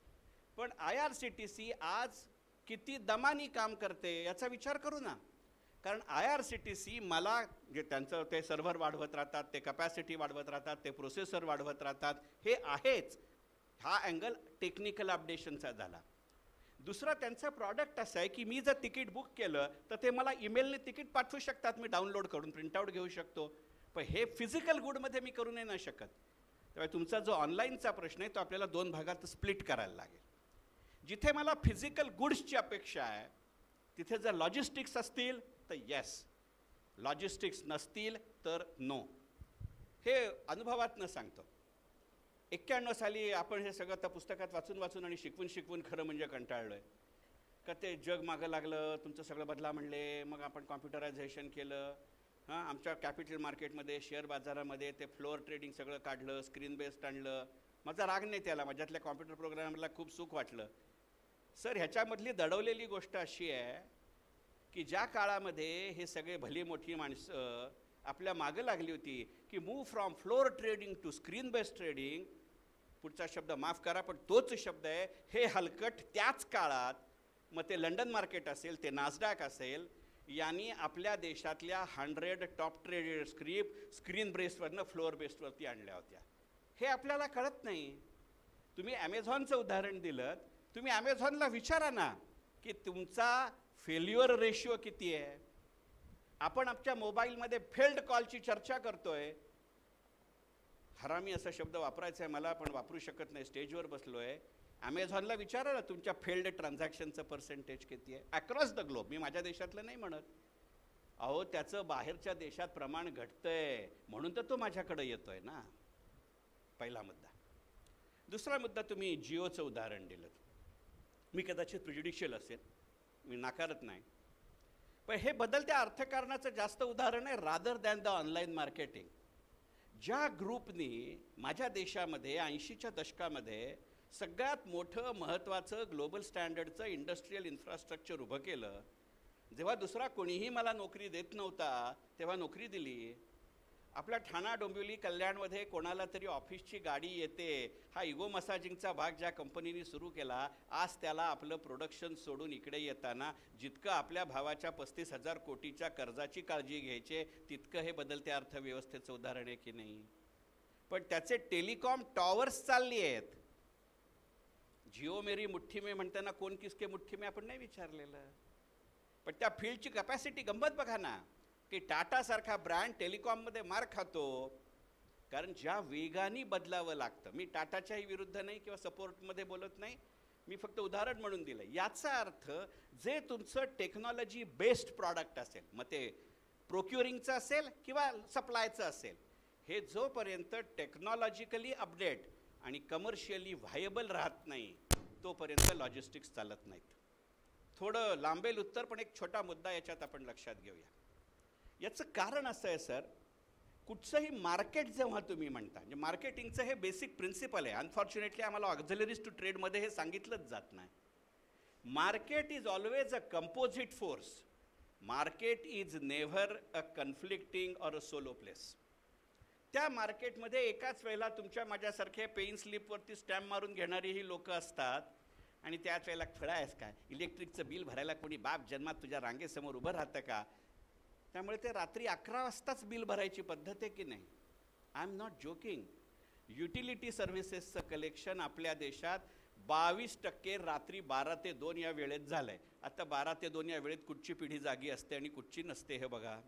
पण I R C T C आज किती दमानी काम करते याचा विचार करू ना. कारण I R C T C मला जे त्यांचं ते सर्व्हर वाढवत राहतात, ते कपॅसिटी वाढवत राहतात, ते प्रोसेसर वाढवत राहतात, हे आहेच. हा अँगल टेक्निकल अपडेशनचा झाला. दुसरा त्यांचं प्रॉडक्ट असं आहे की मी जर तिकीट बुक केलं तर ते मला ईमेलने तिकीट पाठवू शकतात, मी डाउनलोड करून प्रिंटआउट घेऊ शकतो. पण हे फिजिकल गुडमध्ये मी करू नाही शकत. त्यामुळे तुमचा जो ऑनलाईनचा प्रश्न आहे तो आपल्याला दोन भागात स्प्लिट करायला लागेल. जिथे मला फिजिकल गुड्सची अपेक्षा आहे तिथे जर लॉजिस्टिक्स असतील तर येस, लॉजिस्टिक्स नसतील तर नो. हे अनुभवातनं सांगतो. एक्क्याण्णव साली आपण हे सगळं त्या पुस्तकात वाचून वाचून आणि शिकवून शिकवून खरं म्हणजे कंटाळलो आहे का. ते जग मागं लागलं, तुमचं सगळं बदला म्हणले, मग आपण कॉम्प्युटरायझेशन केलं. हां, आमच्या कॅपिटल मार्केटमध्ये शेअर बाजारामध्ये ते फ्लोअर ट्रेडिंग सगळं काढलं, स्क्रीन बेस्ड आणलं. माझा राग नाही त्याला, माझ्यातल्या कॉम्प्युटर प्रोग्रामला खूप सुख वाटलं. सर ह्याच्यामधली दडवलेली गोष्ट अशी आहे की ज्या काळामध्ये हे सगळे भली मोठी माणसं आपल्या मागं लागली होती की move from floor trading to screen based trading, पुढचा शब्द माफ करा पण तोच शब्द आहे, हे हलकट त्याच काळात मग ते लंडन मार्केट असेल, ते नासडॅक असेल, यांनी आपल्या देशातल्या hundred top traded scrip screen बेस्डवरनं फ्लोअर बेस्डवरती आणल्या होत्या. हे आपल्याला कळत नाही. तुम्ही ॲमेझॉनचं उदाहरण दिलं, तुम्ही ॲमेझॉनला विचारा ना की तुमचा फेल्युअर रेशिओ किती आहे. आपण आमच्या मोबाईलमध्ये फेल्ड कॉलची चर्चा करतोय. हरामी असा शब्द वापरायचा आहे मला, पण वापरू शकत नाही, स्टेजवर बसलो आहे. ॲमेझॉनला विचारा ना तुमच्या फेल्ड ट्रान्झॅक्शनचं पर्सेंटेज किती आहे अक्रॉस द ग्लोब. मी माझ्या देशातलं नाही म्हणत. अहो त्याचं बाहेरच्या देशात प्रमाण घटतंय म्हणून तर तो माझ्याकडे येतोय ना. पहिला मुद्दा. दुसरा मुद्दा, तुम्ही जिओचं उदाहरण दिलं. मी कदाचित प्रिजुडिशियल असेल, मी नाकारत नाही, पण हे बदलत्या अर्थकारणाचं जास्त उदाहरण आहे rather than the online marketing. ज्या ग्रुपनी माझ्या देशामध्ये ऐंशीच्या दशकामध्ये सगळ्यात मोठं महत्त्वाचं ग्लोबल स्टँडर्डचं इंडस्ट्रीयल इन्फ्रास्ट्रक्चर उभं केलं, जेव्हा दुसरा कोणीही मला नोकरी देत नव्हता तेव्हा नोकरी दिली. आपल्या ठाणा डोंबिवली कल्याणमध्ये कोणाला तरी ऑफिसची गाडी येते, हा इगो मसाजिंगचा भाग ज्या कंपनीने सुरू केला, आज त्याला आपलं प्रोडक्शन सोडून इकडे येताना जितकं आपल्या भावाच्या पस्तीस हजार कोटीच्या कर्जाची काळजी घ्यायचे तितकं हे बदलत्या अर्थव्यवस्थेचं उदाहरण आहे की नाही. पण त्याचे टेलिकॉम टॉवर्स चालली आहेत. जिओ मेरी मुठ्ठी में म्हणताना कोण किसके मुठ्ठी में आपण नाही विचारलेलं. पण त्या फील्डची कॅपॅसिटी गंमत बघा ना की टाटासारखा ब्रँड टेलिकॉममध्ये मार खातो कारण ज्या वेगाने बदलावं लागतं. मी टाटाच्याही विरुद्ध नाही किंवा सपोर्टमध्ये बोलत नाही, मी फक्त उदाहरण म्हणून दिलं. याचा अर्थ जे तुमचं टेक्नॉलॉजी बेस्ड प्रॉडक्ट असेल, मग ते प्रोक्युरिंगचं असेल किंवा सप्लायचं असेल, हे जोपर्यंत टेक्नॉलॉजिकली अपडेट आणि कमर्शियली व्हायबल राहत नाही तोपर्यंत लॉजिस्टिक्स चालत नाहीत. थोडं लांबेल उत्तर, पण एक छोटा मुद्दा याच्यात आपण लक्षात घेऊया. याचं कारण असं आहे सर, कुठचंही मार्केट जेव्हा तुम्ही म्हणता, म्हणजे मार्केटिंगचं हे बेसिक प्रिन्सिपल आहे. अनफॉर्च्युनेटली आम्हाला ऑक्झिलरीज टू ट्रेडमध्ये हे सांगितलंच जात नाही. Market is always a composite force. Market is never a conflicting or a solo place. त्या मार्केटमध्ये एकाच वेळेला तुमच्या माझ्यासारखे पेन स्लिपवरती स्टॅम्प मारून घेणारी ही लोकं असतात, आणि त्याच वेळेला खरं आहेस काय, इलेक्ट्रिकचं बिल भरायला कोणी बाप जन्मात तुझ्या रांगेसमोर उभं राहतं का? त्यामुळे ते रात्री अकरा वाजताच बिल भरायची पद्धत आहे की नाही? I am not joking. Utility सर्व्हिसेसचं कलेक्शन आपल्या देशात बावीस टक्के रात्री बारा ते दोन या वेळेत झालं आहे. आता बारा ते दोन या वेळेत कुठची पिढी जागी असते आणि कुठची नसते हे बघा.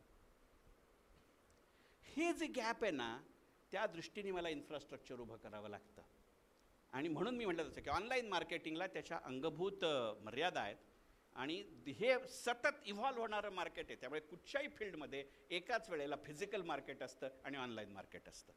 हे जे गॅप आहे ना, त्या दृष्टीने मला इन्फ्रास्ट्रक्चर उभं करावं लागतं. आणि म्हणून मी म्हटलं तसं की ऑनलाईन मार्केटिंगला त्याच्या अंगभूत मर्यादा आहेत, आणि हे सतत इव्हॉल्व होणारं मार्केट आहे. त्यामुळे कुठच्याही फील्डमध्ये एकाच वेळेला फिजिकल मार्केट असतं आणि ऑनलाईन मार्केट असतं.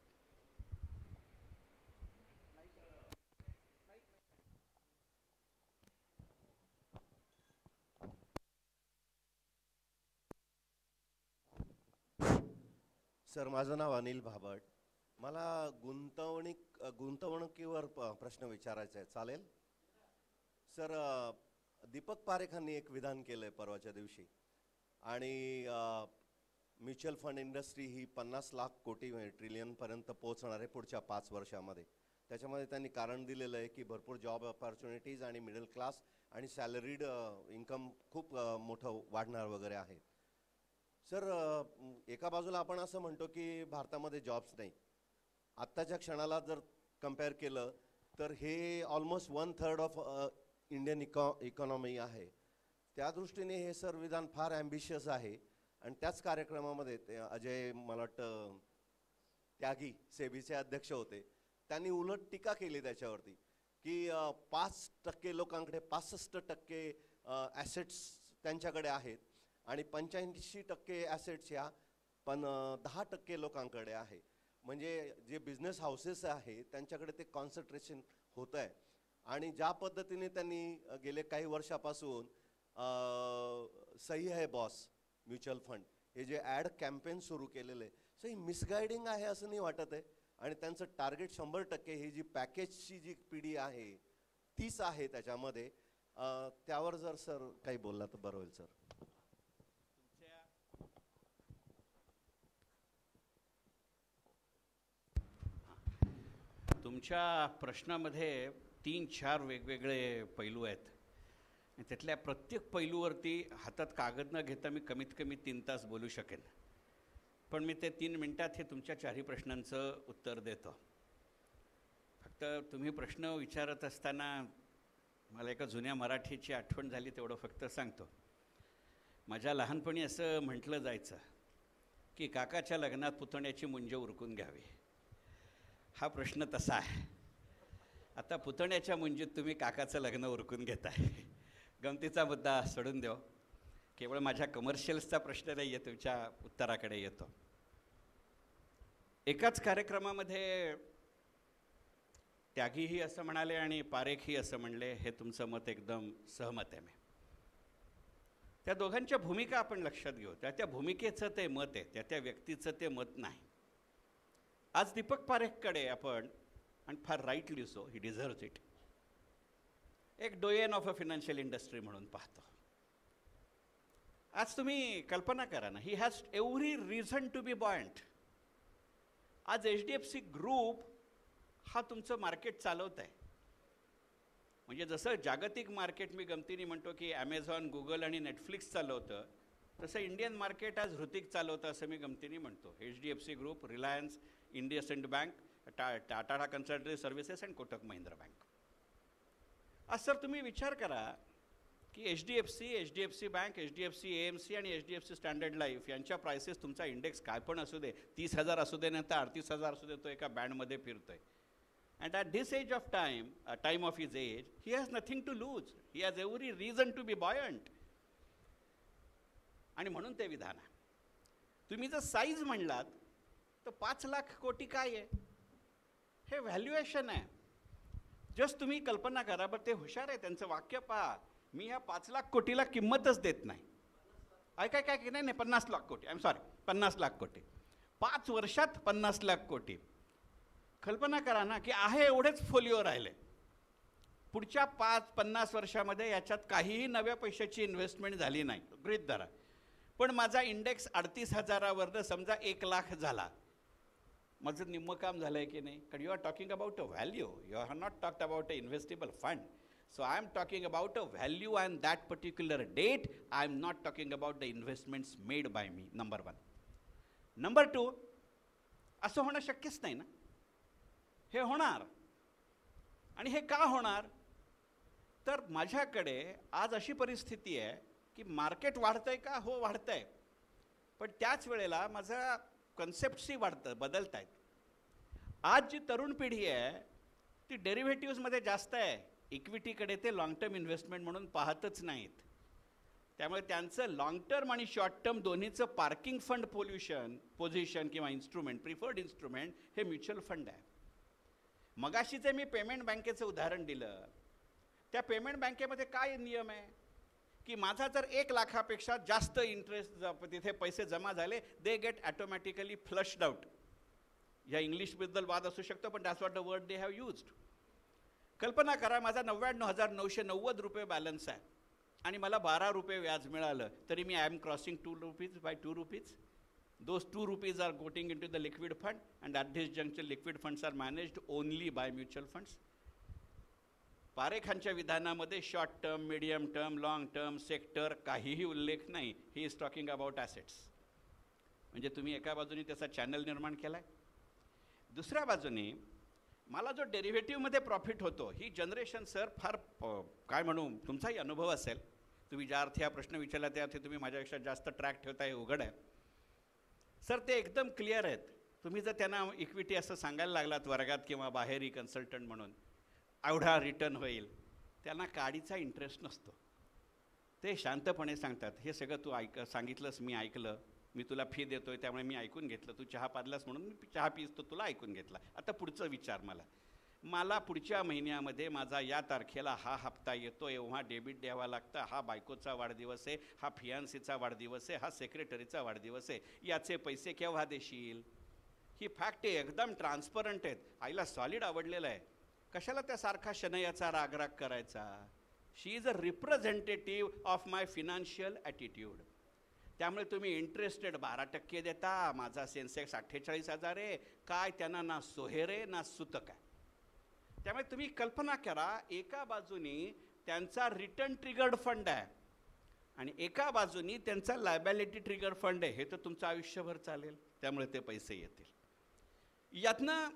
सर, माझं नाव अनिल भाबड. मला गुंतवणूक गुंतवणुकीवर प प्रश्न विचारायचा आहे, चालेल? सर, दीपक पारेखांनी एक विधान केलं आहे परवाच्या दिवशी, आणि म्युच्युअल फंड इंडस्ट्री ही पन्नास लाख कोटी ट्रिलियनपर्यंत पोहोचणार आहे पुढच्या पाच वर्षामध्ये. त्याच्यामध्ये त्यांनी कारण दिलेलं आहे की भरपूर जॉब ऑपॉर्च्युनिटीज आणि मिडल क्लास आणि सॅलरीड इन्कम खूप मोठं वाढणार वगैरे आहे. सर, एका बाजूला आपण असं म्हणतो की भारतामध्ये जॉब्स नाही. आत्ताच्या क्षणाला जर कम्पेअर केलं तर हे almost one third of Indian eco economy आहे. त्या दृष्टीने हे सर विधान फार ॲम्बिशियस आहे. आणि त्याच कार्यक्रमामध्ये ते अजय, मला वाटतं त्यागी सेबीचे अध्यक्ष होते, त्यांनी उलट टीका केली त्याच्यावरती की पाच टक्के लोकांकडे पासष्ट टक्के ॲसेट्स त्यांच्याकडे आहेत आणि पंच्याऐंशी टक्के ॲसेट्स ह्या पण दहा टक्के लोकांकडे आहे. म्हणजे जे बिझनेस हाऊसेस आहे त्यांच्याकडे ते कॉन्सन्ट्रेशन होतं आहे. आणि ज्या पद्धतीने त्यांनी गेले काही वर्षापासून सही है बॉस म्युच्युअल फंड हे जे ॲड कॅम्पेन सुरू केलेलं आहे, सो ही मिसगायडिंग आहे असं नाही वाटत आहे. आणि त्यांचं टार्गेट शंभर टक्के ही जी पॅकेजची जी पिढी आहे तीच आहे त्याच्यामध्ये. त्यावर जर सर काही बोलला तर बरं होईल सर. तुमच्या प्रश्नामध्ये तीन चार वेगवेगळे पैलू आहेत. त्यातल्या प्रत्येक पैलूवरती हातात कागद न घेता मी कमीत कमी तीन तास बोलू शकेन, पण मी ते तीन मिनटात हे तुमच्या चारही प्रश्नांचं उत्तर देतो. फक्त तुम्ही प्रश्न विचारत असताना मला एका जुन्या मराठीची आठवण झाली, तेवढं फक्त सांगतो. माझ्या लहानपणी असं म्हटलं जायचं की काकाच्या लग्नात पुतण्याची मुंज उरकून घ्यावी. हा प्रश्न तसा आहे. आता पुतण्याच्या मुंजीत तुम्ही काकाचं लग्न उरकून घेताय. गमतीचा मुद्दा सोडून देऊ, केवळ माझ्या कमर्शियल्सचा प्रश्न नाही आहे, तुमच्या उत्तराकडे येतो. एकाच कार्यक्रमामध्ये त्यागीही असं म्हणाले आणि पारेखही असं म्हणले, हे तुमचं मत एकदम सहमत आहे मी. त्या दोघांच्या भूमिका आपण लक्षात घेऊ. त्या त्या भूमिकेचं ते मत आहे, त्या त्या व्यक्तीचं ते मत नाही. आज दीपक पारेखकडे आपण, आणि फार rightly so, he deserves it, एक doyen of a financial industry म्हणून पाहतो. आज तुम्ही कल्पना करा ना, he has every reason to be buoyant. आज H D F C group हा तुमचं मार्केट चालवत आहे. म्हणजे जसं जागतिक मार्केट मी गमतीने म्हणतो की ॲमेझॉन, गुगल आणि नेटफ्लिक्स चालवतं, तसं इंडियन मार्केट आज हृतिक चालवतं असं मी गमतीने म्हणतो. H D F C group, Reliance, IndusInd bank, Ta Tata consultancy services and Kotak Mahindra bank. आज सर तुम्ही विचार करा की H D F C, H D F C bank, H D F C A M C आणि H D F C standard life यांच्या prices, तुमचा index काय पण असू दे, तीस हजार असू दे नंतर अडतीस हजार असू दे, तो एका बँडमध्ये फिरतोय. And at this age of time, uh, time of his age, he has nothing to lose. He has every reason to be buoyant. आणि म्हणून ते विधान आहे. तुम्ही जर साईज म्हणलात तर पाच लाख कोटी काय आहे? हे व्हॅल्युएशन आहे. जस्ट तुम्ही कल्पना करा. बरं ते हुशार आहे, त्यांचं वाक्य पहा. मी ह्या पाच लाख कोटीला किंमतच देत नाही. ऐकाय काय की नाही नाही पन्नास लाख कोटी, आय एम सॉरी पन्नास लाख कोटी. पाच वर्षात पन्नास लाख कोटी. कल्पना करा ना की आहे एवढेच फोलिओ राहिले. पुढच्या पाच पन्नास वर्षामध्ये याच्यात काहीही नव्या पैशाची इन्व्हेस्टमेंट झाली नाही, गृहीत धरा. पण माझा इंडेक्स अडतीस हजारावरनं समजा एक लाख झाला. माझं निम्मं काम झालं आहे की नाही? कारण you are talking about a value, you are not talked about a investable fund. So I am talking about a value and that particular date. I am not talking about the investments made by me, number one. Number two, असं होणं शक्यच नाही ना. हे होणार. आणि हे का होणार? तर माझ्याकडे आज अशी परिस्थिती आहे की मार्केट वाढतंय का? हो वाढतंय. पण त्याच वेळेला माझा कन्सेप्ट्सही वाढतं, बदलत आहेत. आज जी तरुण पिढी आहे ती डेरिव्हेटिव्हजमध्ये जास्त आहे. इक्विटीकडे ते लॉंग टर्म इन्व्हेस्टमेंट म्हणून पाहतच नाहीत. त्यामुळे त्यांचं लॉंग टर्म आणि शॉर्ट टर्म दोन्हीचं पार्किंग फंड पोल्युशन पोझिशन किंवा इन्स्ट्रुमेंट प्रिफर्ड इन्स्ट्रुमेंट हे म्युच्युअल फंड आहे. मगाशी जे मी पेमेंट बँकेचं उदाहरण दिलं, त्या पेमेंट बँकेमध्ये काय नियम आहे की माझा जर एक लाखापेक्षा जास्त इंटरेस्ट तिथे पैसे जमा झाले, they get automatically flushed out. या इंग्लिशबद्दल वाद असू शकतो पण that's what the word they have used. कल्पना करा माझा नव्याण्णव हजार नऊशे नव्वद रुपये बॅलन्स आहे आणि मला बारा रुपये व्याज मिळालं, तरी मी I am crossing two rupees by two rupees. Those two rupees are going into the liquid fund and at this juncture liquid funds are managed only by mutual funds. पारेखांच्या विधानामध्ये short term, medium term, long term, sector काहीही उल्लेख नाही. He is talking about assets. म्हणजे तुम्ही एका बाजूने त्याचा चॅनल निर्माण केला आहे, दुसऱ्या बाजूने मला जो डेरिव्हेटिव्हमध्ये प्रॉफिट होतो, ही जनरेशन सर फार काय म्हणू, तुमचाही अनुभव असेल. तुम्ही ज्या अर्थी हा प्रश्न विचारला त्या अर्थी तुम्ही माझ्यापेक्षा जास्त ट्रॅक ठेवता, हे उघड आहे सर. ते एकदम क्लिअर आहेत. तुम्ही जर त्यांना इक्विटी असं सांगायला लागलात वर्गात किंवा बाहेरही कन्सल्टंट म्हणून एवढा रिटर्न होईल, त्यांना काडीचा इंटरेस्ट नसतो. ते शांतपणे सांगतात, हे सगळं तू ऐक सांगितलंस, मी ऐकलं, मी तुला फी देतोय त्यामुळे मी ऐकून घेतलं, तू चहा पाजलास म्हणून मी चहा पिस तो तुला ऐकून घेतला. आता पुढचं विचार मला मला पुढच्या महिन्यामध्ये माझा या तारखेला हा हप्ता येतो, एव्हा डेबिट द्यावा लागतं, हा बायकोचा वाढदिवस आहे, हा फियान्सीचा वाढदिवस आहे, हा सेक्रेटरीचा वाढदिवस आहे, याचे पैसे केव्हा देशील? ही फॅक्ट आहे, एकदम ट्रान्सपरंट आहेत. आईला सॉलिड आवडलेलं आहे. कशाला त्या सारखा शनयाचा रागराग करायचा? She is a representative of my financial attitude. त्यामुळे तुम्ही इंटरेस्टेड बारा टक्के देता, माझा सेन्सेक्स अठ्ठेचाळीस हजार आहे, काय त्यांना ना सोहेरे ना सुतक आहे. त्यामुळे तुम्ही कल्पना करा, एका बाजूनी त्यांचा रिटर्न ट्रिगर्ड फंड आहे आणि एका बाजूनी त्यांचा लायबिलिटी ट्रिगर्ड फंड आहे. हे तर तुमचं आयुष्यभर चालेल, त्यामुळे ते पैसे येतील. यातनं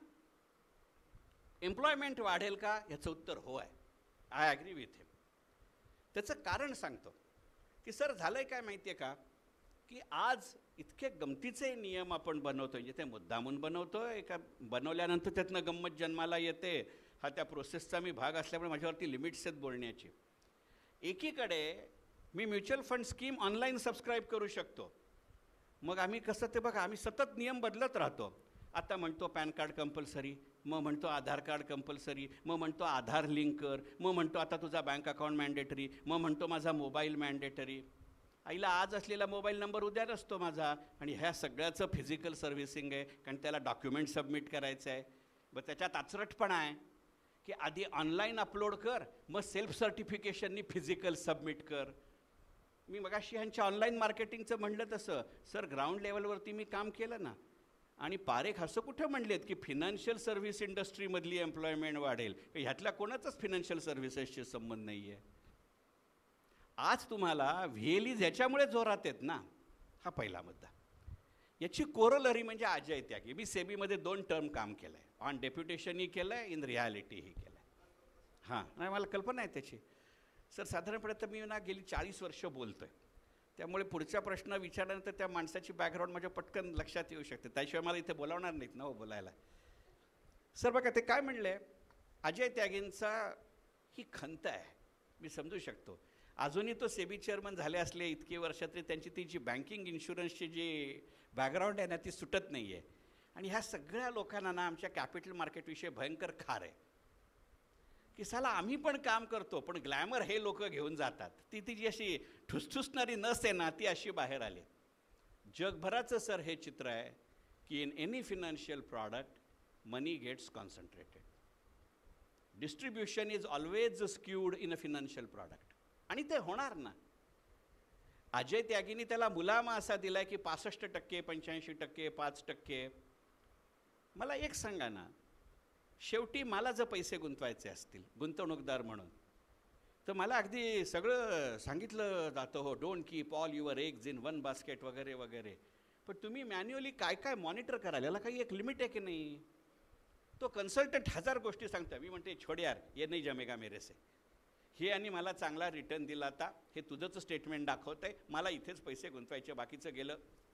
एम्प्लॉयमेंट वाढेल का? याचं उत्तर हो आहे. I agree with him. त्याचं कारण सांगतो की सर झालंय काय माहिती आहे का, की आज इतके गमतीचे नियम आपण बनवतोय, जिथे मुद्दामून बनवतोय का बनवल्यानंतर त्यातनं गंमत जन्माला येते, हा त्या प्रोसेसचा मी भाग असल्यामुळे माझ्यावरती लिमिट्स आहेत बोलण्याची. एकीकडे मी mutual fund scheme online subscribe करू शकतो. मग आम्ही कसं ते बघा, आम्ही सतत नियम बदलत राहतो. आता म्हणतो पॅन कार्ड कंपल्सरी, मग म्हणतो आधार कार्ड कंपल्सरी, मग म्हणतो आधार लिंक कर, मग म्हणतो आता तुझा बँक अकाउंट मॅन्डेटरी, मग म्हणतो माझा मोबाईल मॅन्डेटरी. आईला आज असलेला मोबाईल नंबर उद्या नसतो माझा, आणि ह्या सगळ्याचं फिजिकल सर्व्हिसिंग आहे, कारण त्याला डॉक्युमेंट सबमिट करायचं आहे. मग त्याच्यात आचरटपणा आहे की आधी ऑनलाईन अपलोड कर, मग सेल्फ सर्टिफिकेशननी फिजिकल सबमिट कर. मी मगाशी ह्यांच्या ऑनलाईन मार्केटिंगचं म्हणलं तसं सर ग्राउंड लेवलवरती मी काम केलं ना. आणि पारेख असं कुठे म्हणलेत की फिनान्शियल सर्व्हिस इंडस्ट्रीमधली एम्प्लॉयमेंट वाढेल? ह्यातल्या कोणाचाच फिनान्शियल सर्व्हिसेसशी संबंध नाही आहे. आज तुम्हाला व्हीएलीज ह्याच्यामुळे जोरात आहेत ना, हा पहिला मुद्दा. याची कोरोलरी म्हणजे अजय त्यागी. मी सेबीमध्ये दोन टर्म काम केलं आहे, ऑन डेप्युटेशनही केलं आहे, इन रियालिटीही केलं आहे. हां, नाही मला कल्पना आहे त्याची. सर साधारणपणे तर मी ना गेली चाळीस वर्ष बोलतो आहे, त्यामुळे पुढचा प्रश्न विचारल्यानंतर त्या माणसाची बॅकग्राऊंड माझ्या पटकन लक्षात येऊ शकते. त्याशिवाय मला इथे बोलावणार नाहीत ना हो बोलायला. सर बघा ते काय म्हणले, अजय त्यागींचा ही खंत आहे, मी समजू शकतो. अजूनही तो सेबी चेअरमन झाले असले इतकी वर्ष तरी त्यांची ती जी बँकिंग इन्शुरन्सची जी बॅकग्राऊंड आहे ना ती सुटत नाही आहे. आणि ह्या सगळ्या लोकांना ना आमच्या कॅपिटल मार्केटविषयी भयंकर खार आहे की साला आम्ही पण काम करतो पण ग्लॅमर हे लोक घेऊन जातात. ती ती जी अशी ठुसठुसणारी नस आहे ना ती अशी बाहेर आली. जगभराचं सर हे चित्र आहे की in any financial product money gets concentrated. Distribution is always skewed in a financial product. आणि ते होणार ना. अजय त्यागींनी त्याला मुलामा असा दिलाय की पासष्ट टक्के पंच्याऐंशी टक्के पाच टक्के. मला एक सांगा ना, शेवटी मला जर पैसे गुंतवायचे असतील गुंतवणूकदार म्हणून तर मला अगदी सगळं सांगितलं जातं, हो don't keep all your eggs in one basket वगैरे वगैरे. पण तुम्ही मॅन्युअली काय काय मॉनिटर कराल याला काही एक लिमिट आहे की नाही. तो कन्सल्टंट हजार गोष्टी सांगता, मी म्हणते छोड यार ये नाही जमेगा मेरे से. हे आणि मला चांगला रिटर्न दिला आता, हे तुझंच स्टेटमेंट दाखवत आहे, मला इथेच पैसे गुंतवायचे, बाकीचं गेलं.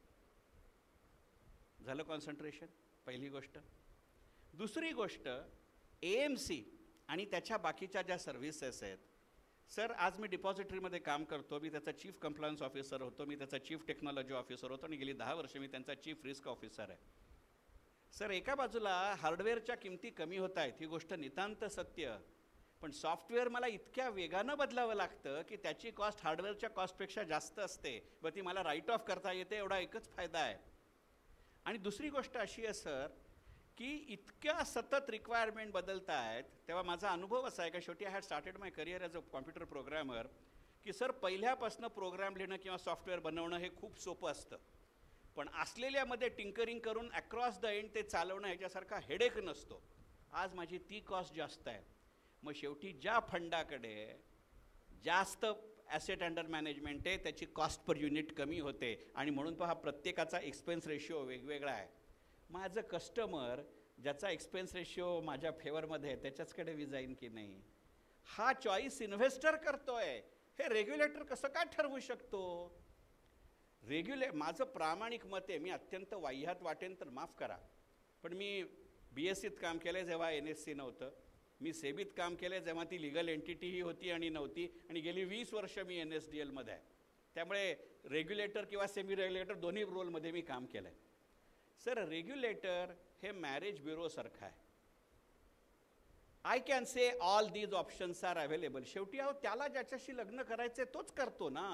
झालं कॉन्सन्ट्रेशन, पहिली गोष्ट. दुसरी गोष्ट ए एम सी आणि त्याच्या बाकीच्या ज्या सर्व्हिसेस आहेत. सर आज मी डिपॉझिटरीमध्ये काम करतो, मी त्याचा चीफ कंप्लायन्स ऑफिसर होतो, मी त्याचा चीफ टेक्नॉलॉजी ऑफिसर होतो आणि गेली दहा वर्ष मी त्यांचा चीफ रिस्क ऑफिसर आहे. सर एका बाजूला हार्डवेअरच्या किमती कमी होत आहेत ही गोष्ट नितांत सत्य, पण सॉफ्टवेअर मला इतक्या वेगानं बदलावं लागतं की त्याची कॉस्ट हार्डवेअरच्या कॉस्टपेक्षा जास्त असते व ती मला राईट ऑफ करता येते, एवढा एकच फायदा आहे. आणि दुसरी गोष्ट अशी आहे सर की इतक्या सतत रिक्वायरमेंट बदलत आहेत, तेव्हा माझा अनुभव असा आहे का शेवटी I had started my career as a computer programmer की सर पहिल्यापासून प्रोग्राम लिहिणं किंवा सॉफ्टवेअर बनवणं हे खूप सोपं असतं, पण असलेल्यामध्ये टिंकरिंग करून अक्रॉस द एंड ते चालवणं ह्याच्यासारखा हेडेक नसतो. आज माझी ती कॉस्ट जास्त आहे. मग शेवटी ज्या फंडाकडे जास्त ॲसेट अंडर मॅनेजमेंट आहे त्याची कॉस्ट पर युनिट कमी होते आणि म्हणून पहा प्रत्येकाचा एक्सपेन्स रेशिओ वेगवेगळा आहे. माझं कस्टमर ज्याचा एक्सपेन्स रेशिओ माझ्या फेवरमध्ये आहे त्याच्याचकडे मी जाईन की नाही, हा चॉईस इन्व्हेस्टर करतोय. हे रेग्युलेटर कसं काय ठरवू शकतो. रेग्युले माझं प्रामाणिक मत आहे, मी अत्यंत वाह्यात वाटेन तर माफ करा, पण मी बी एस सीत काम केलं जेव्हा एन एस सी नव्हतं, मी सेबीत काम केलं जेव्हा ती लिगल एंटिटीही होती आणि नव्हती, आणि गेली वीस वर्ष मी एन एस डी एलमध्ये आहे. त्यामुळे रेग्युलेटर किंवा सेमी रेग्युलेटर दोन्ही रोलमध्ये मी काम केलं आहे. सर रेग्युलेटर हे मॅरेज ब्युरोसारखं आहे. I can say all these options are available. शेवटी अहो त्याला ज्याच्याशी लग्न करायचे तोच करतो ना.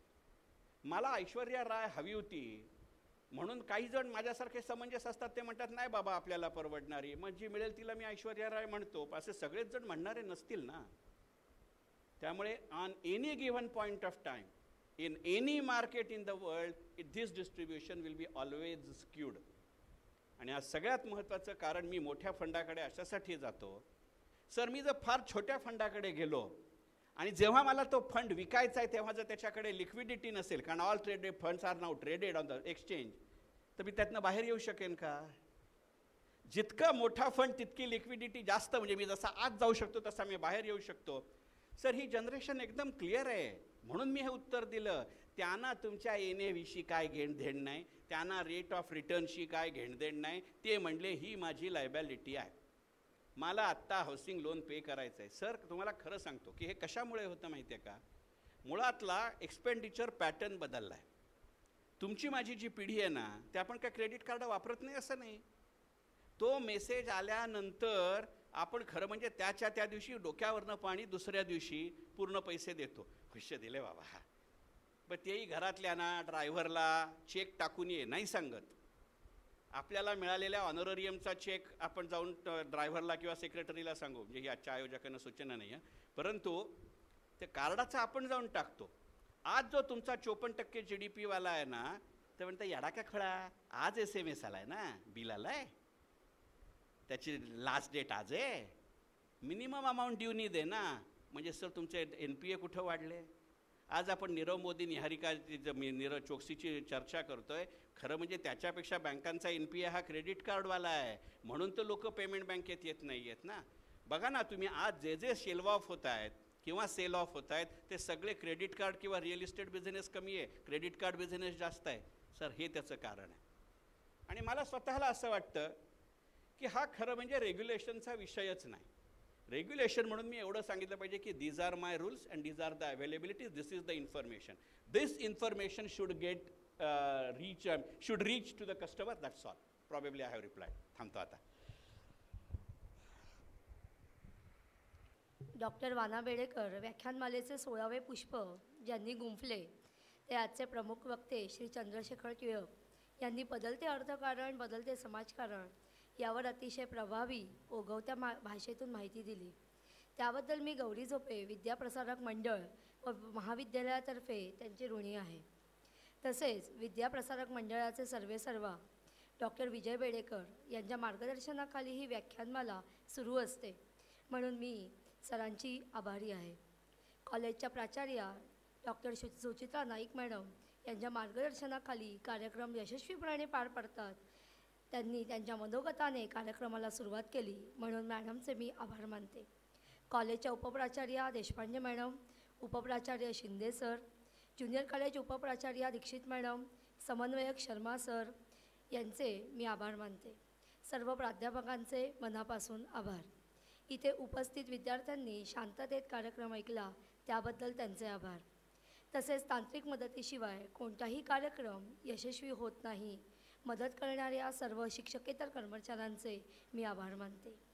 मला ऐश्वर्या राय हवी होती म्हणून काही जण माझ्यासारखे समंजस असतात, ते म्हणतात नाही बाबा आपल्याला परवडणारी, मग जी मिळेल तिला मी ऐश्वर्या राय म्हणतो. असे सगळेच जण म्हणणारे नसतील ना. त्यामुळे on any given point of time in any market in the world this distribution will be always skewed. आणि आज सगळ्यात महत्त्वाचं कारण मी मोठ्या फंडाकडे अशासाठी जातो. सर मी जर फार छोट्या फंडाकडे गेलो आणि जेव्हा मला तो फंड विकायचा आहे तेव्हा जर त्याच्याकडे लिक्विडिटी नसेल, कारण all traded funds are now traded on the exchange, तर मी त्यातनं बाहेर येऊ शकेन का. जितका मोठा फंड तितकी लिक्विडिटी जास्त, म्हणजे मी जसा आत जाऊ शकतो तसा मी बाहेर येऊ शकतो. सर ही जनरेशन एकदम क्लिअर आहे, म्हणून मी हे उत्तर दिलं. त्यांना तुमच्या येण्याविषयी काय घेणदेण नाही, त्यांना रेट ऑफ रिटर्नशी काय घेणदेण नाही. ते म्हणले ही माझी लायबिलिटी आहे, मला आत्ता हाऊसिंग लोन पे करायचं आहे. सर तुम्हाला खरं सांगतो की हे कशामुळे होतं माहिती आहे का. मुळातला एक्सपेंडिचर पॅटर्न बदलला आहे. तुमची माझी जी पिढी आहे ना ते आपण काय क्रेडिट कार्ड वापरत नाही असं नाही. तो मेसेज आल्यानंतर आपण खरं म्हणजे त्याच्या त्या दिवशी डोक्यावरनं पाणी, दुसऱ्या दिवशी पूर्ण पैसे देतो. खुश दिले बाबा, पण तेही घरातल्याना ड्रायव्हरला चेक टाकून ये नाही सांगत. आपल्याला मिळालेल्या ऑनोरेरियमचा चेक आपण जाऊन ड्रायव्हरला किंवा सेक्रेटरीला सांगू, म्हणजे ही आजच्या आयोजकांना सूचना नाही आहे, परंतु ते कार्डाचा आपण जाऊन टाकतो. आज जो तुमचा चोपन्न टक्के जी डी पीवाला आहे ना, तर म्हणतं येडा का खळा, आज एस एम एस आला आहे ना, बिल आला आहे, त्याची लास्ट डेट आज आहे, मिनिमम अमाऊंट ड्यू नाही दे ना. म्हणजे सर तुमचे एन पी ए कुठं वाढले. आज आपण नीरव मोदी निहारिका नीरव चोक्सीची चर्चा करतोय, खरं म्हणजे त्याच्यापेक्षा बँकांचा एन पी ए हा क्रेडिट कार्डवाला आहे, म्हणून तर लोक पेमेंट बँकेत येत नाही आहेत ना. बघा ना तुम्ही आज जे जे शेल्व ऑफ होत आहेत किंवा सेल ऑफ होत आहेत ते सगळे क्रेडिट कार्ड किंवा रिअल इस्टेट बिझनेस कमी आहे, क्रेडिट कार्ड बिझनेस जास्त आहे. सर हे त्याचं कारण आहे. आणि मला स्वतःला असं वाटतं की हा खरं म्हणजे रेग्युलेशनचा विषयच नाही. रेग्युलेशन म्हणून मी एवढं सांगितलं पाहिजे की these are my rules and these are the availability, this is the information, this information should get reach should reach to the customer, that's all. Probably I have replied. थांबतो आता. डॉक्टर वाना बेडेकर व्याख्यानमालेचे सोळावे पुष्प ज्यांनी गुंफले ते आजचे प्रमुख वक्ते श्री चंद्रशेखर टिळक यांनी बदलते अर्थकारण, बदलते समाजकारण यावर अतिशय प्रभावी ओघवत्या मा भाषेतून माहिती दिली. त्याबद्दल मी गौरी झोपे विद्या प्रसारक मंडळ व महाविद्यालयातर्फे त्यांची ऋणी आहे. तसेच विद्या प्रसारक मंडळाचे सर्वेसर्वा डॉक्टर विजय बेडेकर यांच्या मार्गदर्शनाखाली ही व्याख्यानमाला सुरू असते, म्हणून मी सरांची आभारी आहे. कॉलेजच्या प्राचार्या डॉक्टर शु सुचित्रा नाईक मॅडम यांच्या मार्गदर्शनाखाली कार्यक्रम यशस्वीपणे पार पडतात. त्यांनी त्यांच्या मनोगताने कार्यक्रमाला सुरुवात केली, म्हणून मॅडमचे मी आभार मानते. कॉलेजच्या उपप्राचार्या देशपांडे मॅडम, उपप्राचार्य शिंदे सर, ज्युनियर कॉलेज उपप्राचार्या दीक्षित मॅडम, समन्वयक शर्मा सर यांचे मी आभार मानते. सर्व प्राध्यापकांचे मनापासून आभार. इथे उपस्थित विद्यार्थ्यांनी शांततेत कार्यक्रम ऐकला त्याबद्दल त्यांचे आभार. तसेच तांत्रिक मदतीशिवाय कोणताही कार्यक्रम यशस्वी होत नाही. मदत करणाऱ्या सर्व शिक्षकेतर कर्मचाऱ्यांचे मी आभार मानते.